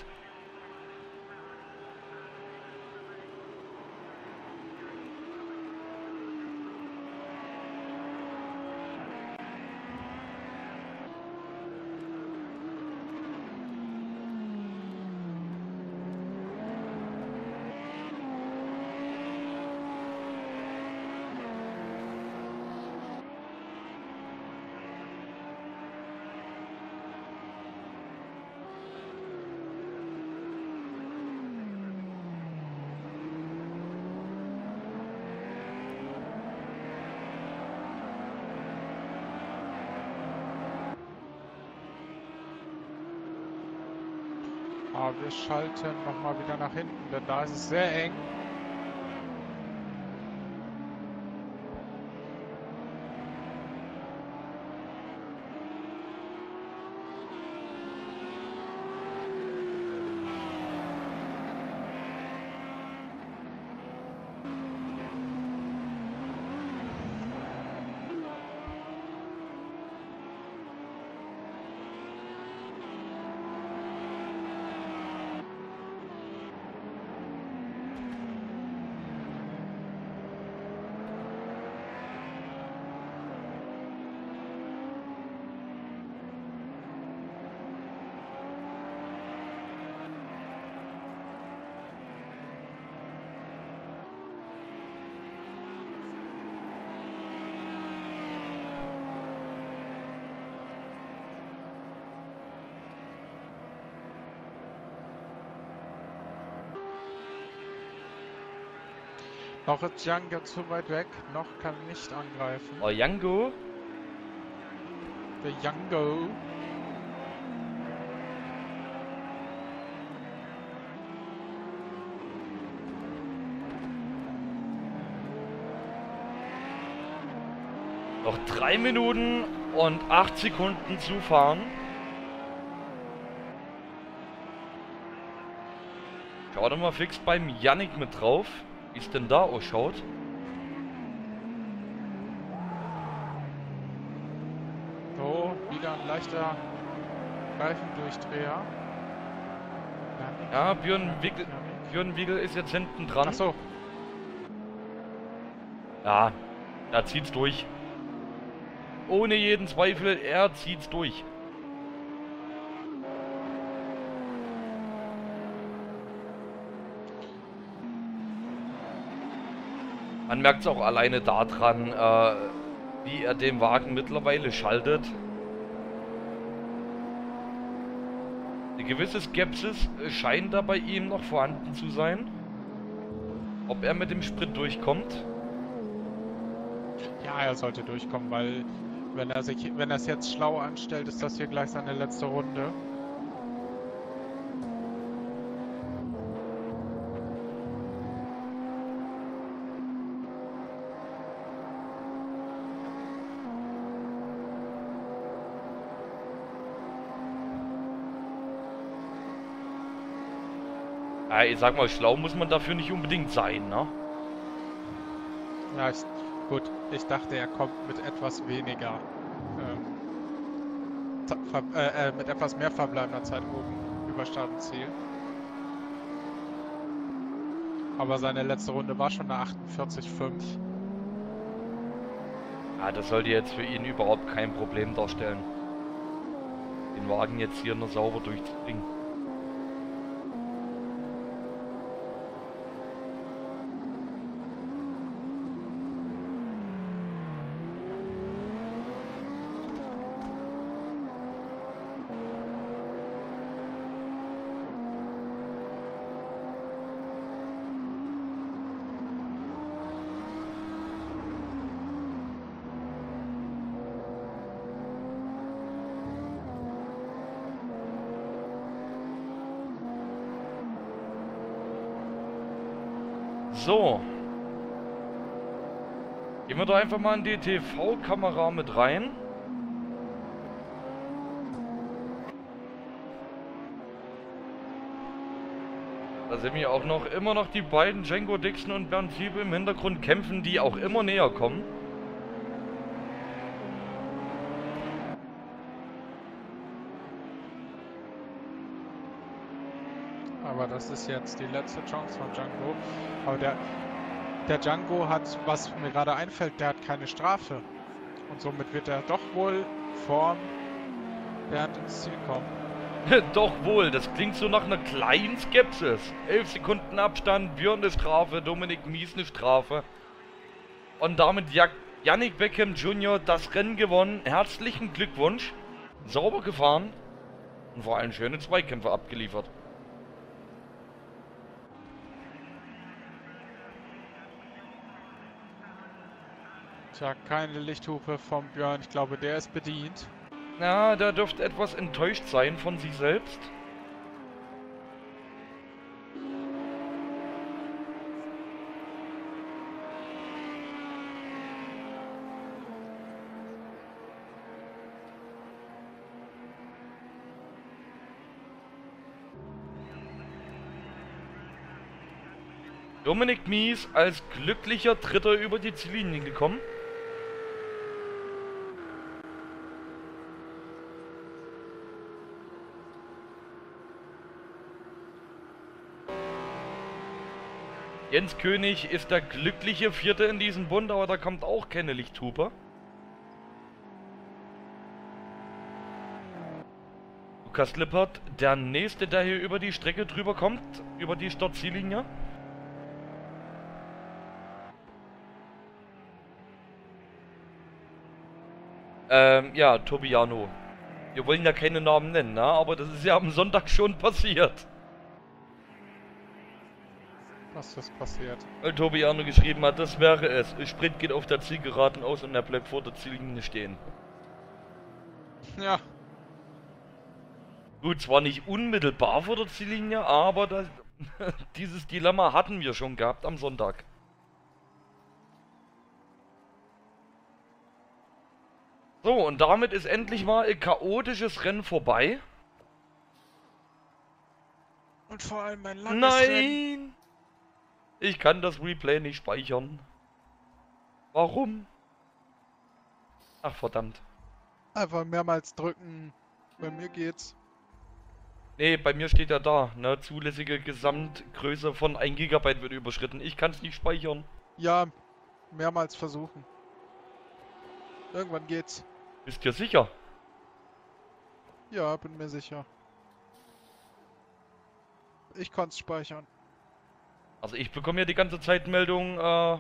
Aber wir schalten nochmal wieder nach hinten, denn da ist es sehr eng. Noch ist Django zu weit weg, noch kann nicht angreifen. Oh, Django. Der Django. Noch 3 Minuten und 8 Sekunden zu fahren. Schau doch mal fix beim Yannick mit drauf, wie es denn da ausschaut. So, wieder ein leichter Reifendurchdreher. Ja, Björn Wiegel ist jetzt hinten dran. Achso, Ja, er zieht's durch. Ohne jeden Zweifel, er zieht's durch. Man merkt es auch alleine daran, wie er den Wagen mittlerweile schaltet. Eine gewisse Skepsis scheint da bei ihm noch vorhanden zu sein. Ob er mit dem Sprit durchkommt. ja, er sollte durchkommen, weil wenn er es jetzt schlau anstellt, ist das hier gleich seine letzte Runde. Ja, ich sag mal, schlau muss man dafür nicht unbedingt sein, ne? Ja, gut, ich dachte, er kommt mit etwas weniger, mit etwas mehr verbleibender Zeit oben über Start und Ziel. Aber seine letzte Runde war schon eine 48,5. Ja, das sollte jetzt für ihn überhaupt kein Problem darstellen, den Wagen jetzt hier noch sauber durchzubringen. So. Gehen wir da einfach mal in die TV-Kamera mit rein. Da sehen wir auch noch immer noch die beiden Django Dixon und Bernd Fiebel im Hintergrund kämpfen, die auch immer näher kommen. aber das ist jetzt die letzte Chance von Django. Aber der Django hat, was mir gerade einfällt, der hat keine Strafe. Und somit wird er doch wohl vorm Bernd ins Ziel kommen. Doch wohl, das klingt so nach einer kleinen Skepsis. 11 Sekunden Abstand, Björn eine Strafe, Dominik Mies eine Strafe. Und damit Yannick Beckham Jr. das Rennen gewonnen. Herzlichen Glückwunsch. Sauber gefahren. Und vor allem schöne Zweikämpfe abgeliefert. Tja, keine Lichthupe vom Björn. Ich glaube, der ist bedient. Na, der dürfte etwas enttäuscht sein von sich selbst. Dominik Mies als glücklicher Dritter über die Ziellinie gekommen. Jens König ist der glückliche Vierte in diesem Bund, aber da kommt auch keine Lichthupe. Lukas Lippert, der Nächste, der hier über die Strecke drüber kommt, über die Startziellinie. Ja, Tobiano. Wir wollen ja keine Namen nennen, ne? Aber das ist ja am Sonntag schon passiert. Was ist passiert? Weil Tobiano geschrieben hat, das wäre es. Sprint geht auf der Zielgeraden aus und er bleibt vor der Ziellinie stehen. Ja. Gut, zwar nicht unmittelbar vor der Ziellinie, aber dieses Dilemma hatten wir schon gehabt am Sonntag. So, und damit ist endlich mal ein chaotisches Rennen vorbei. Und vor allem ein langes Rennen. Nein! Ich kann das Replay nicht speichern. Warum? Ach, verdammt. Einfach mehrmals drücken. Bei mir geht's. Nee, bei mir steht ja da, ne? Zulässige Gesamtgröße von 1 GB wird überschritten. Ich kann es nicht speichern. Ja, mehrmals versuchen. Irgendwann geht's. Bist du sicher? Ja, bin mir sicher. Ich kann's speichern. Also ich bekomme ja die ganze Zeit Meldung, dass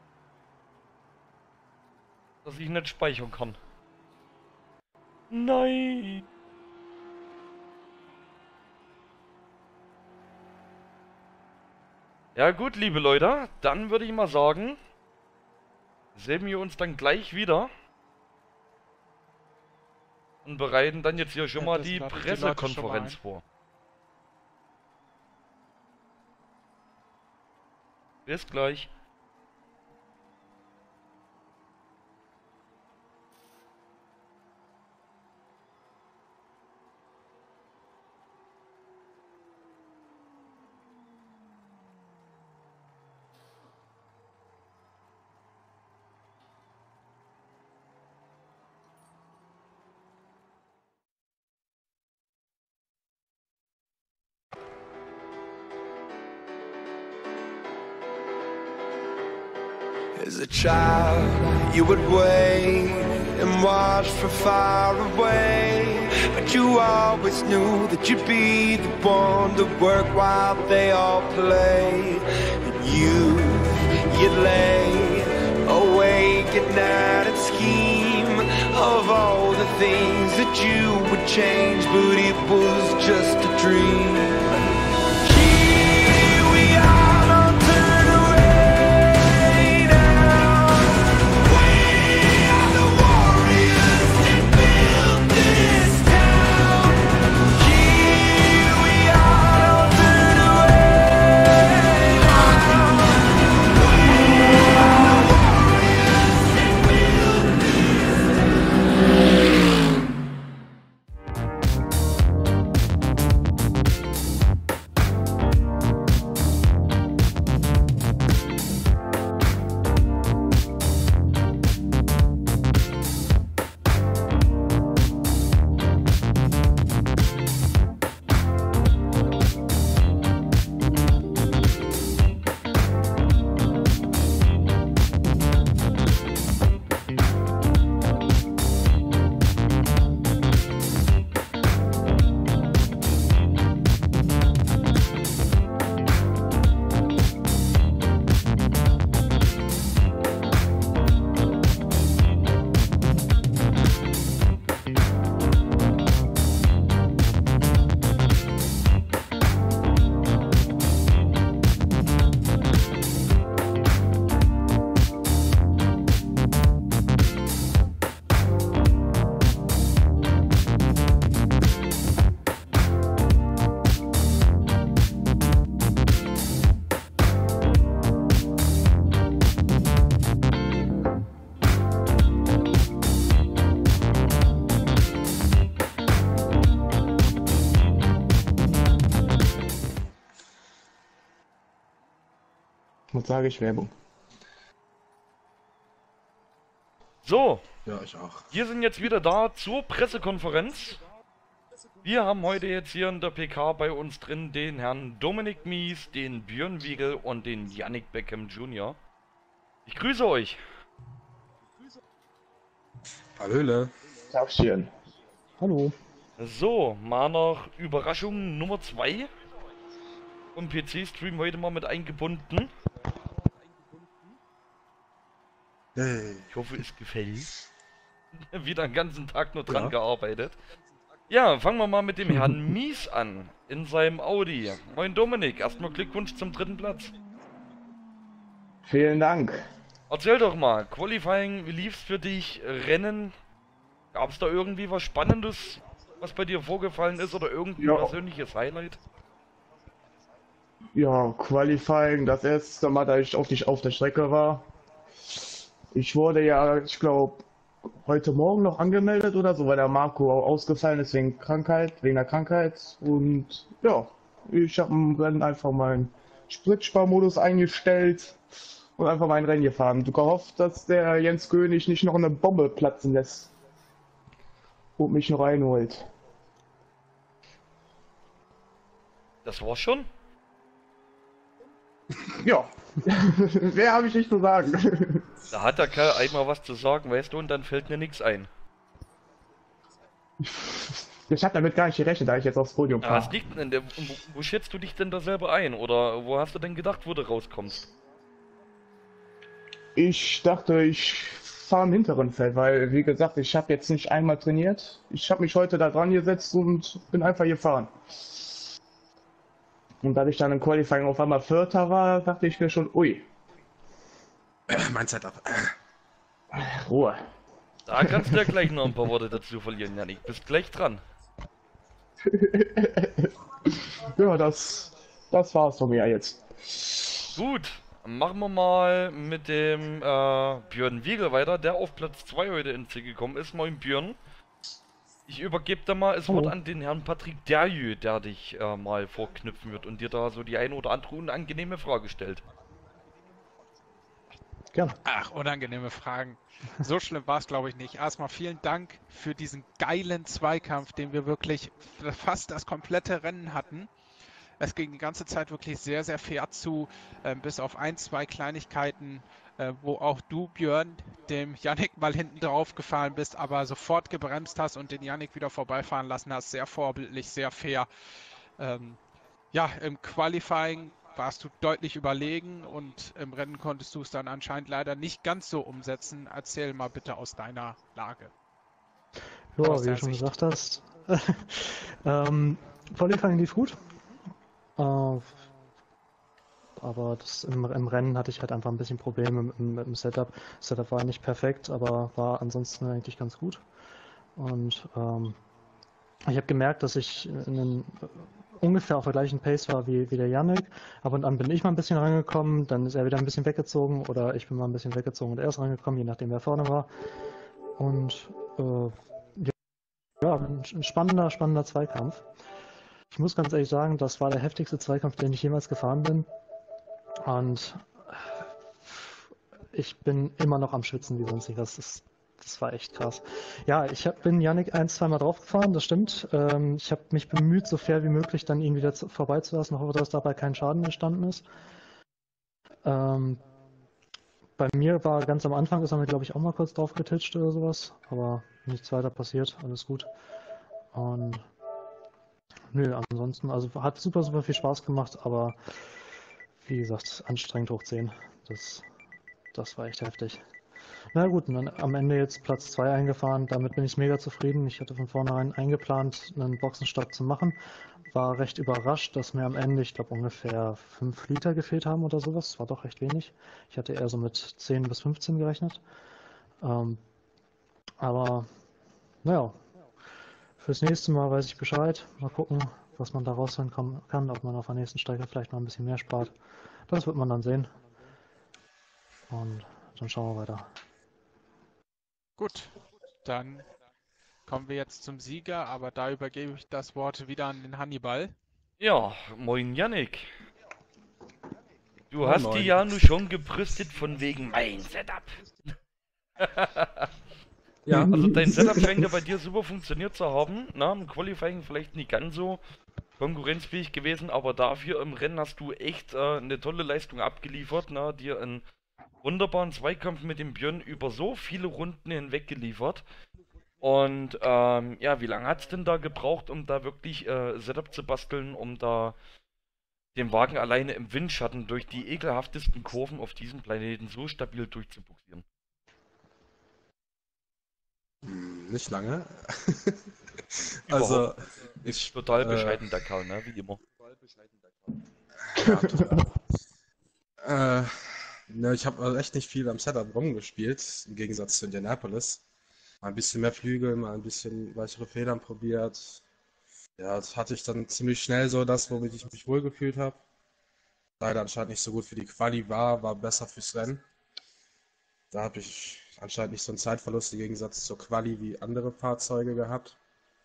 ich nicht speichern kann. Nein! Ja gut, liebe Leute, dann würde ich mal sagen, sehen wir uns dann gleich wieder. Und bereiten dann jetzt hier schon mal die Pressekonferenz vor. Bis gleich. As a child, you would wait and watch from far away, but you always knew that you'd be the one to work while they all play. And you'd lay awake at night and scheme of all the things that you would change, but it was just a dream. gut, sage ich Werbung. So, Ja, ich auch. wir sind jetzt wieder da zur Pressekonferenz. Wir haben heute jetzt hier in der PK bei uns drin den Herrn Dominik Mies, den Björn Wiegel und den Yannick Beckham Jr. Ich grüße euch. Hallöle. Tagchen. Hallo. So, mal nach Überraschung Nummer 2. Und PC-Stream heute mal mit eingebunden. Hey. Ich hoffe, es gefällt. Wieder den ganzen Tag nur dran Ja. gearbeitet. Ja, fangen wir mal mit dem Herrn Mies an. In seinem Audi. Moin Dominik, erstmal Glückwunsch zum 3. Platz. Vielen Dank. Erzähl doch mal, Qualifying, wie lief's für dich? Rennen? Gab's da irgendwie was Spannendes, was bei dir vorgefallen ist oder irgendwie ein persönliches Highlight? Ja, Qualifying, das erste Mal, da ich auf der Strecke war. Ich wurde ja, ich glaube, heute Morgen noch angemeldet oder so, weil der Marco ausgefallen ist wegen der Krankheit. Und ja, ich habe im Rennen einfach meinen Spritsparmodus eingestellt und einfach mein Rennen gefahren. Du gehofft, dass der Jens König nicht noch eine Bombe platzen lässt und mich noch reinholt. Das war's schon? Ja, wer habe ich nicht zu sagen. Da hat der Kerl einmal was zu sagen, weißt du, und dann fällt mir nichts ein. Ich habe damit gar nicht gerechnet, da ich jetzt aufs Podium Ja, was fahre. liegt denn? Wo schätzt du dich denn da selber ein? Oder wo hast du denn gedacht, wo du rauskommst? Ich dachte, ich fahre im hinteren Feld, weil, wie gesagt, ich habe jetzt nicht einmal trainiert. Ich habe mich heute da dran gesetzt und bin einfach gefahren. Und da ich dann im Qualifying auf einmal Vierter war, dachte ich mir schon, ui, Mein Setup. Ruhe. Da kannst du ja gleich noch ein paar Worte dazu verlieren, Janik. Bist gleich dran. Ja, das war's von mir jetzt. Gut, machen wir mal mit dem Björn Wiegel weiter, der auf Platz 2 heute ins Ziel gekommen ist. Moin Björn. Ich übergebe da mal das Wort Hallo. an den Herrn Patrick Derjö, der dich mal vorknüpfen wird und dir da so die eine oder andere unangenehme Frage stellt. Gerne. Ach, unangenehme Fragen. So schlimm war es, glaube ich, nicht. Erstmal vielen Dank für diesen geilen Zweikampf, den wir wirklich fast das komplette Rennen hatten. Es ging die ganze Zeit wirklich sehr, sehr fair zu, bis auf ein, zwei Kleinigkeiten, wo auch du, Björn, dem Yannick mal hinten drauf gefahren bist, aber sofort gebremst hast und den Yannick wieder vorbeifahren lassen hast. Sehr vorbildlich, sehr fair. Ja, im Qualifying warst du deutlich überlegen und im Rennen konntest du es dann anscheinend leider nicht ganz so umsetzen. Erzähl mal bitte aus deiner Lage. Ja, Aus wie der du schon Sicht. gesagt hast. Qualifying lief gut. Aber im Rennen hatte ich halt einfach ein bisschen Probleme mit dem Setup. Das Setup war nicht perfekt, aber war ansonsten eigentlich ganz gut. Und ich habe gemerkt, dass ich ungefähr auf der gleichen Pace war wie der Yannick. Ab und an bin ich mal ein bisschen rangekommen, dann ist er wieder ein bisschen weggezogen oder ich bin mal ein bisschen weggezogen und er ist rangekommen, je nachdem wer vorne war. Und ja, ein spannender Zweikampf. Ich muss ganz ehrlich sagen, das war der heftigste Zweikampf, den ich jemals gefahren bin. Und ich bin immer noch am Schwitzen wie sonst nicht. Das war echt krass. Ja, bin Yannick ein, zweimal draufgefahren, das stimmt. Ich habe mich bemüht, so fair wie möglich dann ihn wieder vorbeizulassen, hoffe, dass dabei kein Schaden entstanden ist. Bei mir war ganz am Anfang, ist er mir glaube ich auch mal kurz drauf getitscht oder sowas, aber nichts weiter passiert, alles gut. Und nö, ansonsten, also hat super viel Spaß gemacht, aber wie gesagt, anstrengend hoch 10. Das war echt heftig. Na gut, und dann am Ende jetzt Platz 2 eingefahren, damit bin ich mega zufrieden. Ich hatte von vornherein eingeplant, einen Boxenstopp zu machen. War recht überrascht, dass mir am Ende, ich glaube, ungefähr 5 Liter gefehlt haben oder sowas. Das war doch recht wenig. Ich hatte eher so mit 10 bis 15 gerechnet. Aber, naja, fürs nächste Mal weiß ich Bescheid. Mal gucken, was man da rausholen kann, ob man auf der nächsten Strecke vielleicht noch ein bisschen mehr spart. Das wird man dann sehen. Und dann schauen wir weiter. Gut, dann kommen wir jetzt zum Sieger, aber da übergebe ich das Wort wieder an den Hannibal. Ja, moin Yannick. Du Moin, hast moin. die ja nur schon gebrüstet von wegen mein Setup. Ja, Also dein Setup scheint ja bei dir super funktioniert zu haben. Na, im Qualifying vielleicht nicht ganz so konkurrenzfähig gewesen, aber dafür im Rennen hast du echt eine tolle Leistung abgeliefert. Na, dir einen wunderbaren Zweikampf mit dem Björn über so viele Runden hinweg geliefert. Und ja, wie lange hat es denn da gebraucht, um da wirklich Setup zu basteln, um da den Wagen alleine im Windschatten durch die ekelhaftesten Kurven auf diesem Planeten so stabil durchzubuxieren? nicht lange. Also, ich. Total bescheiden der Kerl, ne? Wie immer. Ne, ich habe echt nicht viel am Setup rumgespielt, im Gegensatz zu Indianapolis. Mal ein bisschen mehr Flügel, mal ein bisschen weichere Federn probiert. Ja, das hatte ich dann ziemlich schnell so das, womit ich mich wohlgefühlt habe. Leider anscheinend nicht so gut für die Quali war besser fürs Rennen. Da habe ich anscheinend nicht so einen Zeitverlust im Gegensatz zur Quali wie andere Fahrzeuge gehabt.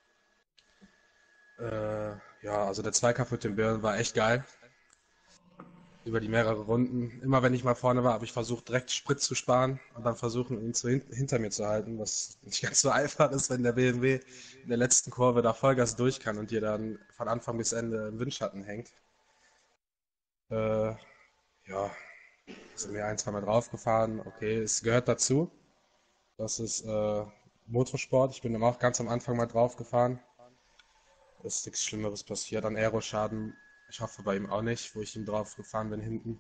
Ja, also der Zweikampf mit dem Björn war echt geil. Über die mehrere Runden. Immer wenn ich mal vorne war, habe ich versucht, direkt Sprit zu sparen und dann versuchen, ihn hinter mir zu halten, was nicht ganz so einfach ist, wenn der BMW in der letzten Kurve da Vollgas durch kann und dir dann von Anfang bis Ende im Windschatten hängt. Ja, sind mir ein, zwei Mal draufgefahren. Okay, es gehört dazu. Das ist Motorsport. Ich bin dann auch ganz am Anfang mal draufgefahren. Ist nichts Schlimmeres passiert. An Aeroschaden, ich hoffe bei ihm auch nicht, wo ich ihm drauf gefahren bin hinten.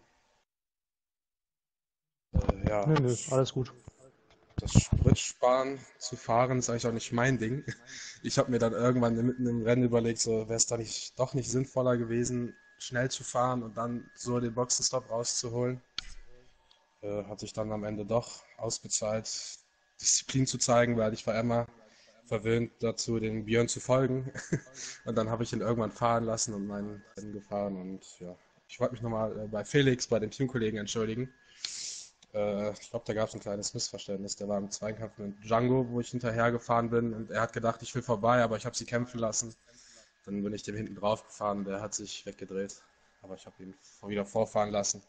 Ja, Nö, alles gut. das Spritsparen zu fahren ist eigentlich auch nicht mein Ding. Ich habe mir dann irgendwann mitten im Rennen überlegt, so wäre es da doch nicht sinnvoller gewesen, schnell zu fahren und dann so den Boxenstopp rauszuholen. Hat sich dann am Ende doch ausbezahlt, Disziplin zu zeigen, weil ich war immer verwöhnt dazu, den Björn zu folgen. Und dann habe ich ihn irgendwann fahren lassen und mein Rennen gefahren. Und ja, ich wollte mich nochmal bei Felix, bei dem Teamkollegen entschuldigen. Ich glaube, da gab es ein kleines Missverständnis. Der war im Zweikampf mit Django, wo ich hinterher gefahren bin. Und er hat gedacht, ich will vorbei, aber ich habe sie kämpfen lassen. Dann bin ich dem hinten drauf gefahren. Der hat sich weggedreht. Aber ich habe ihn wieder vorfahren lassen.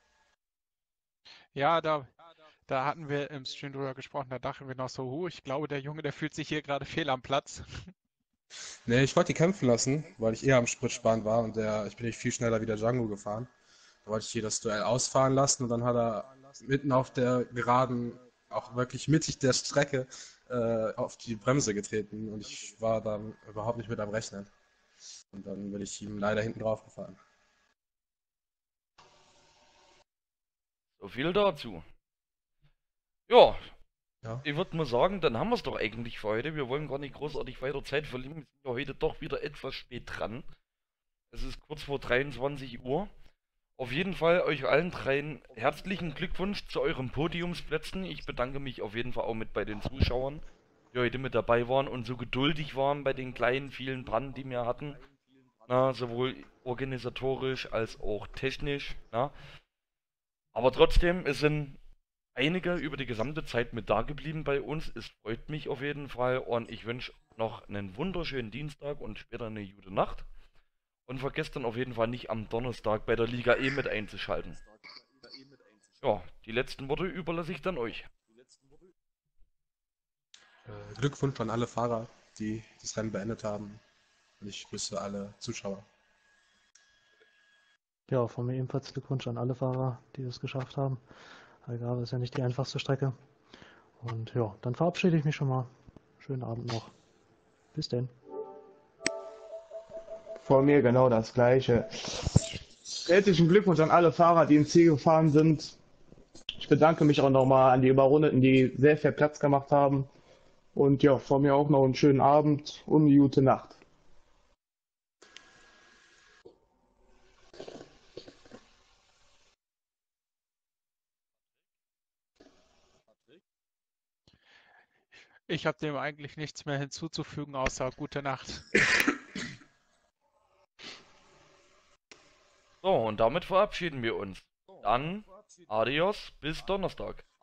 Ja, da hatten wir im Stream drüber gesprochen, da dachten wir noch so, ich glaube, der Junge, der fühlt sich hier gerade fehl am Platz. Nee, ich wollte die kämpfen lassen, weil ich eher am Spritsparen war und ich bin nicht viel schneller wie der Django gefahren. Da wollte ich hier das Duell ausfahren lassen und dann hat er mitten auf der Geraden, auch wirklich mittig der Strecke, auf die Bremse getreten und ich war dann überhaupt nicht mit am Rechnen. Und dann bin ich ihm leider hinten drauf gefahren. So viel dazu. Ja, Ja. ich würde mal sagen, dann haben wir es doch eigentlich für heute. Wir wollen gar nicht großartig weiter Zeit verlieren. Wir sind ja heute doch wieder etwas spät dran. Es ist kurz vor 23 Uhr. Auf jeden Fall euch allen dreien herzlichen Glückwunsch zu euren Podiumsplätzen. Ich bedanke mich auf jeden Fall auch mit bei den Zuschauern, die heute mit dabei waren und so geduldig waren bei den kleinen, vielen Pannen, die wir hatten. Na, sowohl organisatorisch als auch technisch. Na. Aber trotzdem, es sind einige über die gesamte Zeit mit da geblieben bei uns. Es freut mich auf jeden Fall und ich wünsche noch einen wunderschönen Dienstag und später eine gute Nacht. Und vergesst dann auf jeden Fall nicht am Donnerstag bei der Liga E mit einzuschalten. Ja, die letzten Worte überlasse ich dann euch. Glückwunsch an alle Fahrer, die das Rennen beendet haben. Und ich grüße alle Zuschauer. Ja, von mir ebenfalls Glückwunsch an alle Fahrer, die es geschafft haben. Egal, ist ja nicht die einfachste Strecke. Und ja, dann verabschiede ich mich schon mal. Schönen Abend noch. Bis denn. Von mir genau das Gleiche. Herzlichen Glückwunsch an alle Fahrer, die ins Ziel gefahren sind. Ich bedanke mich auch nochmal an die Überrundeten, die sehr viel Platz gemacht haben. Und ja, von mir auch noch einen schönen Abend und eine gute Nacht. Ich habe dem eigentlich nichts mehr hinzuzufügen, außer gute Nacht. So, und damit verabschieden wir uns. Dann, adios, bis Donnerstag.